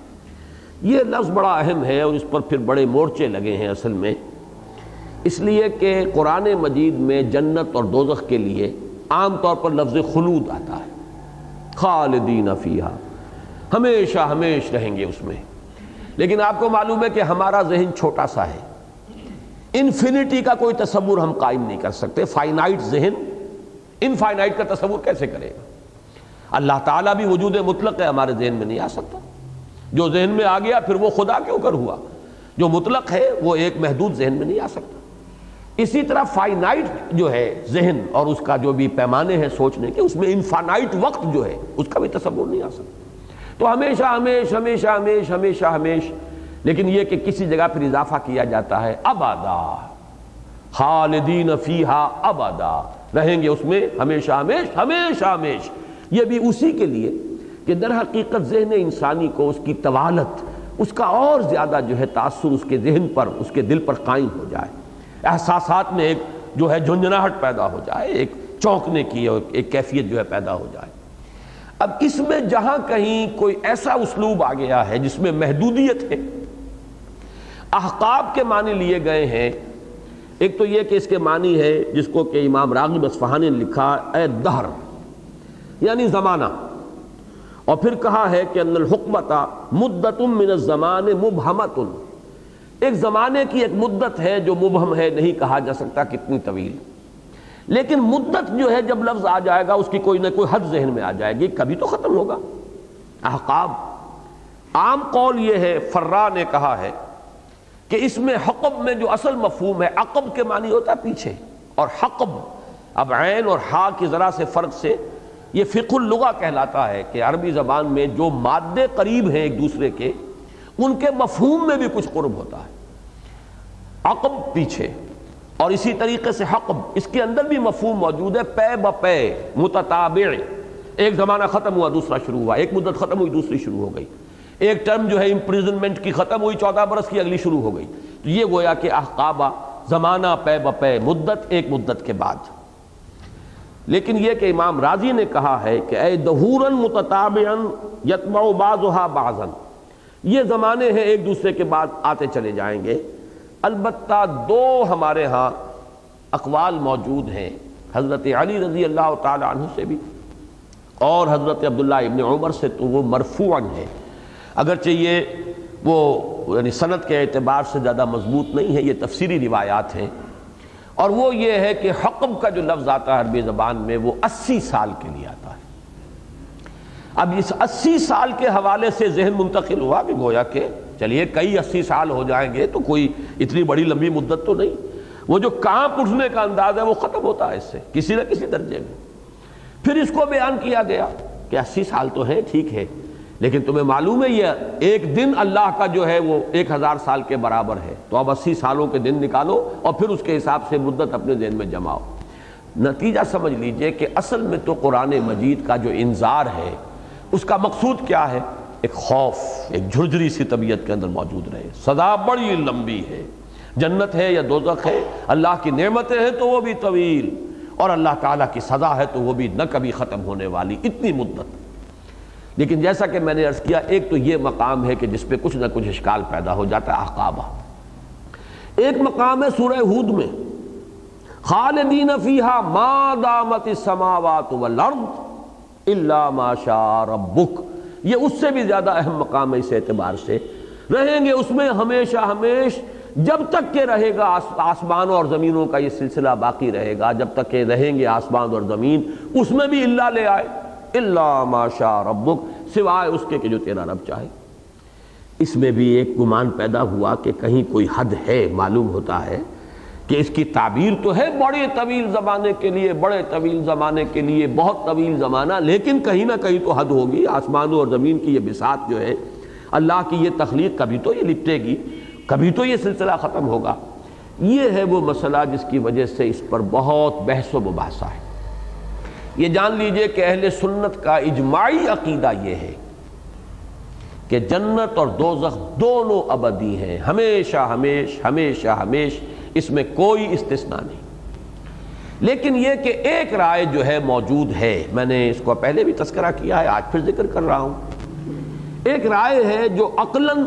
Speaker 1: یہ لفظ بڑا اہم ہے اور اس پر پھر بڑے مورچے لگے ہیں اصل میں، اس لیے کہ قرآن مجید میں جنت اور دوزخ کے لیے عام طور پر لفظ خلود آتا ہے، خالدین فیہا، ہمیشہ ہمیش رہیں گے اس میں، لیکن آپ کو معلوم ہے کہ ہمارا ذہن چھوٹا سا ہے، انفینٹی کا کوئی تصور ہم قائم نہیں کر سکتے، فائنائٹ ذہن انفائنائٹ کا تصور کیسے کرے گا؟ اللہ تعالیٰ بھی وجود مطلق ہے، ہمارے ذہن میں نہیں آ سکتا، جو ذہن میں آ گیا پھر وہ خدا کیوں کر ہوا، جو مطلق ہے وہ ایک محدود ذہن میں نہیں آ سکتا۔ اسی طرح فائنائٹ جو ہے ذہن اور اس کا جو بھی پیمانے ہیں سوچنے کے، اس میں انفائنائٹ وقت جو ہے اس کا بھی تصور نہیں آ سکتا۔ تو ہمیشہ ہمیش ہمیشہ ہمیش ہمیشہ ہمیش، لیکن یہ کہ کسی جگہ پھر اضافہ کیا جاتا ہے ابدا، خالدین فیہا ابدا، رہیں گے اس میں ہمیشہ ہمیش ہمیشہ ہمیش۔ یہ بھی اسی کے لیے کہ در حقیقت ذہن انسانی کو اس کی طوالت، اس کا اور زیادہ جو ہے تاثر اس کے ذہن پر، اس کے دل پر قائم ہو جائے، احساسات میں ایک جو ہے جھنجھناہٹ پیدا ہو جائے، ایک چونکنے کی ایک کیفیت جو ہے پیدا ہو جائے۔ اب اس میں جہاں کہیں کوئی ایسا اسلوب آ گیا ہے جس میں محدودیت ہے، احقاب کے معنی لیے گئے ہیں، ایک تو یہ کہ اس کے معنی ہے جس کو کہ امام راغب اصفہانی نے لکھا اے دہر، یعنی زمانہ، اور پھر کہا ہے کہ ان الحکمت مدت من الزمان مبہمۃ، ایک زمانے کی ایک مدت ہے جو مبہم ہے، نہیں کہا جا سکتا کتنی طویل، لیکن مدت جو ہے جب لفظ آ جائے گا اس کی کوئی نہ کوئی حد ذہن میں آ جائے گی، کبھی تو ختم ہوگا۔ احقاب عام قول یہ ہے، فرا نے کہا ہے کہ اس میں حقب میں جو اصل مفہوم ہے، عقب کے معنی ہوتا ہے پیچھے، اور حقب اب عین اور ہا کی ذرا سے فرق سے یہ فقہ اللغہ کہلاتا ہے کہ عربی زبان میں جو مادے قریب ہیں ایک دوسرے کے، ان کے مفہوم میں بھی کچھ قرب ہوتا ہے۔ عقب پیچھے، اور اسی طریقے سے حقب، اس کے اندر بھی مفہوم موجود ہے، پے بپے متتابع، ایک زمانہ ختم ہوا دوسرا شروع ہوا، ایک مدت ختم ہوئی دوسری شروع ہو گئی، ایک ٹرم جو ہے امپریزنمنٹ کی ختم ہوئی چودہ برس کی اگلی شروع ہو گئی، تو یہ گویا کہ احقابہ، زمانہ پے بپے، مدت ایک مدت کے بعد۔ لیکن یہ کہ امام راضی نے کہا ہے کہ اے دہوراً متتابعاً یتبع بعضها بعضاً، یہ زمانے ہیں ایک دوسرے کے بعد آتے چلے جائیں گے۔ البتہ دو ہمارے ہاں اقوال موجود ہیں، حضرت علی رضی اللہ تعالی عنہ سے بھی اور حضرت عبداللہ ابن عمر سے، تو وہ مرفوعاً ہے، اگرچہ یہ وہ یعنی سند کے اعتبار سے زیادہ مضبوط نہیں ہے، یہ تفسیری روایات ہیں، اور وہ یہ ہے کہ حقب کا جو لفظ آتا ہے عربی زبان میں وہ اسی سال کے لیے آتا ہے۔ اب اس اسی سال کے حوالے سے ذہن منتقل ہوا کہ گویا کہ چلیے کئی اسی سال ہو جائیں گے تو کوئی اتنی بڑی لمبی مدت تو نہیں، وہ جو کانپ اٹھنے کا انداز ہے وہ ختم ہوتا ہے اس سے کسی نہ کسی درجے میں۔ پھر اس کو بیان کیا گیا کہ اسی سال تو ہے، ٹھیک ہے، لیکن تمہیں معلوم ہے یہ ایک دن اللہ کا جو ہے وہ ایک ہزار سال کے برابر ہے، تو اب اسی سالوں کے دن نکالو اور پھر اس کے حساب سے مدت اپنے ذہن میں جماؤ۔ نتیجہ سمجھ لیجئے کہ اصل میں تو قرآن مجید کا جو انذار ہے اس کا مقصود کیا ہے؟ ایک خوف، ایک جھرجھری سی طبیعت کے اندر موجود رہے۔ سزا بڑی لمبی ہے، جنت ہے یا دوزخ ہے، اللہ کی نعمتیں ہیں تو وہ بھی طویل، اور اللہ تعالیٰ کی سزا ہے تو وہ بھی نہ کبھی ختم ہونے والی، اتنی مدت۔ لیکن جیسا کہ میں نے عرض کیا، ایک تو یہ مقام ہے کہ جس پہ کچھ نہ کچھ اشکال پیدا ہو جاتا ہے، عقابہ۔ ایک مقام ہے سورہ ہود میں، خالدین فیہا ما دامت السماوات والارض الا ما شاء ربک۔ یہ اس سے بھی زیادہ اہم مقام ہے اس اعتبار سے، رہیں گے اس میں ہمیشہ ہمیش، جب تک کہ رہے گا آسمانوں اور زمینوں کا یہ سلسلہ باقی رہے گا، جب تک کہ رہیں گے آسمان اور زمین، اس میں بھی اللہ لے آئے، الا ما شاء ربک، سوائے اس کے کہ جو تیرا رب چاہے۔ اس میں بھی ایک گمان پیدا ہوا کہ کہیں کوئی حد ہے، معلوم ہوتا ہے کہ اس کی تعبیر تو ہے بڑے طویل زمانے کے لیے، بڑے طویل زمانے کے لیے، بہت طویل زمانہ، لیکن کہیں نہ کہیں تو حد ہوگی۔ آسمانوں اور زمین کی یہ بساط جو ہے، اللہ کی یہ تخلیق، کبھی تو یہ لپٹے گی، کبھی تو یہ سلسلہ ختم ہوگا۔ یہ ہے وہ مسئلہ جس کی وجہ سے اس پر بہت بحث و مباحثہ ہے۔ یہ جان لیجئے کہ اہل سنت کا اجماعی عقیدہ یہ ہے کہ جنت اور دوزخ دونوں ابدی ہیں، ہمیشہ ہمیش ہمیشہ ہمیش، اس میں کوئی استثناء نہیں۔ لیکن یہ کہ ایک رائے جو ہے موجود ہے، میں نے اس کو پہلے بھی تذکرہ کیا ہے، آج پھر ذکر کر رہا ہوں۔ ایک رائے ہے جو عقلاً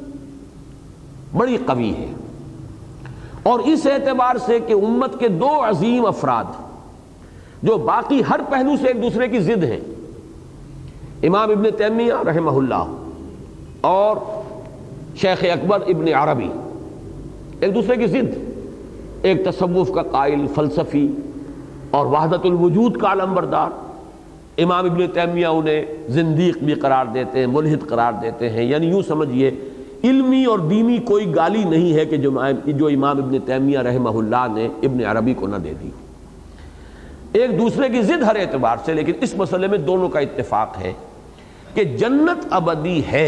Speaker 1: بڑی قوی ہے، اور اس اعتبار سے کہ امت کے دو عظیم افراد جو باقی ہر پہلو سے ایک دوسرے کی ضد ہیں، امام ابن تیمیہ رحمہ اللہ اور شیخ اکبر ابن عربی، ایک دوسرے کی ضد، ایک تصوف کا قائل فلسفی اور وحدت الوجود کا علمبردار، امام ابن تیمیہ انہیں زندیق بھی قرار دیتے ہیں، ملحد قرار دیتے ہیں، یعنی یوں سمجھیے علمی اور دینی کوئی گالی نہیں ہے کہ جو امام ابن تیمیہ رحمہ اللہ نے ابن عربی کو نہ دے دی۔ ایک دوسرے کی ضد ہر اعتبار سے، لیکن اس مسئلے میں دونوں کا اتفاق ہے کہ جنت ابدی ہے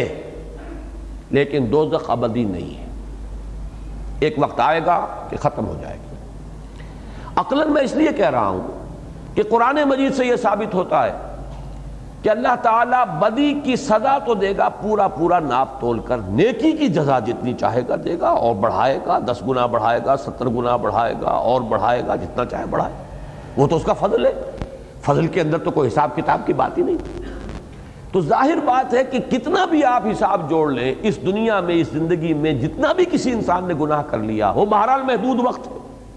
Speaker 1: لیکن دوزخ ابدی نہیں ہے، ایک وقت آئے گا کہ ختم ہو جائے گی۔ عقلاً میں اس لیے کہہ رہا ہوں کہ قرآن مجید سے یہ ثابت ہوتا ہے کہ اللہ تعالیٰ بدی کی سزا تو دے گا پورا پورا ناپ تول کر، نیکی کی جزا جتنی چاہے گا دے گا، اور بڑھائے گا، دس گنا بڑھائے گا، ستر گنا بڑھائے گا، اور بڑھائے گا، جتنا چاہے بڑھائے، وہ تو اس کا فضل ہے، فضل کے اندر تو کوئی حساب کتاب کی بات ہی نہیں۔ تو ظاہر بات ہے کہ کتنا بھی آپ حساب جوڑ لیں، اس دنیا میں، اس زندگی میں جتنا بھی کسی انسان نے گناہ کر لیا ہو، بہرحال محدود وقت ہے،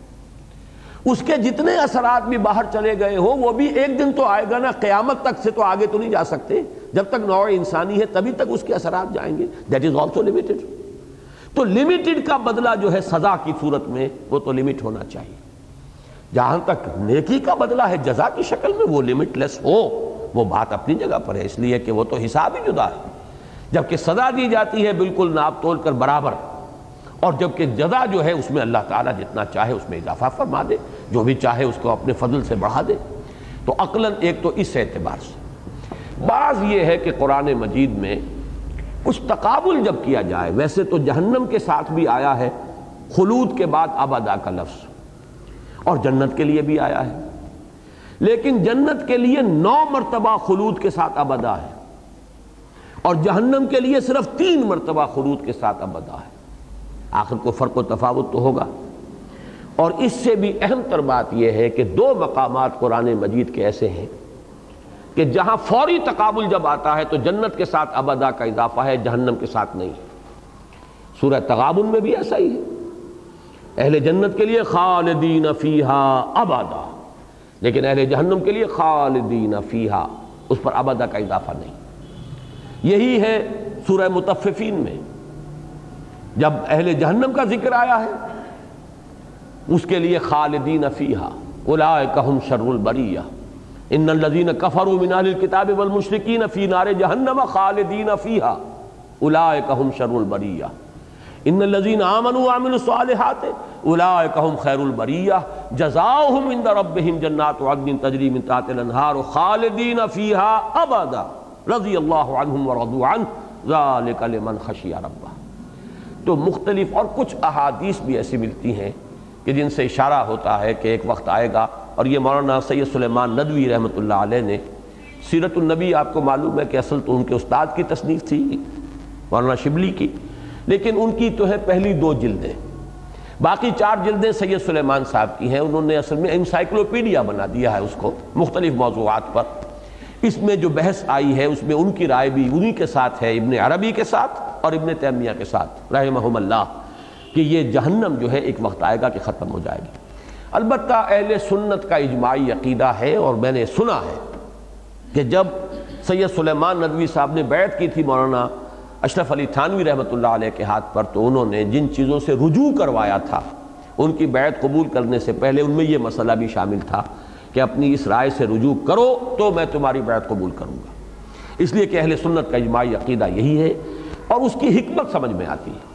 Speaker 1: اس کے جتنے اثرات بھی باہر چلے گئے ہو، وہ بھی ایک دن تو آئے گا نا، قیامت تک سے تو آگے تو نہیں جا سکتے، جب تک نوع انسانی ہے تبھی تک اس کے اثرات جائیں گے، دیٹ از آلسو لمیٹڈ۔ تو لمیٹڈ کا بدلہ جو ہے سزا کی صورت میں، وہ تو لمٹ ہونا چاہیے۔ جہاں تک نیکی کا بدلہ ہے جزا کی شکل میں، وہ لمٹ لیس ہو، وہ بات اپنی جگہ پر ہے، اس لیے کہ وہ تو حساب ہی جدا ہے، جبکہ سزا دی جاتی ہے بالکل ناپ تول کر برابر، اور جبکہ جزا جو ہے اس میں اللہ تعالیٰ جتنا چاہے اس میں اضافہ فرما دے، جو بھی چاہے اس کو اپنے فضل سے بڑھا دے۔ تو عقلاً ایک تو اس اعتبار سے بعض یہ ہے کہ قرآن مجید میں کچھ تقابل جب کیا جائے، ویسے تو جہنم کے ساتھ بھی آیا ہے خلود کے بعد ابدا کا لفظ، اور جنت کے لیے بھی آیا ہے، لیکن جنت کے لیے نو مرتبہ خلود کے ساتھ ابدا ہے، اور جہنم کے لیے صرف تین مرتبہ خلود کے ساتھ ابدا ہے۔ آخر کو فرق و تفاوت تو ہوگا۔ اور اس سے بھی اہم تر بات یہ ہے کہ دو مقامات قرآن مجید کے ایسے ہیں کہ جہاں فوری تقابل جب آتا ہے تو جنت کے ساتھ ابدا کا اضافہ ہے، جہنم کے ساتھ نہیں۔ سورہ تغابن میں بھی ایسا ہی ہے، اہل جنت کے لیے خالدین فیہا ابدا، لیکن اہل جہنم کے لیے خالدین فیہا، اس پر ابدا کا اضافہ نہیں۔ یہی ہے سورہ مطففین میں، جب اہل جہنم کا ذکر آیا ہے اس کے لیے خالدین فیہا اولئک ھم شر البریہ ان الذین کفروا من اہل الکتاب والمشرکین فی نار جہنم خالدین فیہا، اولئک هم شر البریہ ان الذین آمنوا وعملوا الصالحات اولئک هم خیر البریہ جزاؤہم عند ربہم جنات عدن تجری من تحتها الانہار خالدین فیہا ابدا رضی اللہ عنہم ورضوا عنہ ذلک لمن خشی ربہ۔ تو مختلف اور کچھ احادیث بھی ایسی ملتی ہیں کہ جن سے اشارہ ہوتا ہے کہ ایک وقت آئے گا، اور یہ مولانا سید سلیمان ندوی رحمۃ اللہ علیہ نے سیرت النبی، آپ کو معلوم ہے کہ اصل تو ان کے استاد کی تصنیف تھی مولانا شبلی کی، لیکن ان کی تو ہے پہلی دو جلدیں، باقی چار جلدیں سید سلیمان صاحب کی ہیں۔ انہوں نے اصل میں انسائکلوپیڈیا بنا دیا ہے اس کو مختلف موضوعات پر۔ اس میں جو بحث آئی ہے اس میں ان کی رائے بھی انہی کے ساتھ ہے، ابن عربی کے ساتھ اور ابن تیمیہ کے ساتھ رحمہم اللہ، کہ یہ جہنم جو ہے ایک وقت آئے گا کہ ختم ہو جائے گی۔ البتہ اہل سنت کا اجماعی عقیدہ ہے، اور میں نے سنا ہے کہ جب سید سلیمان ندوی صاحب نے بیعت کی تھی مولانا اشرف علی تھانوی رحمۃ اللہ علیہ کے ہاتھ پر، تو انہوں نے جن چیزوں سے رجوع کروایا تھا ان کی بیعت قبول کرنے سے پہلے ان میں یہ مسئلہ بھی شامل تھا کہ اپنی اس رائے سے رجوع کرو تو میں تمہاری بیعت قبول کروں گا۔ اس لیے کہ اہل سنت کا اجماعی عقیدہ یہی ہے، اور اس کی حکمت سمجھ میں آتی ہے۔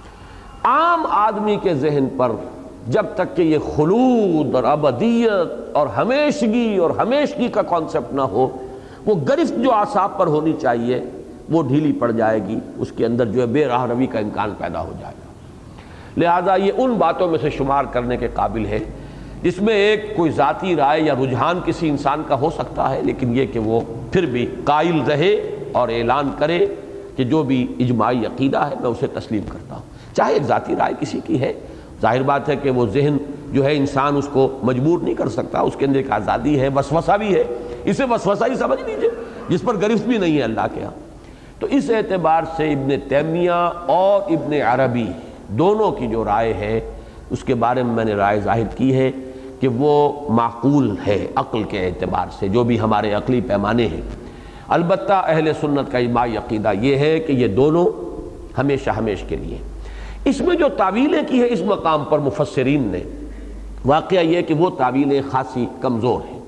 Speaker 1: عام آدمی کے ذہن پر جب تک کہ یہ خلود اور ابدیت اور ہمیشگی اور ہمیشگی کا کانسیپٹ نہ ہو، وہ گرفت جو اعصاب پر ہونی چاہیے وہ ڈھیلی پڑ جائے گی، اس کے اندر جو ہے بے راہ روی کا امکان پیدا ہو جائے گا۔ لہذا یہ ان باتوں میں سے شمار کرنے کے قابل ہے جس میں ایک کوئی ذاتی رائے یا رجحان کسی انسان کا ہو سکتا ہے، لیکن یہ کہ وہ پھر بھی قائل رہے اور اعلان کرے کہ جو بھی اجماعی عقیدہ ہے میں اسے تسلیم کرتا ہوں، چاہے ایک ذاتی رائے کسی کی ہے۔ ظاہر بات ہے کہ وہ ذہن جو ہے انسان اس کو مجبور نہیں کر سکتا، اس کے اندر ایک آزادی ہے، وسوسہ بھی ہے، اسے وسوسہ ہی سمجھ لیجیے جس پر گرفت بھی نہیں ہے اللہ کے ہاں۔ تو اس اعتبار سے ابن تیمیہ اور ابن عربی دونوں کی جو رائے ہے اس کے بارے میں میں نے رائے ظاہر کی ہے کہ وہ معقول ہے عقل کے اعتبار سے، جو بھی ہمارے عقلی پیمانے ہیں۔ البتہ اہل سنت کا اجماعی عقیدہ یہ ہے کہ یہ دونوں ہمیشہ ہمیش کے لیے۔ اس میں جو تعویلیں کی ہے اس مقام پر مفسرین نے، واقعہ یہ کہ وہ تعویلیں خاصی کمزور ہیں۔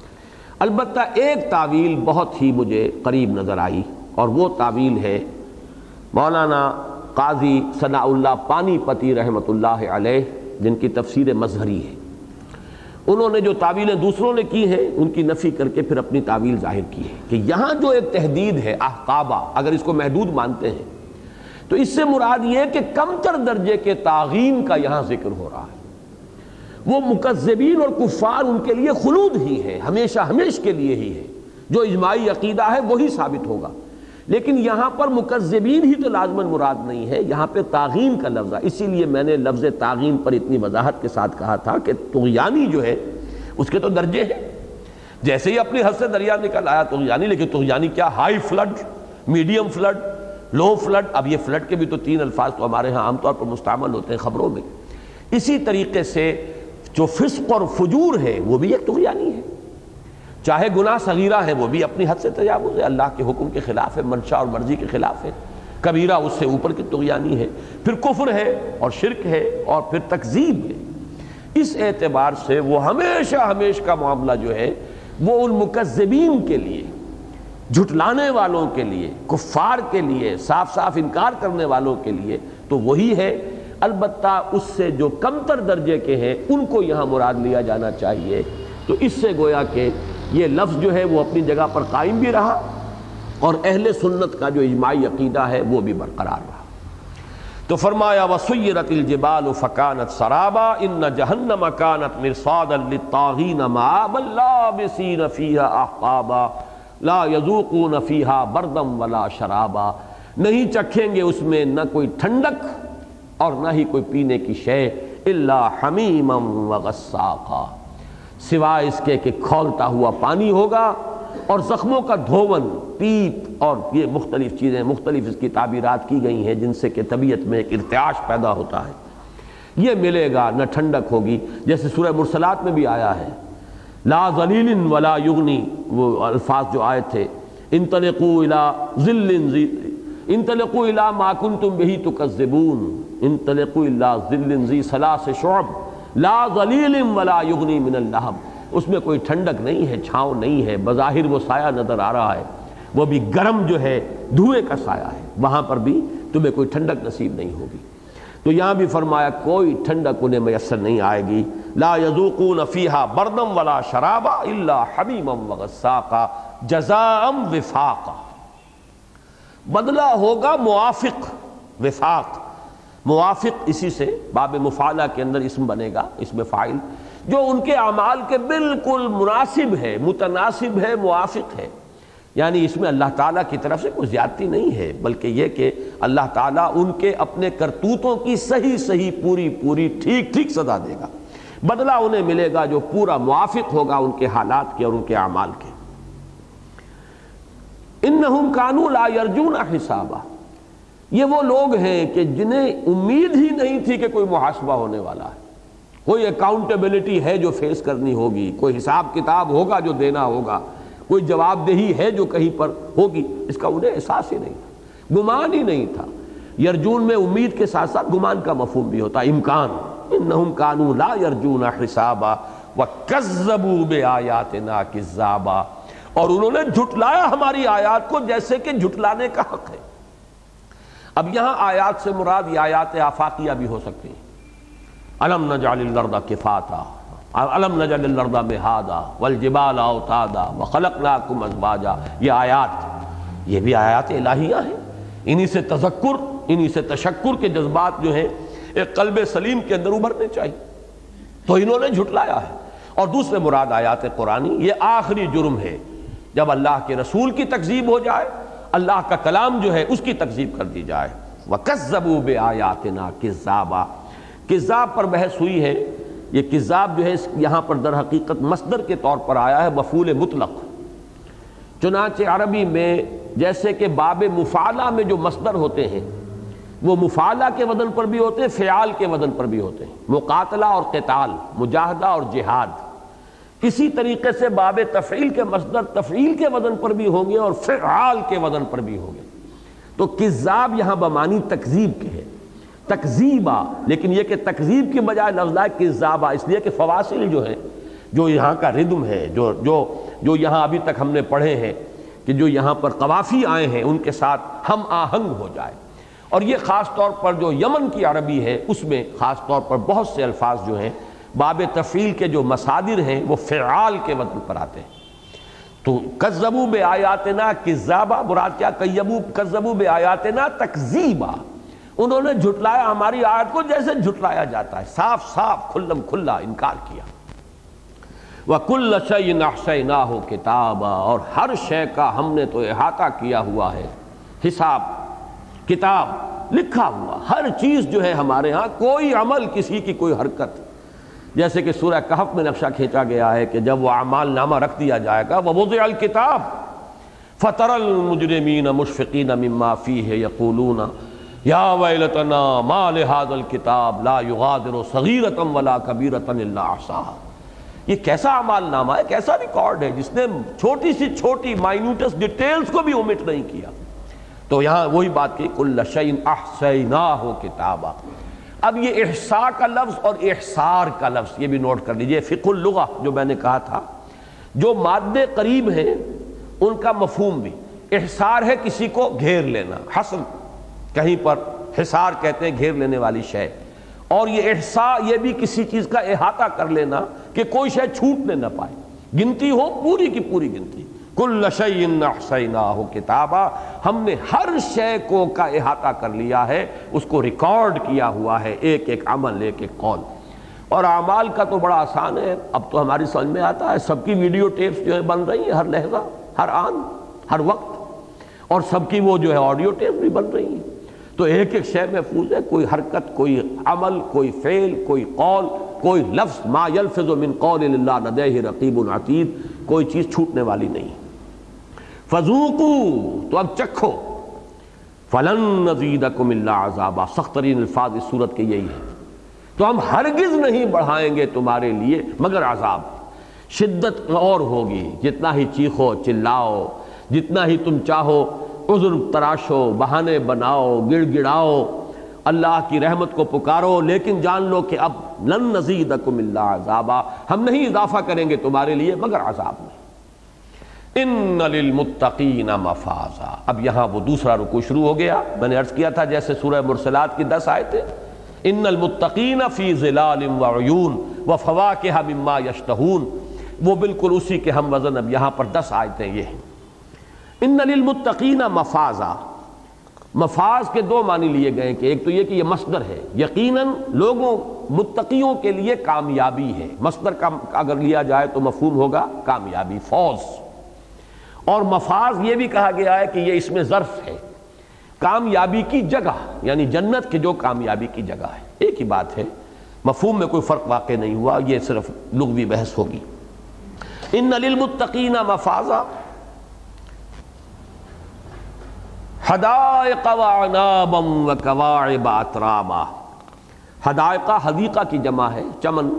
Speaker 1: البتہ ایک تعویل بہت ہی مجھے قریب نظر آئی، اور وہ تعویل ہے مولانا قاضی ثناء اللہ پانی پتی رحمۃ اللہ علیہ، جن کی تفسیر مظہری ہے۔ انہوں نے جو تعویلیں دوسروں نے کی ہیں ان کی نفی کر کے پھر اپنی تعویل ظاہر کی ہے کہ یہاں جو ایک تحدید ہے احقابہ، اگر اس کو محدود مانتے ہیں تو اس سے مراد یہ کہ کم تر درجے کے تعغین کا یہاں ذکر ہو رہا ہے۔ وہ مکذبین اور کفار ان کے لیے خلود ہی ہے، ہمیشہ ہمیش کے لیے ہی ہے، جو اجماعی عقیدہ ہے وہی ثابت ہوگا، لیکن یہاں پر مکذبین ہی تو لازماً مراد نہیں ہے، یہاں پہ تعغین کا لفظ ہے۔ اسی لیے میں نے لفظ تعغین پر اتنی وضاحت کے ساتھ کہا تھا کہ طغیانی جو ہے اس کے تو درجے ہیں، جیسے ہی اپنی حد سے دریا نکل آیا طغیانی، لیکن طغیانی کیا، high flood, medium flood, low flood. اب یہ فلڈ کے بھی تو تین الفاظ تو ہمارے ہاں عام طور پر مستعمل ہوتے ہیں خبروں میں۔ اسی طریقے سے جو فسق اور فجور ہے وہ بھی ایک طغیانی ہے، چاہے گناہ صغیرہ ہے وہ بھی اپنی حد سے تجاوز ہے، اللہ کے حکم کے خلاف ہے، منشا اور مرضی کے خلاف ہے، کبیرہ اس سے اوپر کی طغیانی ہے، پھر کفر ہے اور شرک ہے اور پھر تکذیب ہے۔ اس اعتبار سے وہ ہمیشہ ہمیش کا معاملہ جو ہے وہ ان مکذبین کے لیے، جھٹلانے والوں کے لیے، کفار کے لیے، صاف صاف انکار کرنے والوں کے لیے تو وہی ہے۔ البتہ اس سے جو کمتر درجے کے ہیں ان کو یہاں مراد لیا جانا چاہیے۔ تو اس سے گویا کہ یہ لفظ جو ہے وہ اپنی جگہ پر قائم بھی رہا، اور اہل سنت کا جو اجماعی عقیدہ ہے وہ بھی برقرار رہا۔ تو فرمایا وَسُيِّرَتِ الْجِبَالُ فَكَانَتْ سَرَابًا إِنَّ جَهَنَّمَ كَانَتْ مِرْصَادًا لِلطَّاغِينَ مَآبًا لَابِسِينَ فِيهَا أَحْقَابًا لَا يَذُوقُونَ فِيهَا بَرْدًا وَلَا شَرَابًا، نہیں چکھیں گے اس میں نہ کوئی ٹھنڈک اور نہ ہی کوئی پینے کی شے، إِلَّا حَمِيمًا وَغَسَّاقًا، سوائے اس کے کہ کھولتا ہوا پانی ہوگا اور زخموں کا دھون، پیپ اور یہ مختلف چیزیں، مختلف اس کی تعبیرات کی گئی ہیں جن سے کہ طبیعت میں ایک ارتعاش پیدا ہوتا ہے، یہ ملے گا، نہ ٹھنڈک ہوگی۔ جیسے سورہ مرسلات میں بھی آیا ہے لا ظلیل ولا یغنی، وہ الفاظ جو آئے تھے انطلقوا الی ظل ذی انطلقوا الی ما کنتم بہ تکذبون انطلقوا الی ظل ذی ثلاث شعب لا ظلیل ولا یغنی من اللہب، اس میں کوئی ٹھنڈک نہیں ہے، چھاؤں نہیں ہے، بظاہر وہ سایہ نظر آ رہا ہے وہ بھی گرم جو ہے دھوئے کا سایہ ہے، وہاں پر بھی تمہیں کوئی ٹھنڈک نصیب نہیں ہوگی۔ تو یہاں بھی فرمایا کوئی ٹھنڈک انہیں میسر نہیں آئے گی۔ لا یذوقون فیہا بردم ولا شرابا الا حمیما وغساقا جزاء وفاقا، بدلہ ہوگا موافق، وفاق موافق اسی سے باب مفعلہ کے اندر اسم بنے گا، اسم فاعل، جو ان کے اعمال کے بالکل مناسب ہے، متناسب ہے، موافق ہے۔ یعنی اس میں اللہ تعالیٰ کی طرف سے کوئی زیادتی نہیں ہے، بلکہ یہ کہ اللہ تعالیٰ ان کے اپنے کرتوتوں کی صحیح صحیح پوری پوری ٹھیک ٹھیک سزا دے گا، بدلہ انہیں ملے گا جو پورا موافق ہوگا ان کے حالات کے اور ان کے اعمال کے۔ انہم کانوا لا یرجون حسابا، یہ وہ لوگ ہیں کہ جنہیں امید ہی نہیں تھی کہ کوئی محاسبہ ہونے والا ہے، کوئی اکاؤنٹیبلٹی ہے جو فیس کرنی ہوگی، کوئی حساب کتاب ہوگا جو دینا ہوگا، کوئی جواب دہی ہے جو کہیں پر ہوگی، اس کا انہیں احساس ہی نہیں تھا، گمان ہی نہیں تھا۔ یرجون میں امید کے ساتھ ساتھ گمان کا مفہوم بھی ہوتا ہے، امکان۔ انہم کانوا لا یرجون حسابا وکذبوا بآیاتنا کذابا، اور انہوں نے جھٹلایا ہماری آیات کو جیسے کہ جھٹلانے کا حق ہے۔ اب یہاں آیات سے مراد یہ آیات آفاقیہ بھی ہو سکتی ہیں۔ الم نجعل الارض کفاتا الم نجعل الارض مہادا والجبال اوتادا وخلقناکم ازواجا، یہ آیات یہ بھی آیات الہیہ ہیں، انہی سے تذکر، انہی سے تشکر کے جذبات جو ہیں ایک قلب سلیم کے اندر ابھرنے چاہیے، تو انہوں نے جھٹلایا ہے۔ اور دوسرے مراد آیات قرآنی، یہ آخری جرم ہے جب اللہ کے رسول کی تکذیب ہو جائے، اللہ کا کلام جو ہے اس کی تکذیب کر دی جائے۔ وَكَذَّبُوا بِآيَاتِنَا كِذَّابًا، کذاب پر بحث ہوئی ہے۔ یہ کذاب جو ہے یہاں پر در حقیقت مصدر کے طور پر آیا ہے، مفعول مطلق۔ چنانچہ عربی میں جیسے کہ باب مفعلہ میں جو مصدر ہوتے ہیں وہ مفعلہ کے وزن پر بھی ہوتے ہیں، فعال کے وزن پر بھی ہوتے ہیں، مقاتلہ اور قتال، مجاہدہ اور جہاد۔ اسی طریقے سے باب تفعیل کے مصدر تفعیل کے وزن پر بھی ہوں گے اور فعال کے وزن پر بھی ہوں گے۔ تو کذاب یہاں بمانی تکذیب کے ہے، تکذیبا، لیکن یہ کہ تکذیب کی بجائے لفظ ہے کذابا، اس لیے کہ فواصل جو ہیں، جو یہاں کا ردم ہے، جو جو جو یہاں ابھی تک ہم نے پڑھے ہیں کہ جو یہاں پر قوافی آئے ہیں ان کے ساتھ ہم آہنگ ہو جائے۔ اور یہ خاص طور پر جو یمن کی عربی ہے اس میں خاص طور پر بہت سے الفاظ جو ہیں باب تفعیل کے جو مصادر ہیں وہ فعال کے وزن پر آتے ہیں۔ تو کذبوا بآیاتنا کذابا، مراد کیا؟ کذبوا کذبوا بآیاتنا تکذیبا، انہوں نے جھٹلایا ہماری آیت کو جیسے جھٹلایا جاتا ہے، صاف صاف کھلم کھلا انکار کیا۔ وَكُلَّ شَيْءٍ أَحْصَيْنَاهُ كِتَابًا، اور ہر شے کا ہم نے تو احاطہ کیا ہوا ہے، حساب کتاب لکھا ہوا، ہر چیز جو ہے ہمارے ہاں، کوئی عمل، کسی کی کوئی حرکت، جیسے کہ سورہ کہف میں نقشہ کھینچا گیا ہے کہ جب وہ اعمال نامہ رکھ دیا جائے گا، وَوُضِعَ الْكِتَابُ فَتَرَى الْمُجْرِمِينَ مُشْفِقِينَ مِمَّا فِيهِ يَقُولُونَ يَا وَيْلَتَنَا مَا لِهَذَا الْكِتَابِ لَا يُغَادِرُ صَغِيرَةً وَلَا كَبِيرَةً إِلَّا أَحْصَاهَا، یہ کیسا اعمال نامہ ہے، کیسا ریکارڈ ہے جس نے چھوٹی سی چھوٹی مائنوٹس ڈیٹیلز کو بھی اومٹ نہیں کیا۔ تو یہاں وہی بات کی کل شیء احصیناہ کتابا۔ اب یہ احصاء کا لفظ اور احصار کا لفظ یہ بھی نوٹ کر لیجئے، فقہ اللغہ جو میں نے کہا تھا، جو مادے قریب ہیں ان کا مفہوم بھی، احصار ہے کسی کو گھیر لینا، حصر، کہیں پر حصار کہتے ہیں گھیر لینے والی شے، اور یہ احصاء یہ بھی کسی چیز کا احاطہ کر لینا کہ کوئی شے چھوٹنے نہ پائے، گنتی ہو پوری کی پوری گنتی۔ کل شیء احصیناہ کتابا، ہم نے ہر شے کو کا احاطہ کر لیا ہے، اس کو ریکارڈ کیا ہوا ہے، ایک ایک عمل، ایک ایک قول۔ اور اعمال کا تو بڑا آسان ہے، اب تو ہماری سمجھ میں آتا ہے، سب کی ویڈیو ٹیپس جو ہے بن رہی ہیں ہر لحظہ، ہر آن، ہر وقت، اور سب کی وہ جو ہے آڈیو ٹیپ بھی بن رہی ہیں، تو ایک ایک شے محفوظ ہے، کوئی حرکت، کوئی عمل، کوئی فعل، کوئی قول، کوئی لفظ، ما یلفظ من قول الا لدیہ رقیب عتید، کوئی چیز چھوٹنے والی نہیں۔ فذوقوا، تو اب چکھو، فلن نزیدکم الا عذابا، سخت ترین الفاظ اس صورت کے یہی ہیں، تو ہم ہرگز نہیں بڑھائیں گے تمہارے لیے مگر عذاب، شدت اور ہوگی، جتنا ہی چیخو چلاؤ، جتنا ہی تم چاہو عذر تراشو، بہانے بناؤ، گڑ گڑاؤ، اللہ کی رحمت کو پکارو، لیکن جان لو کہ اب لن نزیدکم الا عذابا، ہم نہیں اضافہ کریں گے تمہارے لیے مگر عذاب میں۔ ان للمتقین مفازا۔ اب یہاں وہ دوسرا رکوع شروع ہو گیا۔ میں نے عرض کیا تھا جیسے سورہ مرسلات کی دس آیتیں، ان المتقین فی ظلال وعیون وفواکہ مما یشتہون، وہ بالکل اسی کے ہم وزن اب یہاں پر دس آیتیں یہ ہیں۔ ان للمتقین مفازا، مفاز کے دو معنی لیے گئے کہ ایک تو یہ کہ یہ مصدر ہے، یقیناً لوگوں متقیوں کے لیے کامیابی ہے، مصدر کا اگر لیا جائے تو مفہوم ہوگا کامیابی، فوز۔ اور مفاز یہ بھی کہا گیا ہے کہ یہ اس میں ظرف ہے، کامیابی کی جگہ، یعنی جنت کی جو کامیابی کی جگہ ہے، ایک ہی بات ہے، مفہوم میں کوئی فرق واقع نہیں ہوا، یہ صرف لغوی بحث ہوگی۔ ان للمتقین مفازا حدائق وعنابا وکواعب اترابا۔ حدائق حدیقہ کی جمع ہے، چمن،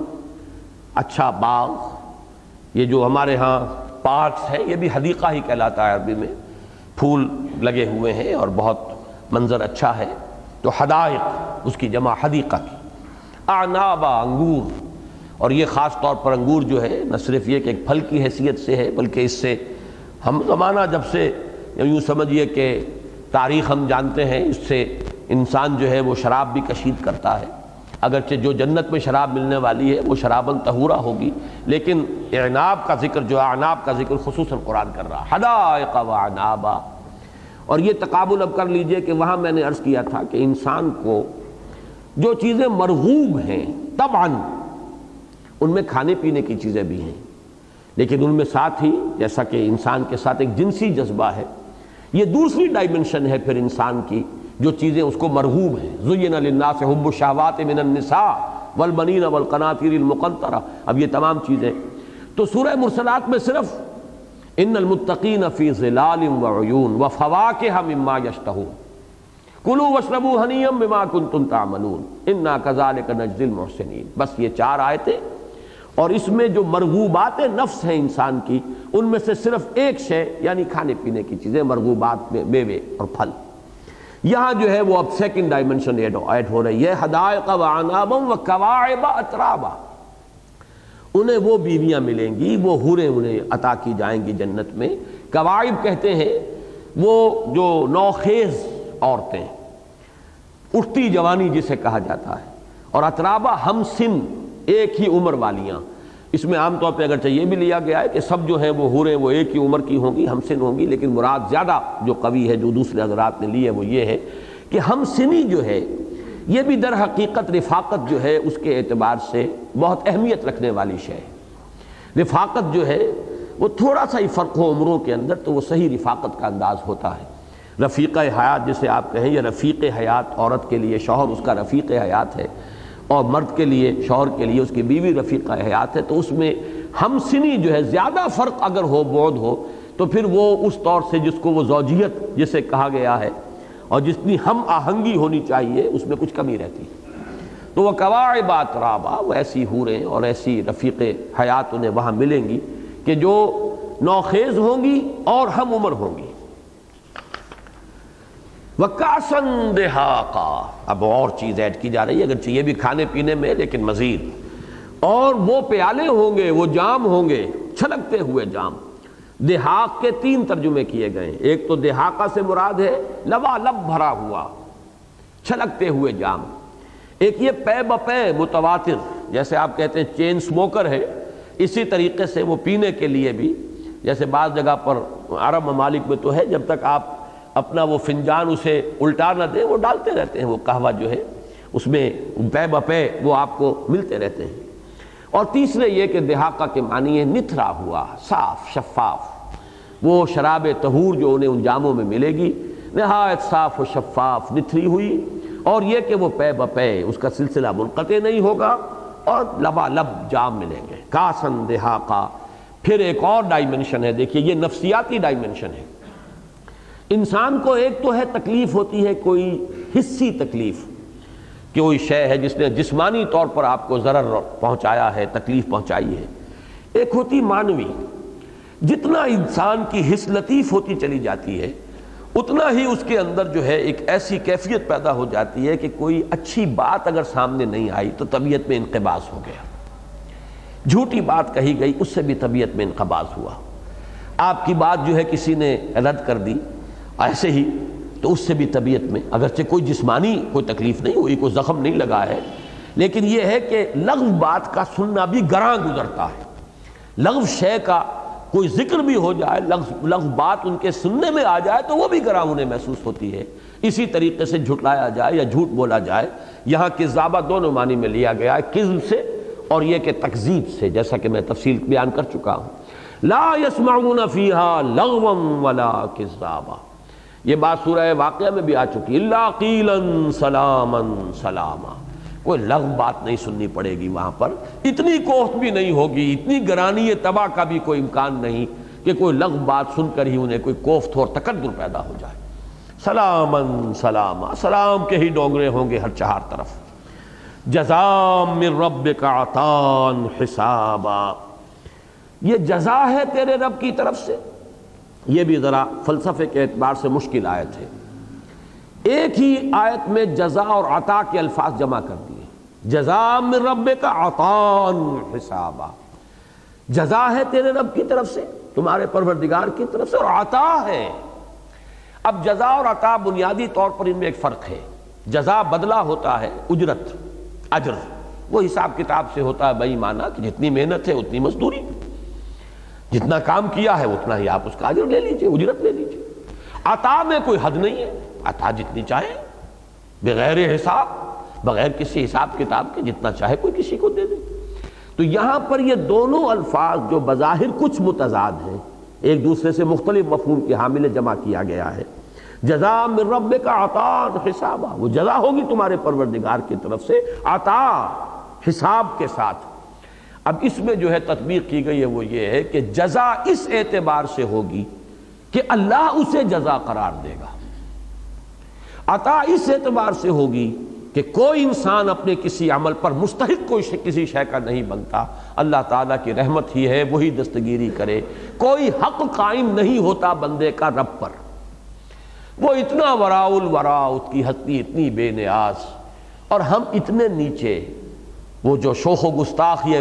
Speaker 1: اچھا باغ، یہ جو ہمارے ہاں پارکس ہے یہ بھی حدیقہ ہی کہلاتا ہے عربی میں، پھول لگے ہوئے ہیں اور بہت منظر اچھا ہے، تو حدائق اس کی جمع حدیقہ کی۔ اعنابا، انگور، اور یہ خاص طور پر انگور جو ہے نہ صرف یہ کہ ایک پھل کی حیثیت سے ہے بلکہ اس سے ہم زمانہ جب سے یوں سمجھیے کہ تاریخ ہم جانتے ہیں، اس سے انسان جو ہے وہ شراب بھی کشید کرتا ہے، اگرچہ جو جنت میں شراب ملنے والی ہے وہ شراباً طہورا ہوگی، لیکن اعناب کا ذکر جو اعناب کا ذکر خصوصاً قرآن کر رہا، حدائق وعنابا۔ اور یہ تقابل اب کر لیجئے کہ وہاں میں نے عرض کیا تھا کہ انسان کو جو چیزیں مرغوب ہیں طبعاً ان میں کھانے پینے کی چیزیں بھی ہیں، لیکن ان میں ساتھ ہی جیسا کہ انسان کے ساتھ ایک جنسی جذبہ ہے، یہ دوسری ڈائمنشن ہے پھر انسان کی، جو چیزیں اس کو مرغوب ہیں۔ زین للناس حب الشہوات من النساء والبنین والقناطیر المقنطرہ، اب یہ تمام چیزیں تو سورہ مرسلات میں صرف ان المتقین فی ظلال وعیون وفواکہ مما یشتہون کلوا واشربوا ہنیئا بما کنتم تعملون انا کذالک نجزی المحسنین، بس یہ چار آیتیں، اور اس میں جو مرغوبات نفس ہیں انسان کی ان میں سے صرف ایک شے یعنی کھانے پینے کی چیزیں، مرغوبات میں میوے اور پھل، یہاں جو ہے وہ اب سیکنڈ ڈائمنشن ایڈ ہو رہی ہے، حدائق وعنابا وکواعب اترابا۔ انہیں وہ بیویاں ملیں گی، وہ حوریں انہیں عطا کی جائیں گی جنت میں۔ کواعب کہتے ہیں وہ جو نوخیز عورتیں، اٹھتی جوانی جسے کہا جاتا ہے، اور اترابا ہم سن، ایک ہی عمر والیاں۔ اس میں عام طور پہ اگرچہ یہ بھی لیا گیا ہے کہ سب جو ہیں وہ حوریں وہ ایک ہی عمر کی ہوں گی، ہم سن ہوں گی، لیکن مراد زیادہ جو قوی ہے جو دوسرے حضرات نے لی ہے وہ یہ ہے کہ ہم سنی جو ہے یہ بھی در حقیقت رفاقت جو ہے اس کے اعتبار سے بہت اہمیت رکھنے والی شے ہے۔ رفاقت جو ہے وہ تھوڑا سا ہی فرق ہو عمروں کے اندر تو وہ صحیح رفاقت کا انداز ہوتا ہے۔ رفیق حیات جسے آپ کہیں، یہ رفیق حیات عورت کے لیے شوہر اس کا رفیق حیات ہے، اور مرد کے لیے، شوہر کے لیے اس کی بیوی رفیقہ حیات ہے، تو اس میں ہم سنی جو ہے زیادہ فرق اگر ہو، بعد ہو، تو پھر وہ اس طور سے جس کو وہ زوجیت جسے کہا گیا ہے اور جتنی ہم آہنگی ہونی چاہیے اس میں کچھ کمی رہتی ہے۔ تو وہ کواعب اترابا، وہ ایسی حوریں اور ایسی رفیق حیات انہیں وہاں ملیں گی کہ جو نوخیز ہوں گی اور ہم عمر ہوں گی۔ وَكَأْسًا دِهَاقًا، اب اور چیز ایڈ کی جا رہی ہے، اگرچہ یہ بھی کھانے پینے میں لیکن مزید، اور وہ پیالے ہوں گے، وہ جام ہوں گے، چھلکتے ہوئے جام۔ دہاق کے تین ترجمے کیے گئے ہیں، ایک تو دہاقہ سے مراد ہے لبالب بھرا ہوا، چھلکتے ہوئے جام، ایک یہ پے بپے متواتر، جیسے آپ کہتے ہیں چین سموکر ہے، اسی طریقے سے وہ پینے کے لیے بھی، جیسے بعض جگہ پر عرب ممالک میں تو ہے جب تک آپ اپنا وہ فنجان اسے الٹا نہ دیں وہ ڈالتے رہتے ہیں، وہ قہوہ جو ہے اس میں پے بپے وہ آپ کو ملتے رہتے ہیں۔ اور تیسرے یہ کہ دہاقہ کے معنی ہے نتھرا ہوا، صاف شفاف، وہ شراب طہور جو انہیں ان جاموں میں ملے گی نہایت صاف و شفاف نتھری ہوئی، اور یہ کہ وہ پے بپے اس کا سلسلہ منقطع نہیں ہوگا، اور لبالب جام ملیں گے۔ کاسن دہاقہ، پھر ایک اور ڈائمنشن ہے، دیکھیے یہ نفسیاتی ڈائمنشن ہے۔ انسان کو ایک تو ہے تکلیف ہوتی ہے کوئی حصی تکلیف، کہ کوئی شے ہے جس نے جسمانی طور پر آپ کو ضرر پہنچایا ہے، تکلیف پہنچائی ہے۔ ایک ہوتی معنوی، جتنا انسان کی حس لطیف ہوتی چلی جاتی ہے اتنا ہی اس کے اندر جو ہے ایک ایسی کیفیت پیدا ہو جاتی ہے کہ کوئی اچھی بات اگر سامنے نہیں آئی تو طبیعت میں انقباض ہو گیا، جھوٹی بات کہی گئی اس سے بھی طبیعت میں انقباض ہوا، آپ کی بات جو ہے کسی نے رد کر دی ایسے ہی، تو اس سے بھی طبیعت میں اگرچہ کوئی جسمانی کوئی تکلیف نہیں ہوئی، کوئی زخم نہیں لگا ہے، لیکن یہ ہے کہ لغو بات کا سننا بھی گراں گزرتا ہے۔ لغو شے کا کوئی ذکر بھی ہو جائے، لغو بات ان کے سننے میں آ جائے تو وہ بھی گراں انہیں محسوس ہوتی ہے۔ اسی طریقے سے جھٹلایا جائے یا جھوٹ بولا جائے، یہاں کذابہ دونوں معنی میں لیا گیا ہے، کذب سے اور یہ کہ تکذیب سے، جیسا کہ میں تفصیل بیان کر چکا ہوں۔ لا يسمعون فیہا لغوا ولا کذابا، یہ بات سورہ واقعہ میں بھی آ چکی ہے، الا قیلا سلاما سلاما، کوئی لغو بات نہیں سننی پڑے گی وہاں پر، اتنی کوفت بھی نہیں ہوگی، اتنی گرانی تباہ کا بھی کوئی امکان نہیں کہ کوئی لغو بات سن کر ہی انہیں کوئی کوفت اور تکدر پیدا ہو جائے۔ سلاما سلاما، سلام کے ہی ڈونگرے ہوں گے ہر چہار طرف۔ جزاء من ربک عطاء حسابا، یہ جزا ہے تیرے رب کی طرف سے۔ یہ بھی ذرا فلسفے کے اعتبار سے مشکل آیت ہے، ایک ہی آیت میں جزا اور عطا کے الفاظ جمع کر دیے۔ جزاء من ربک عطاء حسابا، جزا ہے تیرے رب کی طرف سے، تمہارے پروردگار کی طرف سے، اور عطا ہے۔ اب جزا اور عطا بنیادی طور پر ان میں ایک فرق ہے۔ جزا بدلہ ہوتا ہے، اجرت، اجر، وہ حساب کتاب سے ہوتا ہے بئی معنی کہ جتنی محنت ہے اتنی مزدوری، جتنا کام کیا ہے اتنا ہی آپ اس کا اجر لے لیجئے، اجرت لے لیجئے۔ عطا میں کوئی حد نہیں ہے، عطا جتنی چاہے بغیر حساب، بغیر کسی حساب کتاب کے جتنا چاہے کوئی کسی کو دے دے۔ تو یہاں پر یہ دونوں الفاظ جو بظاہر کچھ متضاد ہیں، ایک دوسرے سے مختلف مفہوم کے حامل جمع کیا گیا ہے۔ جزاء من ربک عطاء حسابا، وہ جزا ہوگی تمہارے پروردگار کی طرف سے عطا، حساب کے ساتھ۔ اب اس میں جو ہے تطبیق کی گئی ہے وہ یہ ہے کہ جزا اس اعتبار سے ہوگی کہ اللہ اسے جزا قرار دے گا، عطا اس اعتبار سے ہوگی کہ کوئی انسان اپنے کسی عمل پر مستحق کوئی کسی شے کا نہیں بنتا، اللہ تعالیٰ کی رحمت ہی ہے وہی دستگیری کرے، کوئی حق قائم نہیں ہوتا بندے کا رب پر، وہ اتنا وراء الورا، اس کی ہستی اتنی بے نیاز، اور ہم اتنے نیچے، وہ جو شوخ و گستاخ یہ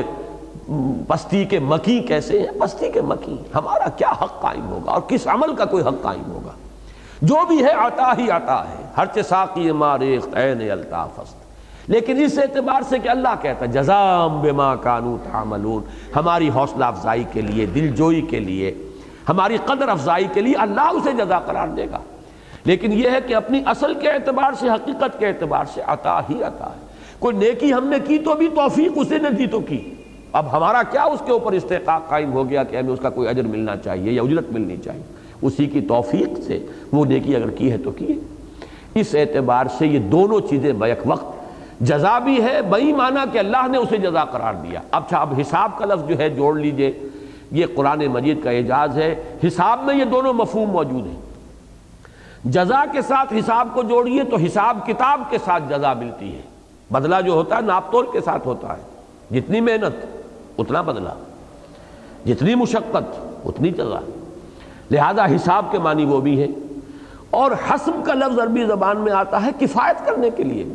Speaker 1: پستی کے مکی کیسے ہیں، پستی کے مکی، ہمارا کیا حق قائم ہوگا اور کس عمل کا کوئی حق قائم ہوگا؟ جو بھی ہے عطا ہی عطا ہے، ہر چہ ساقی ماریخت عین الطاف است۔ لیکن اس اعتبار سے کہ اللہ کہتا ہے جزاء بما کانوا تعملون، ہماری حوصلہ افزائی کے لیے، دل جوئی کے لیے، ہماری قدر افزائی کے لیے اللہ اسے جزا قرار دے گا۔ لیکن یہ ہے کہ اپنی اصل کے اعتبار سے، حقیقت کے اعتبار سے عطا ہی عطا ہے۔ کوئی نیکی ہم نے کی تو بھی توفیق اسے نے دی تو کی، اب ہمارا کیا اس کے اوپر استحقاق قائم ہو گیا کہ ہمیں اس کا کوئی اجر ملنا چاہیے یا اجرت ملنی چاہیے؟ اسی کی توفیق سے وہ نیکی اگر کی ہے تو کی ہے۔ اس اعتبار سے یہ دونوں چیزیں بیک وقت، جزا بھی ہے بئی معنی کہ اللہ نے اسے جزا قرار دیا۔ اچھا، اب حساب کا لفظ جو ہے جوڑ لیجئے، یہ قرآن مجید کا اعجاز ہے، حساب میں یہ دونوں مفہوم موجود ہیں۔ جزا کے ساتھ حساب کو جوڑیے تو حساب کتاب کے ساتھ جزا ملتی ہے، بدلہ جو ہوتا ہے ناپ تول کے ساتھ ہوتا ہے، جتنی محنت اتنا بدلہ، جتنی مشقت اتنی جزا، لہذا حساب کے معنی وہ بھی ہے۔ اور حسب کا لفظ عربی زبان میں آتا ہے کفایت کرنے کے لیے،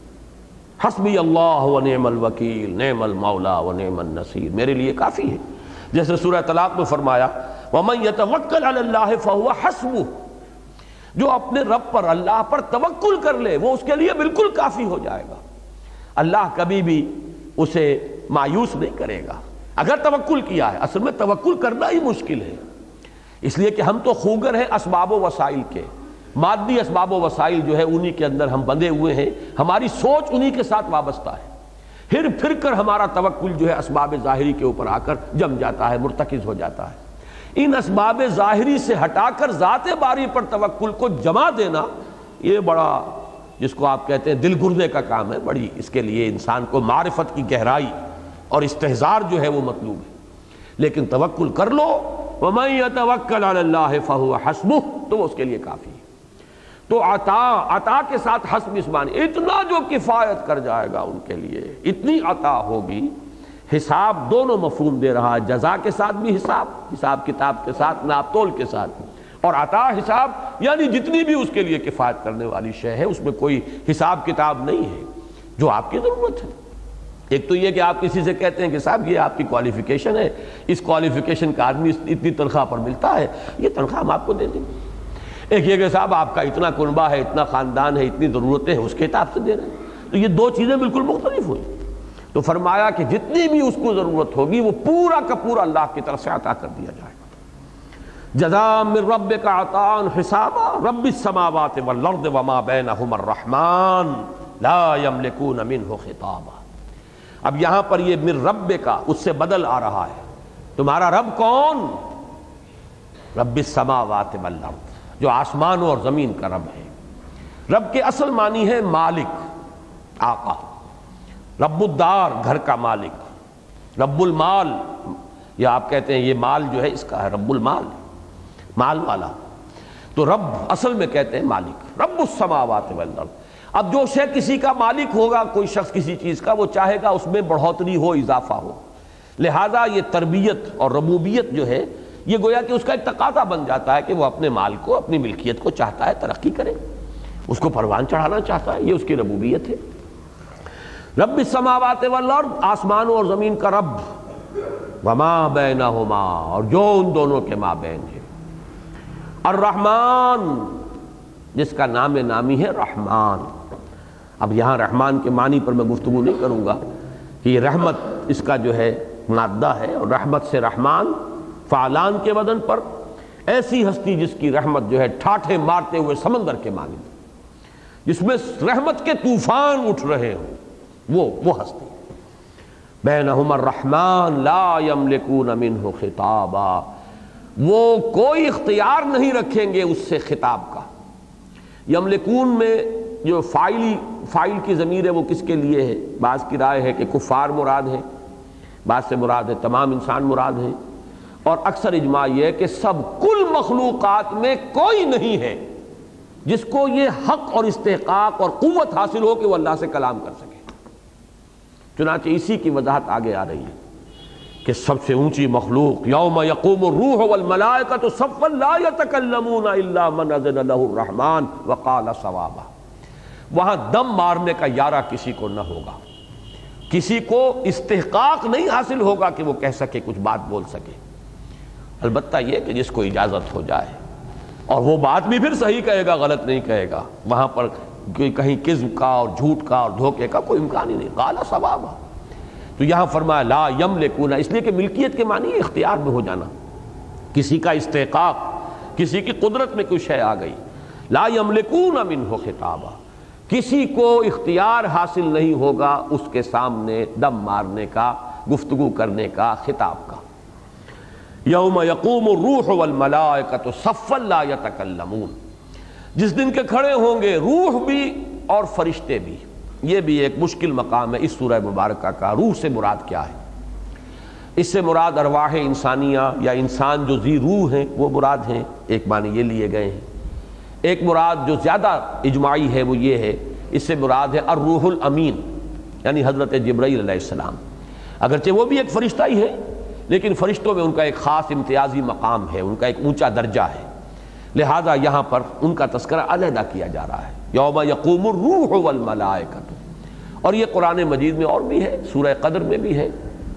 Speaker 1: حسبی اللہ و نعم الوکیل نعم المولا و نعم النصیر، میرے لیے کافی ہے۔ جیسے سورہ طلاق میں فرمایا وَمَن يَتَوَكَّلْ عَلَى اللَّهِ فَهُوَ حَسْبُهُ، جو اپنے رب پر، اللہ پر توکل کر لے وہ اس کے لیے بالکل کافی ہو جائے گا۔ اللہ کبھی بھی اسے مایوس نہیں کرے گا اگر توکل کیا ہے۔ اصل میں توکل کرنا ہی مشکل ہے، اس لیے کہ ہم تو خوگر ہیں اسباب و وسائل کے، مادی اسباب و وسائل جو ہے انہی کے اندر ہم بندھے ہوئے ہیں، ہماری سوچ انہی کے ساتھ وابستہ ہے، پھر پھر کر ہمارا توکل جو ہے اسباب ظاہری کے اوپر آ کر جم جاتا ہے، مرتکز ہو جاتا ہے۔ ان اسباب ظاہری سے ہٹا کر ذات باری پر توکل کو جما دینا، یہ بڑا، جس کو آپ کہتے ہیں دل گردے کا کام ہے، بڑی اس کے لیے انسان کو معرفت کی گہرائی اور استحضار جو ہے وہ مطلوب ہے۔ لیکن توکل کر لو، وَمَن يَتَوَكَّلْ عَلَى اللَّهِ فَهُوَ حَسْبُهُ، تو وہ اس کے لیے کافی ہے۔ تو عطا، عطا کے ساتھ حسب اس معنی، اتنا جو کفایت کر جائے گا ان کے لیے، اتنی عطا ہوگی۔ حساب دونوں مفہوم دے رہا ہے، جزا کے ساتھ بھی حساب، حساب کتاب کے ساتھ، ناپ تول کے ساتھ، اور عطا حساب یعنی جتنی بھی اس کے لیے کفایت کرنے والی شے ہے اس میں کوئی حساب کتاب نہیں ہے، جو آپ کی ضرورت ہے۔ ایک تو یہ کہ آپ کسی سے کہتے ہیں کہ صاحب یہ آپ کی کوالیفیکیشن ہے، اس کوالیفیکیشن کا آدمی اتنی تنخواہ پر ملتا ہے، یہ تنخواہ ہم آپ کو دے دیں گے۔ ایک یہ کہ صاحب آپ کا اتنا کنبہ ہے، اتنا خاندان ہے، اتنی ضرورتیں ہیں، اس کے حساب سے دے رہے ہیں۔ تو یہ دو چیزیں بالکل مختلف ہوئی۔ تو فرمایا کہ جتنی بھی اس کو ضرورت ہوگی وہ پورا کا پورا اللہ کی طرف سے عطا کر دیا جائے گا۔ جزاء من ربک عطاء حسابا رب السماوات والارض وما بینہما الرحمن لا یملکون منہ خطابا۔ اب یہاں پر یہ من رب کا اس سے بدل آ رہا ہے۔ تمہارا رب کون؟ رب السماوات والارض، جو آسمانوں اور زمین کا رب ہے۔ رب کے اصل معنی ہے مالک، آقا۔ رب الدار، گھر کا مالک۔ رب المال، یا آپ کہتے ہیں یہ مال جو ہے اس کا ہے رب المال، مال والا۔ تو رب اصل میں کہتے ہیں مالک، رب السماوات والارض۔ اب جو شے کسی کا مالک ہوگا، کوئی شخص کسی چیز کا، وہ چاہے گا اس میں بڑھوتری ہو، اضافہ ہو۔ لہذا یہ تربیت اور ربوبیت جو ہے یہ گویا کہ اس کا ایک تقاضا بن جاتا ہے کہ وہ اپنے مال کو، اپنی ملکیت کو چاہتا ہے ترقی کرے، اس کو پروان چڑھانا چاہتا ہے، یہ اس کی ربوبیت ہے۔ رب السماوات والارض، آسمانوں اور زمین کا رب، وما بینہما، اور جو ان دونوں کے مابین ہے۔ الرحمن، جس کا نام نامی ہے رحمان۔ اب یہاں رحمان کے معنی پر میں گفتگو نہیں کروں گا کہ یہ رحمت اس کا جو ہے مادہ ہے، اور رحمت سے رحمان فعلان کے وزن پر، ایسی ہستی جس کی رحمت جو ہے ٹھاٹھے مارتے ہوئے سمندر کے معنی، جس میں رحمت کے طوفان اٹھ رہے ہوں، وہ وہ ہستی۔ بینہما الرحمن لا یملکون منہ خطابا، وہ کوئی اختیار نہیں رکھیں گے اس سے خطاب کا۔ یملکون میں جو فاعلی فاعل کی ضمیر ہے وہ کس کے لیے ہے؟ بعض کی رائے ہے کہ کفار مراد ہے، بعض سے مراد ہے تمام انسان مراد ہیں، اور اکثر اجماع یہ ہے کہ سب کل مخلوقات میں کوئی نہیں ہے جس کو یہ حق اور استحقاق اور قوت حاصل ہو کہ وہ اللہ سے کلام کر سکے۔ چنانچہ اسی کی وضاحت آگے آ رہی ہے کہ سب سے اونچی مخلوق، یوم یقوم الروح والملائکۃ صفا لا یتکلمون الا من اذن له الرحمن وقال صوابا، وہاں دم مارنے کا یارہ کسی کو نہ ہوگا، کسی کو استحقاق نہیں حاصل ہوگا کہ وہ کہہ سکے، کچھ بات بول سکے، البتہ یہ کہ جس کو اجازت ہو جائے، اور وہ بات بھی پھر صحیح کہے گا، غلط نہیں کہے گا، وہاں پر کہیں کذب کا اور جھوٹ کا اور دھوکے کا کوئی امکان ہی نہیں، قال صوابا۔ تو یہاں فرمایا لا یملکون، اس لیے کہ ملکیت کے معنی اختیار میں ہو جانا، کسی کا استحقاق، کسی کی قدرت میں کوئی شے آ گئی۔ لا یملکون منہ خطابا، کسی کو اختیار حاصل نہیں ہوگا اس کے سامنے دم مارنے کا، گفتگو کرنے کا، خطاب کا۔ یوم یقوم الروح والملائکۃ صفا لا یتکلمون، جس دن کے کھڑے ہوں گے روح بھی اور فرشتے بھی۔ یہ بھی ایک مشکل مقام ہے اس سورہ مبارکہ کا، روح سے مراد کیا ہے؟ اس سے مراد ارواح انسانیہ یا انسان جو ذی روح ہیں وہ مراد ہیں، ایک معنی یہ لیے گئے ہیں۔ ایک مراد جو زیادہ اجماعی ہے وہ یہ ہے، اس سے مراد ہے الروح الامین، یعنی حضرت جبرائیل علیہ السلام۔ اگرچہ وہ بھی ایک فرشتہ ہی ہے، لیکن فرشتوں میں ان کا ایک خاص امتیازی مقام ہے، ان کا ایک اونچا درجہ ہے، لہذا یہاں پر ان کا تذکرہ علیحدہ کیا جا رہا ہے۔ یوم یقوم الروح والملائکۃ، اور یہ قرآن مجید میں اور بھی ہے، سورہ قدر میں بھی ہے،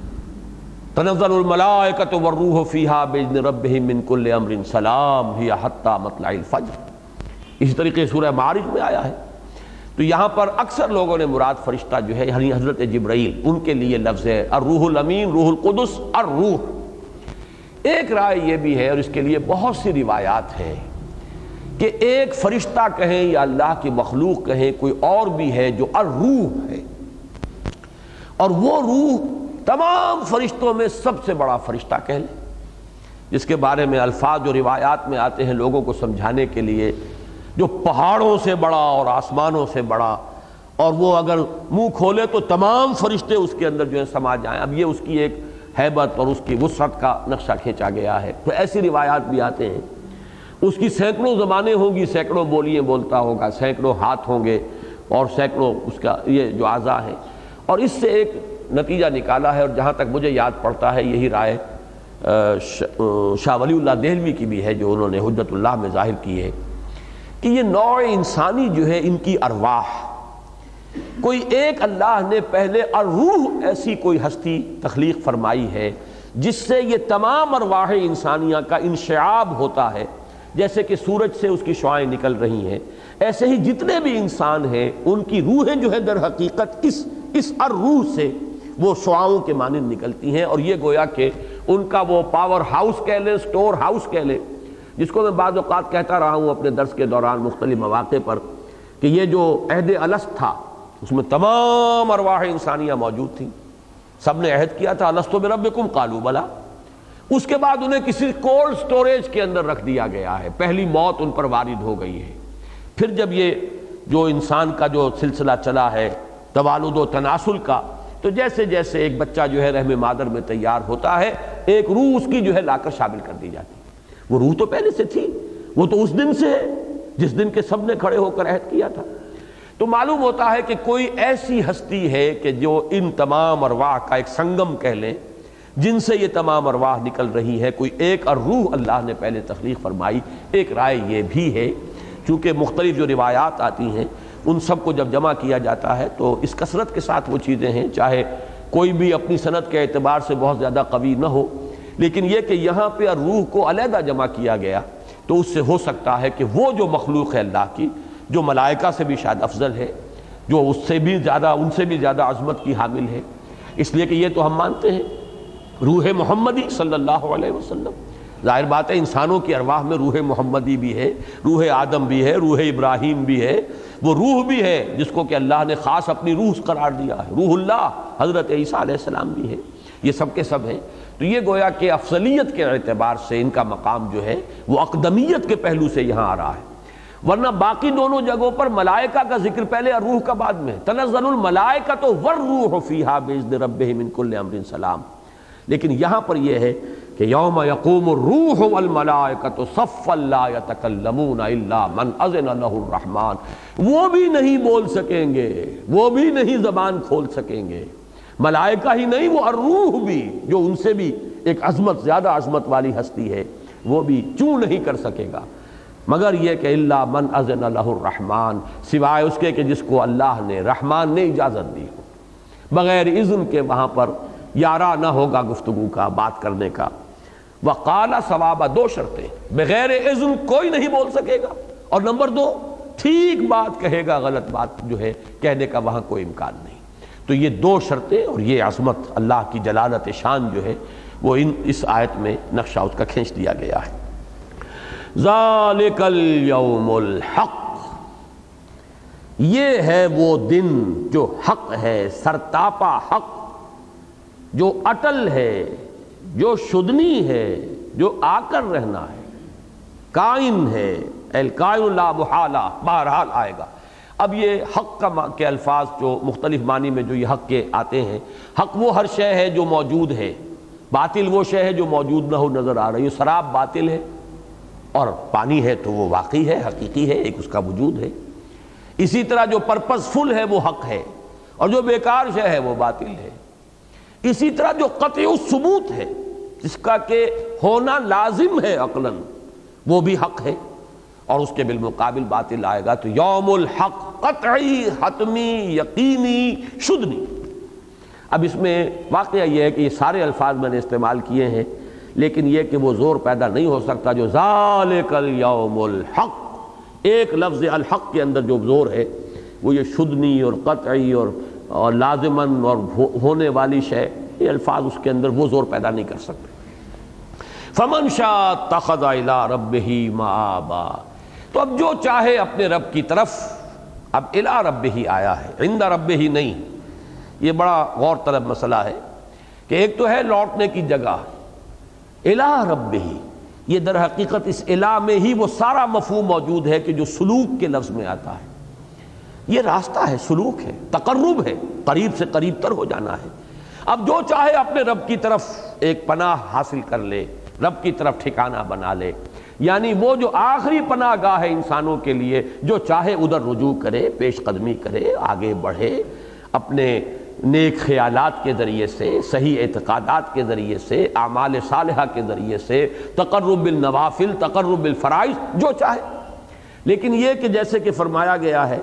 Speaker 1: تنزل الملائکۃ والروح فیہا باذن ربہم من کل امر سلام ہی حتی مطلع الفجر۔ اسی طریقے سورہ معارج میں آیا ہے۔ تو یہاں پر اکثر لوگوں نے مراد فرشتہ جو ہے یعنی حضرت جبرائیل، ان کے لیے لفظ ہے الروح الامین، روح القدس، الروح۔ ایک رائے یہ بھی ہے، اور اس کے لیے بہت سی روایات ہیں، کہ ایک فرشتہ کہیں یا اللہ کی مخلوق کہیں، کوئی اور بھی ہے جو الروح ہے، اور وہ روح تمام فرشتوں میں سب سے بڑا فرشتہ کہہ لیں، جس کے بارے میں الفاظ جو روایات میں آتے ہیں لوگوں کو سمجھانے کے لیے، جو پہاڑوں سے بڑا اور آسمانوں سے بڑا، اور وہ اگر منہ کھولے تو تمام فرشتے اس کے اندر جو ہے سما جائیں۔ اب یہ اس کی ایک ہیبت اور اس کی وسعت کا نقشہ کھینچا گیا ہے۔ تو ایسی روایات بھی آتے ہیں، اس کی سینکڑوں زبانیں ہوں گی، سینکڑوں بولیاں بولتا ہوگا، سینکڑوں ہاتھ ہوں گے، اور سینکڑوں اس کا یہ جو اعضاء ہیں، اور اس سے ایک نتیجہ نکالا ہے، اور جہاں تک مجھے یاد پڑتا ہے یہی رائے شاہ ولی اللہ دہلوی کی بھی ہے، جو انہوں نے حجت اللہ میں ظاہر کی ہے، کہ یہ نوع انسانی جو ہے ان کی ارواح کوئی ایک اللہ نے پہلے الروح ایسی کوئی ہستی تخلیق فرمائی ہے جس سے یہ تمام ارواح انسانیہ کا انشعاب ہوتا ہے، جیسے کہ سورج سے اس کی شعاعیں نکل رہی ہیں، ایسے ہی جتنے بھی انسان ہیں ان کی روحیں جو ہے در حقیقت اس اس الروح سے وہ شعاؤں کے مانند نکلتی ہیں، اور یہ گویا کہ ان کا وہ پاور ہاؤس کہہ لیں، سٹور ہاؤس کہہ لیں، جس کو میں بعض اوقات کہتا رہا ہوں اپنے درس کے دوران مختلف مواقع پر کہ یہ جو عہد الست تھا اس میں تمام ارواح انسانیہ موجود تھیں، سب نے عہد کیا تھا الستو بربکم قالوا بلا، اس کے بعد انہیں کسی کولڈ سٹوریج کے اندر رکھ دیا گیا ہے، پہلی موت ان پر وارد ہو گئی ہے۔ پھر جب یہ جو انسان کا جو سلسلہ چلا ہے توالد و تناسل کا، تو جیسے جیسے ایک بچہ جو ہے رحم مادر میں تیار ہوتا ہے ایک روح اس کی جو ہے لا کر شامل کر دی جاتی ہے، وہ روح تو پہلے سے تھی، وہ تو اس دن سے ہے جس دن کے سب نے کھڑے ہو کر عہد کیا تھا۔ تو معلوم ہوتا ہے کہ کوئی ایسی ہستی ہے کہ جو ان تمام ارواح کا ایک سنگم کہہ لیں، جن سے یہ تمام ارواح نکل رہی ہے، کوئی ایک الروح اللہ نے پہلے تخلیق فرمائی۔ ایک رائے یہ بھی ہے چونکہ مختلف جو روایات آتی ہیں ان سب کو جب جمع کیا جاتا ہے تو اس کثرت کے ساتھ وہ چیزیں ہیں، چاہے کوئی بھی اپنی سند کے اعتبار سے بہت زیادہ قوی نہ ہو، لیکن یہ کہ یہاں پہ روح کو علیحدہ جمع کیا گیا تو اس سے ہو سکتا ہے کہ وہ جو مخلوق ہے اللہ کی، جو ملائکہ سے بھی شاید افضل ہے، جو اس سے بھی زیادہ ان سے بھی زیادہ عظمت کی حامل ہے، اس لیے کہ یہ تو ہم مانتے ہیں روح محمدی صلی اللہ علیہ وسلم، ظاہر بات ہے انسانوں کی ارواح میں روح محمدی بھی ہے، روح آدم بھی ہے، روح ابراہیم بھی ہے، وہ روح بھی ہے جس کو کہ اللہ نے خاص اپنی روح قرار دیا ہے، روح اللہ حضرت عیسیٰ علیہ السلام بھی ہے، یہ سب کے سب ہیں۔ تو یہ گویا کہ افضلیت کے اعتبار سے ان کا مقام جو ہے وہ اقدمیت کے پہلو سے یہاں آ رہا ہے، ورنہ باقی دونوں جگہوں پر ملائکہ کا ذکر پہلے اور روح کا بعد میں، تنزل الملائکۃ والروح فیہا بإذن ربہم من کل امر سلام، لیکن یہاں پر یہ ہے کہ یوم یقوم الروح والملائکۃ صفا لا یتکلمون الا من اذن لہ الرحمن، وہ بھی نہیں بول سکیں گے، وہ بھی نہیں زبان کھول سکیں گے، ملائکہ ہی نہیں وہ الروح بھی جو ان سے بھی ایک عظمت زیادہ عظمت والی ہستی ہے وہ بھی چوں نہیں کر سکے گا، مگر یہ کہ الا من اذن لہ الرحمن، سوائے اس کے کہ جس کو اللہ نے رحمان نے اجازت دی ہو، بغیر اذن کے وہاں پر یارا نہ ہوگا گفتگو کا، بات کرنے کا۔ وقال ثوابا، دو شرطیں، بغیر اذن کوئی نہیں بول سکے گا، اور نمبر دو ٹھیک بات کہے گا، غلط بات جو ہے کہنے کا وہاں کوئی امکان نہیں۔ تو یہ دو شرطیں اور یہ عظمت اللہ کی جلالت شان جو ہے وہ ان اس آیت میں نقشہ اس کا کھینچ دیا گیا ہے۔ ذالک الیوم الحق، یہ ہے وہ دن جو حق ہے، سرتاپا حق، جو اٹل ہے، جو شدنی ہے، جو آ کر رہنا ہے، قائم ہے، القائم لا محالہ، بہرحال آئے گا۔ اب یہ حق کا کے الفاظ جو مختلف معنی میں جو یہ حق کے آتے ہیں، حق وہ ہر شے ہے جو موجود ہے، باطل وہ شے ہے جو موجود نہ ہو نظر آ رہی ہے، شراب باطل ہے اور پانی ہے تو وہ واقعی ہے، حقیقی ہے، ایک اس کا وجود ہے۔ اسی طرح جو پرپز فل ہے وہ حق ہے اور جو بیکار شے ہے وہ باطل ہے۔ اسی طرح جو قطعی الثبوت ہے، جس کا کہ ہونا لازم ہے عقلاً، وہ بھی حق ہے، اور اس کے بالمقابل باطل آئے گا۔ تو یوم الحق قطعی، حتمی، یقینی، شدنی۔ اب اس میں واقعہ یہ ہے کہ یہ سارے الفاظ میں نے استعمال کیے ہیں، لیکن یہ کہ وہ زور پیدا نہیں ہو سکتا جو ذالک الیوم الحق، ایک لفظ الحق کے اندر جو زور ہے وہ یہ شدنی اور قطعی اور اور لازماً اور ہونے والی شے، یہ الفاظ اس کے اندر وہ زور پیدا نہیں کر سکتے۔ فمن شاء اتخذ الی ربہ مآبا، تو اب جو چاہے اپنے رب کی طرف، اب الی ربہ آیا ہے، عند ربہ نہیں، یہ بڑا غور طلب مسئلہ ہے کہ ایک تو ہے لوٹنے کی جگہ، الی ربہ، یہ در حقیقت اس الی میں ہی وہ سارا مفہوم موجود ہے کہ جو سلوک کے لفظ میں آتا ہے، یہ راستہ ہے، سلوک ہے، تقرب ہے، قریب سے قریب تر ہو جانا ہے۔ اب جو چاہے اپنے رب کی طرف ایک پناہ حاصل کر لے، رب کی طرف ٹھکانہ بنا لے، یعنی وہ جو آخری پناہ گاہ ہے انسانوں کے لیے، جو چاہے ادھر رجوع کرے، پیش قدمی کرے، آگے بڑھے، اپنے نیک خیالات کے ذریعے سے، صحیح اعتقادات کے ذریعے سے، اعمال صالحہ کے ذریعے سے، تقرب بالنوافل، تقرب بالفرائض، جو چاہے۔ لیکن یہ کہ جیسے کہ فرمایا گیا ہے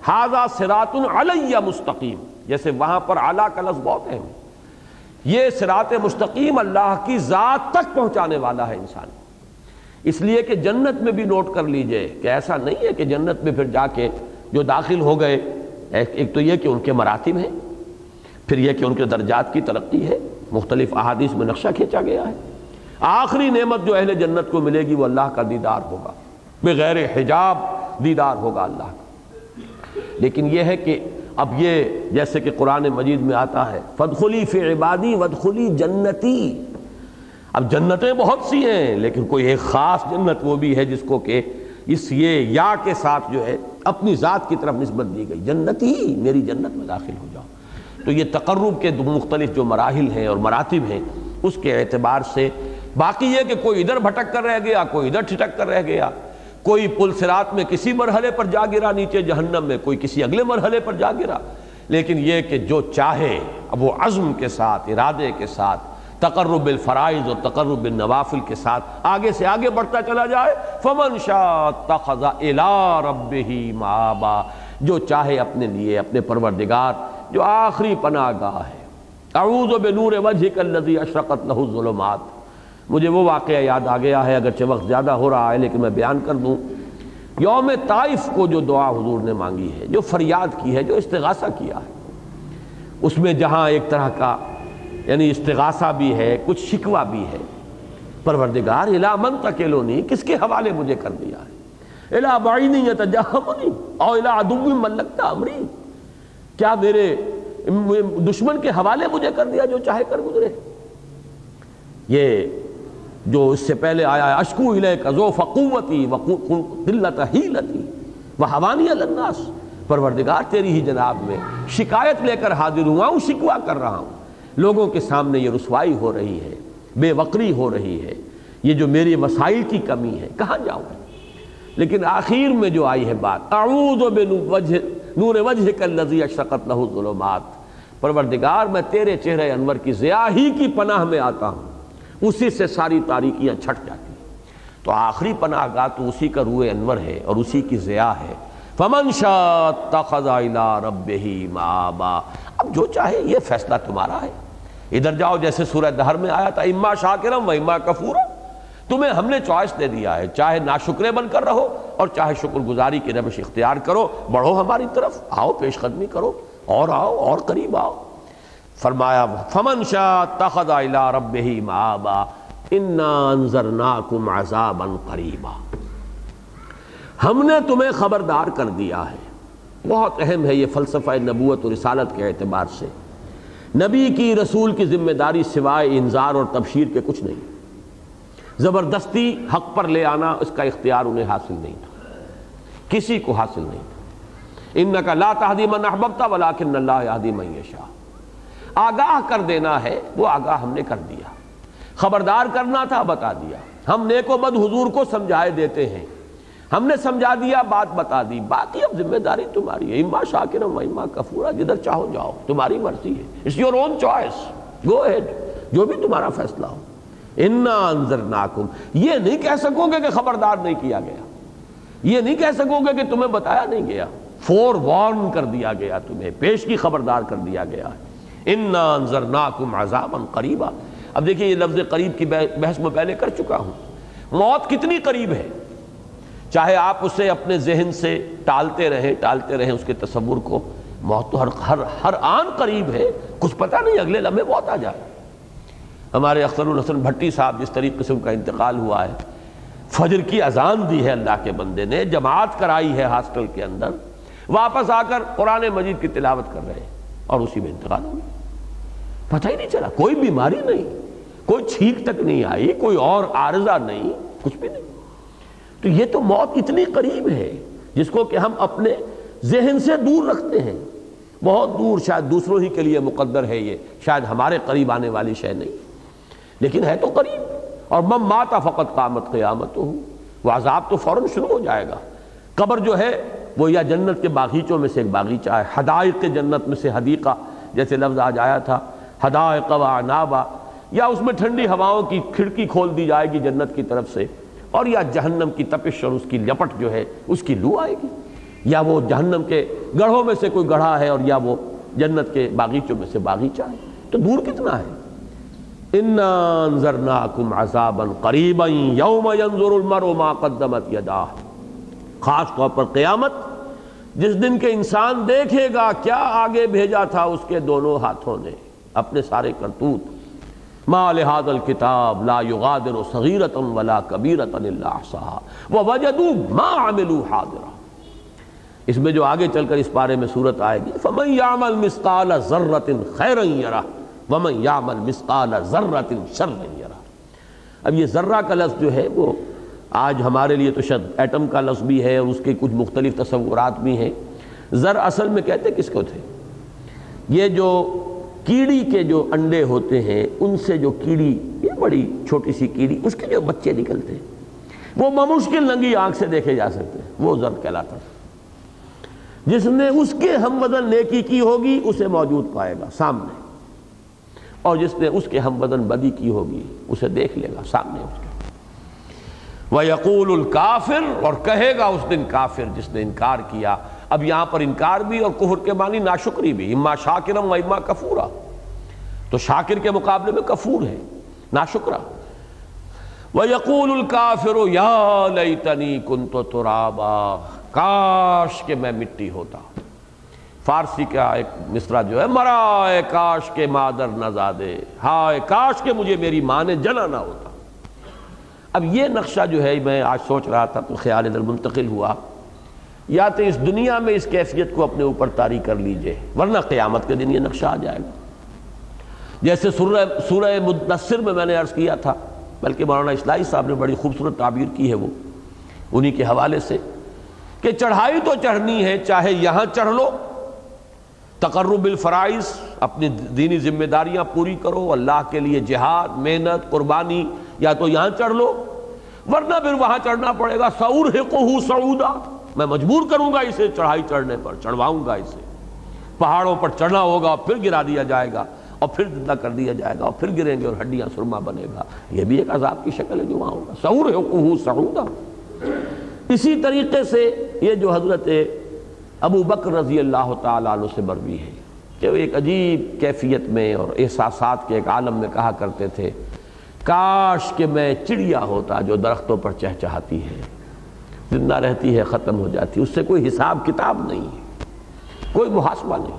Speaker 1: ھذا صراط علی مستقیم، جیسے وہاں پر اعلیٰ کا لفظ بہت اہم ہے، یہ صراط مستقیم اللہ کی ذات تک پہنچانے والا ہے انسان، اس لیے کہ جنت میں بھی نوٹ کر لیجئے کہ ایسا نہیں ہے کہ جنت میں پھر جا کے جو داخل ہو گئے، ایک تو یہ کہ ان کے مراتب ہیں، پھر یہ کہ ان کے درجات کی ترقی ہے، مختلف احادیث میں نقشہ کھینچا گیا ہے۔ آخری نعمت جو اہل جنت کو ملے گی وہ اللہ کا دیدار ہوگا، بغیر حجاب دیدار ہوگا اللہ کا۔ لیکن یہ ہے کہ اب یہ جیسے کہ قرآن مجید میں آتا ہے فادخلی فی عبادی وادخلی جنتی، اب جنتیں بہت سی ہیں لیکن کوئی ایک خاص جنت وہ بھی ہے جس کو کہ اس یہ یا کے ساتھ جو ہے اپنی ذات کی طرف نسبت دی گئی، جنتی، میری جنت میں داخل ہو جاؤ۔ تو یہ تقرب کے مختلف جو مراحل ہیں اور مراتب ہیں اس کے اعتبار سے، باقی یہ کہ کوئی ادھر بھٹک کر رہ گیا، کوئی ادھر ٹھٹک کر رہ گیا، کوئی پل صراط میں کسی مرحلے پر جا گرا نیچے جہنم میں، کوئی کسی اگلے مرحلے پر جا گرا، لیکن یہ کہ جو چاہے اب وہ عزم کے ساتھ، ارادے کے ساتھ، تقرب بالفرائض اور تقرب بالنوافل کے ساتھ آگے سے آگے بڑھتا چلا جائے، فمن شاء اتخذ الی ربہ مآبا، جو چاہے اپنے لیے اپنے پروردگار جو آخری پناہ گاہ ہے، اعوذ بنور وجہک الذی اشرقت لہ الظلمات۔ مجھے وہ واقعہ یاد آ گیا ہے، اگرچہ وقت زیادہ ہو رہا ہے لیکن میں بیان کر دوں۔ یوم طائف کو جو دعا حضور نے مانگی ہے، جو فریاد کی ہے، جو استغاثہ کیا ہے، اس میں جہاں ایک طرح کا یعنی استغاثہ بھی ہے، کچھ شکوہ بھی ہے، پروردگار الی من تکلنی، کس کے حوالے مجھے کر دیا ہے، الی بعید یتجہمنی او الی عدو ملکت امری، کیا میرے دشمن کے حوالے مجھے کر دیا جو چاہے کر گزرے۔ یہ جو اس سے پہلے آیا ہے اشکو الیک ضعف قوتی وقلت حیلتی وہوانی علی الناس، پروردگار تیری ہی جناب میں شکایت لے کر حاضر ہوا ہوں، شکوہ کر رہا ہوں، لوگوں کے سامنے یہ رسوائی ہو رہی ہے، بے وقری ہو رہی ہے، یہ جو میری وسائل کی کمی ہے، کہاں جاؤں۔ لیکن آخر میں جو آئی ہے بات اعوذ بنور وجہک الذی اشرقت لہ الظلمات، پروردگار میں تیرے چہرے انور کی ضیاء ہی کی پناہ میں آتا ہوں، اسی سے ساری تاریکیاں چھٹ جاتی ہیں۔ تو آخری پناہ گاہ تو اسی کا روح انور ہے اور اسی کی ضیاء ہے۔ فمن شاء اتخذ الی ربہ مآبا، اب جو چاہے، یہ فیصلہ تمہارا ہے، ادھر جاؤ، جیسے سورہ دہر میں آیا تھا اما شاکرا و اما کفورا، تمہیں ہم نے چوائس دے دیا ہے، چاہے ناشکرے بن کر رہو اور چاہے شکر گزاری کی روش اختیار کرو، بڑھو ہماری طرف، آؤ پیش قدمی کرو، اور آؤ اور قریب آؤ۔ فرمایا فمن شاء اتخذ الی ربہ مآبا انا انذرناکم عذابا قریبا، ہم نے تمہیں خبردار کر دیا ہے۔ بہت اہم ہے یہ فلسفہ نبوت و رسالت کے اعتبار سے، نبی کی رسول کی ذمہ داری سوائے انذار اور تبشیر کے کچھ نہیں، زبردستی حق پر لے آنا اس کا اختیار انہیں حاصل نہیں تھا، کسی کو حاصل نہیں تھا۔ انک لا تہدی من احببت ولکن اللہ یہدی من یشاء، آگاہ کر دینا ہے وہ آگاہ ہم نے کر دیا، خبردار کرنا تھا بتا دیا، ہم نیک و بد حضور کو سمجھائے دیتے ہیں، ہم نے سمجھا دیا، بات بتا دی، باقی اب ذمہ داری تمہاری ہے، اما شاکرا و اما کفورا، جدھر چاہو جاؤ، تمہاری مرضی ہے، it's your own choice, go ahead, جو بھی تمہارا فیصلہ ہو۔ انا انذرناکم، یہ نہیں کہہ سکو گے کہ خبردار نہیں کیا گیا، یہ نہیں کہہ سکو گے کہ تمہیں بتایا نہیں گیا، فور وارن کر دیا گیا، تمہیں پیش کی خبردار کر دیا گیا ہے۔ انا انذرناکم عذابا قریبا، اب دیکھیے یہ لفظ قریب کی بحث میں پہلے کر چکا ہوں، موت کتنی قریب ہے، چاہے آپ اسے اپنے ذہن سے ٹالتے رہیں ٹالتے رہیں اس کے تصور کو، موت تو ہر ہر ہر آن قریب ہے، کچھ پتہ نہیں اگلے لمحے موت آ جائے۔ ہمارے اختر الحسن بھٹی صاحب جس طریقے سے ان کا انتقال ہوا ہے، فجر کی اذان دی ہے اللہ کے بندے نے، جماعت کرائی ہے ہاسٹل کے اندر، واپس آ کر قرآن مجید کی تلاوت کر رہے ہیں اور اسی میں انتقال ہو گیا، پتہ ہی نہیں چلا، کوئی بیماری نہیں، کوئی چھینک تک نہیں آئی، کوئی اور عارضہ نہیں، کچھ بھی نہیں۔ تو یہ تو موت اتنی قریب ہے جس کو کہ ہم اپنے ذہن سے دور رکھتے ہیں، بہت دور، شاید دوسروں ہی کے لیے مقدر ہے یہ، شاید ہمارے قریب آنے والی شے نہیں، لیکن ہے تو قریب۔ اور من مات فقط قامت قیامتہ، وہ عذاب تو فوراً شروع ہو جائے گا۔ قبر جو ہے وہ یا جنت کے باغیچوں میں سے ایک باغیچہ ہے، حدائق جنت میں سے حدیقہ جیسے لفظ آج آیا تھا، حدائق و اعنابا، یا اس میں ٹھنڈی ہواؤں کی کھڑکی کھول دی جائے گی جنت کی طرف سے، اور یا جہنم کی تپش اور اس کی لپٹ جو ہے اس کی لو آئے گی۔ یا وہ جہنم کے گڑھوں میں سے کوئی گڑھا ہے اور یا وہ جنت کے باغیچوں میں سے باغیچہ ہے، تو دور کتنا ہے۔ اِنَّا أَنذَرْنَاكُمْ عَذَابًا قَرِيبًا يَوْمَ يَنظُرُ الْمَرْءُ مَا قَدَّمَتْ يَدَاهُ، خاص طور پر قیامت، جس دن کے انسان دیکھے گا کیا آگے بھیجا تھا اس کے دونوں ہاتھوں نے، اپنے سارے کرتوت۔ مَا لِهَذَا الْكِتَابِ لَا يُغَادِرُ صَغِيرَةً وَلَا كَبِيرَةً إِلَّا أَحْصَاهَا وَوَجَدُوا مَا عَمِلُوا حَاضِرًا۔ اس میں جو آگے چل کر اس بارے میں صورت آئے گی، فَمَن يَعْمَلْ مِثْقَالَ ذَرَّةٍ خَيْرًا يَرَهُ وَمَن يَعْمَلْ مِثْقَالَ ذَرَّةٍ شَرًّا يَرَهُ۔ اب یہ ذرہ کا لفظ جو ہے وہ آج ہمارے لیے تو شاید ایٹم کا لفظ بھی ہے اور اس کے کچھ مختلف تصورات بھی ہیں۔ ذر اصل میں کہتے کس کو تھے؟ یہ جو کیڑی کے جو انڈے ہوتے ہیں ان سے جو کیڑی، یہ بڑی چھوٹی سی کیڑی، اس کے جو بچے نکلتے ہیں وہ بمشکل ننگی آنکھ سے دیکھے جا سکتے ہیں، وہ ذر کہلاتا ہے۔ جس نے اس کے ہم وزن نیکی کی ہوگی اسے موجود پائے گا سامنے، اور جس نے اس کے ہم وزن بدی کی ہوگی اسے دیکھ لے گا سامنے اس کے۔ وَيَقُولُ الْكَافِرُ، اور کہے گا اس دن کافر جس نے انکار کیا۔ اب یہاں پر انکار بھی اور کفر کے معنی ناشکری بھی، اما شاکرم و اما کفورا، تو شاکر کے مقابلے میں کفور ہے، ناشکرہ۔ وَيَقُولُ الْكَافِرُ يَا لَيْتَنِي كُنْتُ تُرَابًا، کاش کہ میں مٹی ہوتا۔ فارسی کا ایک مصرع جو ہے، مرائے کاش کے مادر نہ زادے، ہائے کاش کہ مجھے میری ماں نے جنا نہ ہوتا۔ اب یہ نقشہ جو ہے میں آج سوچ رہا تھا تو خیال ادھر منتقل ہوا، یا تو اس دنیا میں اس کیفیت کو اپنے اوپر طاری کر لیجئے، ورنہ قیامت کے دن یہ نقشہ آ جائے گا۔ جیسے سورہ سورہ مدثر میں میں نے عرض کیا تھا، بلکہ مولانا اصلاحی صاحب نے بڑی خوبصورت تعبیر کی ہے وہ انہی کے حوالے سے، کہ چڑھائی تو چڑھنی ہے، چاہے یہاں چڑھ لو، تقرب بالفرائض، اپنی دینی ذمہ داریاں پوری کرو، اللہ کے لیے جہاد، محنت، قربانی، یا تو یہاں چڑھ لو، ورنہ پھر وہاں چڑھنا پڑے گا۔ سأرہقہ صعودا، میں مجبور کروں گا اسے چڑھائی چڑھنے پر، چڑھواؤں گا اسے، پہاڑوں پر چڑھنا ہوگا، پھر گرا دیا جائے گا اور پھر زندہ کر دیا جائے گا اور پھر گریں گے اور ہڈیاں سرما بنے گا۔ یہ بھی ایک عذاب کی شکل ہے جو وہاں ہوگا، سأرہقہ صعودا۔ اسی طریقے سے یہ جو حضرت ابو بکر رضی اللہ تعالیٰ عنہ سے مروی ہے کہ وہ ایک عجیب کیفیت میں اور احساسات کے ایک عالم میں کہا کرتے تھے، کاش کہ میں چڑیا ہوتا جو درختوں پر چہچہاتی ہے، زندہ رہتی ہے ختم ہو جاتی، اس سے کوئی حساب کتاب نہیں ہے، کوئی محاسبہ نہیں۔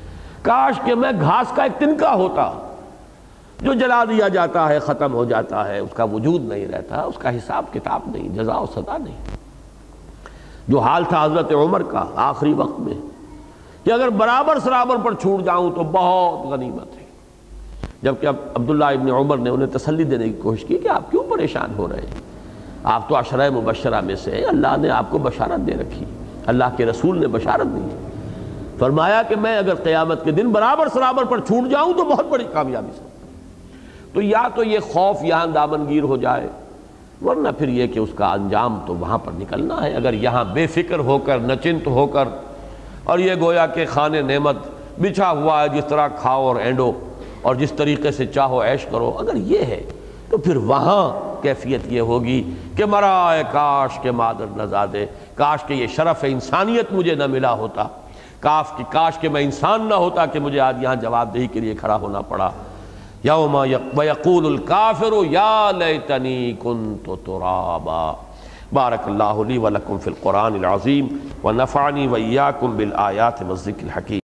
Speaker 1: کاش کہ میں گھاس کا ایک تنکا ہوتا جو جلا دیا جاتا ہے، ختم ہو جاتا ہے، اس کا وجود نہیں رہتا، اس کا حساب کتاب نہیں، جزا و سزا نہیں۔ جو حال تھا حضرت عمر کا آخری وقت میں کہ اگر برابر سرابر پر چھوٹ جاؤں تو بہت غنیمت ہے، جبکہ اب عبداللہ ابن عمر نے انہیں تسلی دینے کی کوشش کی کہ آپ کیوں پریشان ہو رہے ہیں، آپ تو عشرہ مبشرہ میں سے ہیں، اللہ نے آپ کو بشارت دے رکھی، اللہ کے رسول نے بشارت دی، فرمایا کہ میں اگر قیامت کے دن برابر سرابر پر چھوٹ جاؤں تو بہت بڑی کامیابی سے۔ تو یا تو یہ خوف یہاں دامنگیر ہو جائے، ورنہ پھر یہ کہ اس کا انجام تو وہاں پر نکلنا ہے۔ اگر یہاں بے فکر ہو کر، نچنت ہو کر، اور یہ گویا کہ خان نعمت بچھا ہوا ہے، جس طرح کھاؤ اور اینڈو اور جس طریقے سے چاہو عیش کرو، اگر یہ ہے تو پھر وہاں کیفیت یہ ہوگی کہ مرائے کاش کے مادر نہ زادے، کاش کہ یہ شرف انسانیت مجھے نہ ملا ہوتا، کاش کہ کاش کہ میں انسان نہ ہوتا کہ مجھے آج یہاں جواب دہی کے لیے کھڑا ہونا پڑا۔ یوم ویقول الکافر یا لیتنی کنت ترابا۔ بارک اللہ لی ولکم فی القرآن العظیم ونفعنی وإیاکم بالآیات والذکر الحکیم۔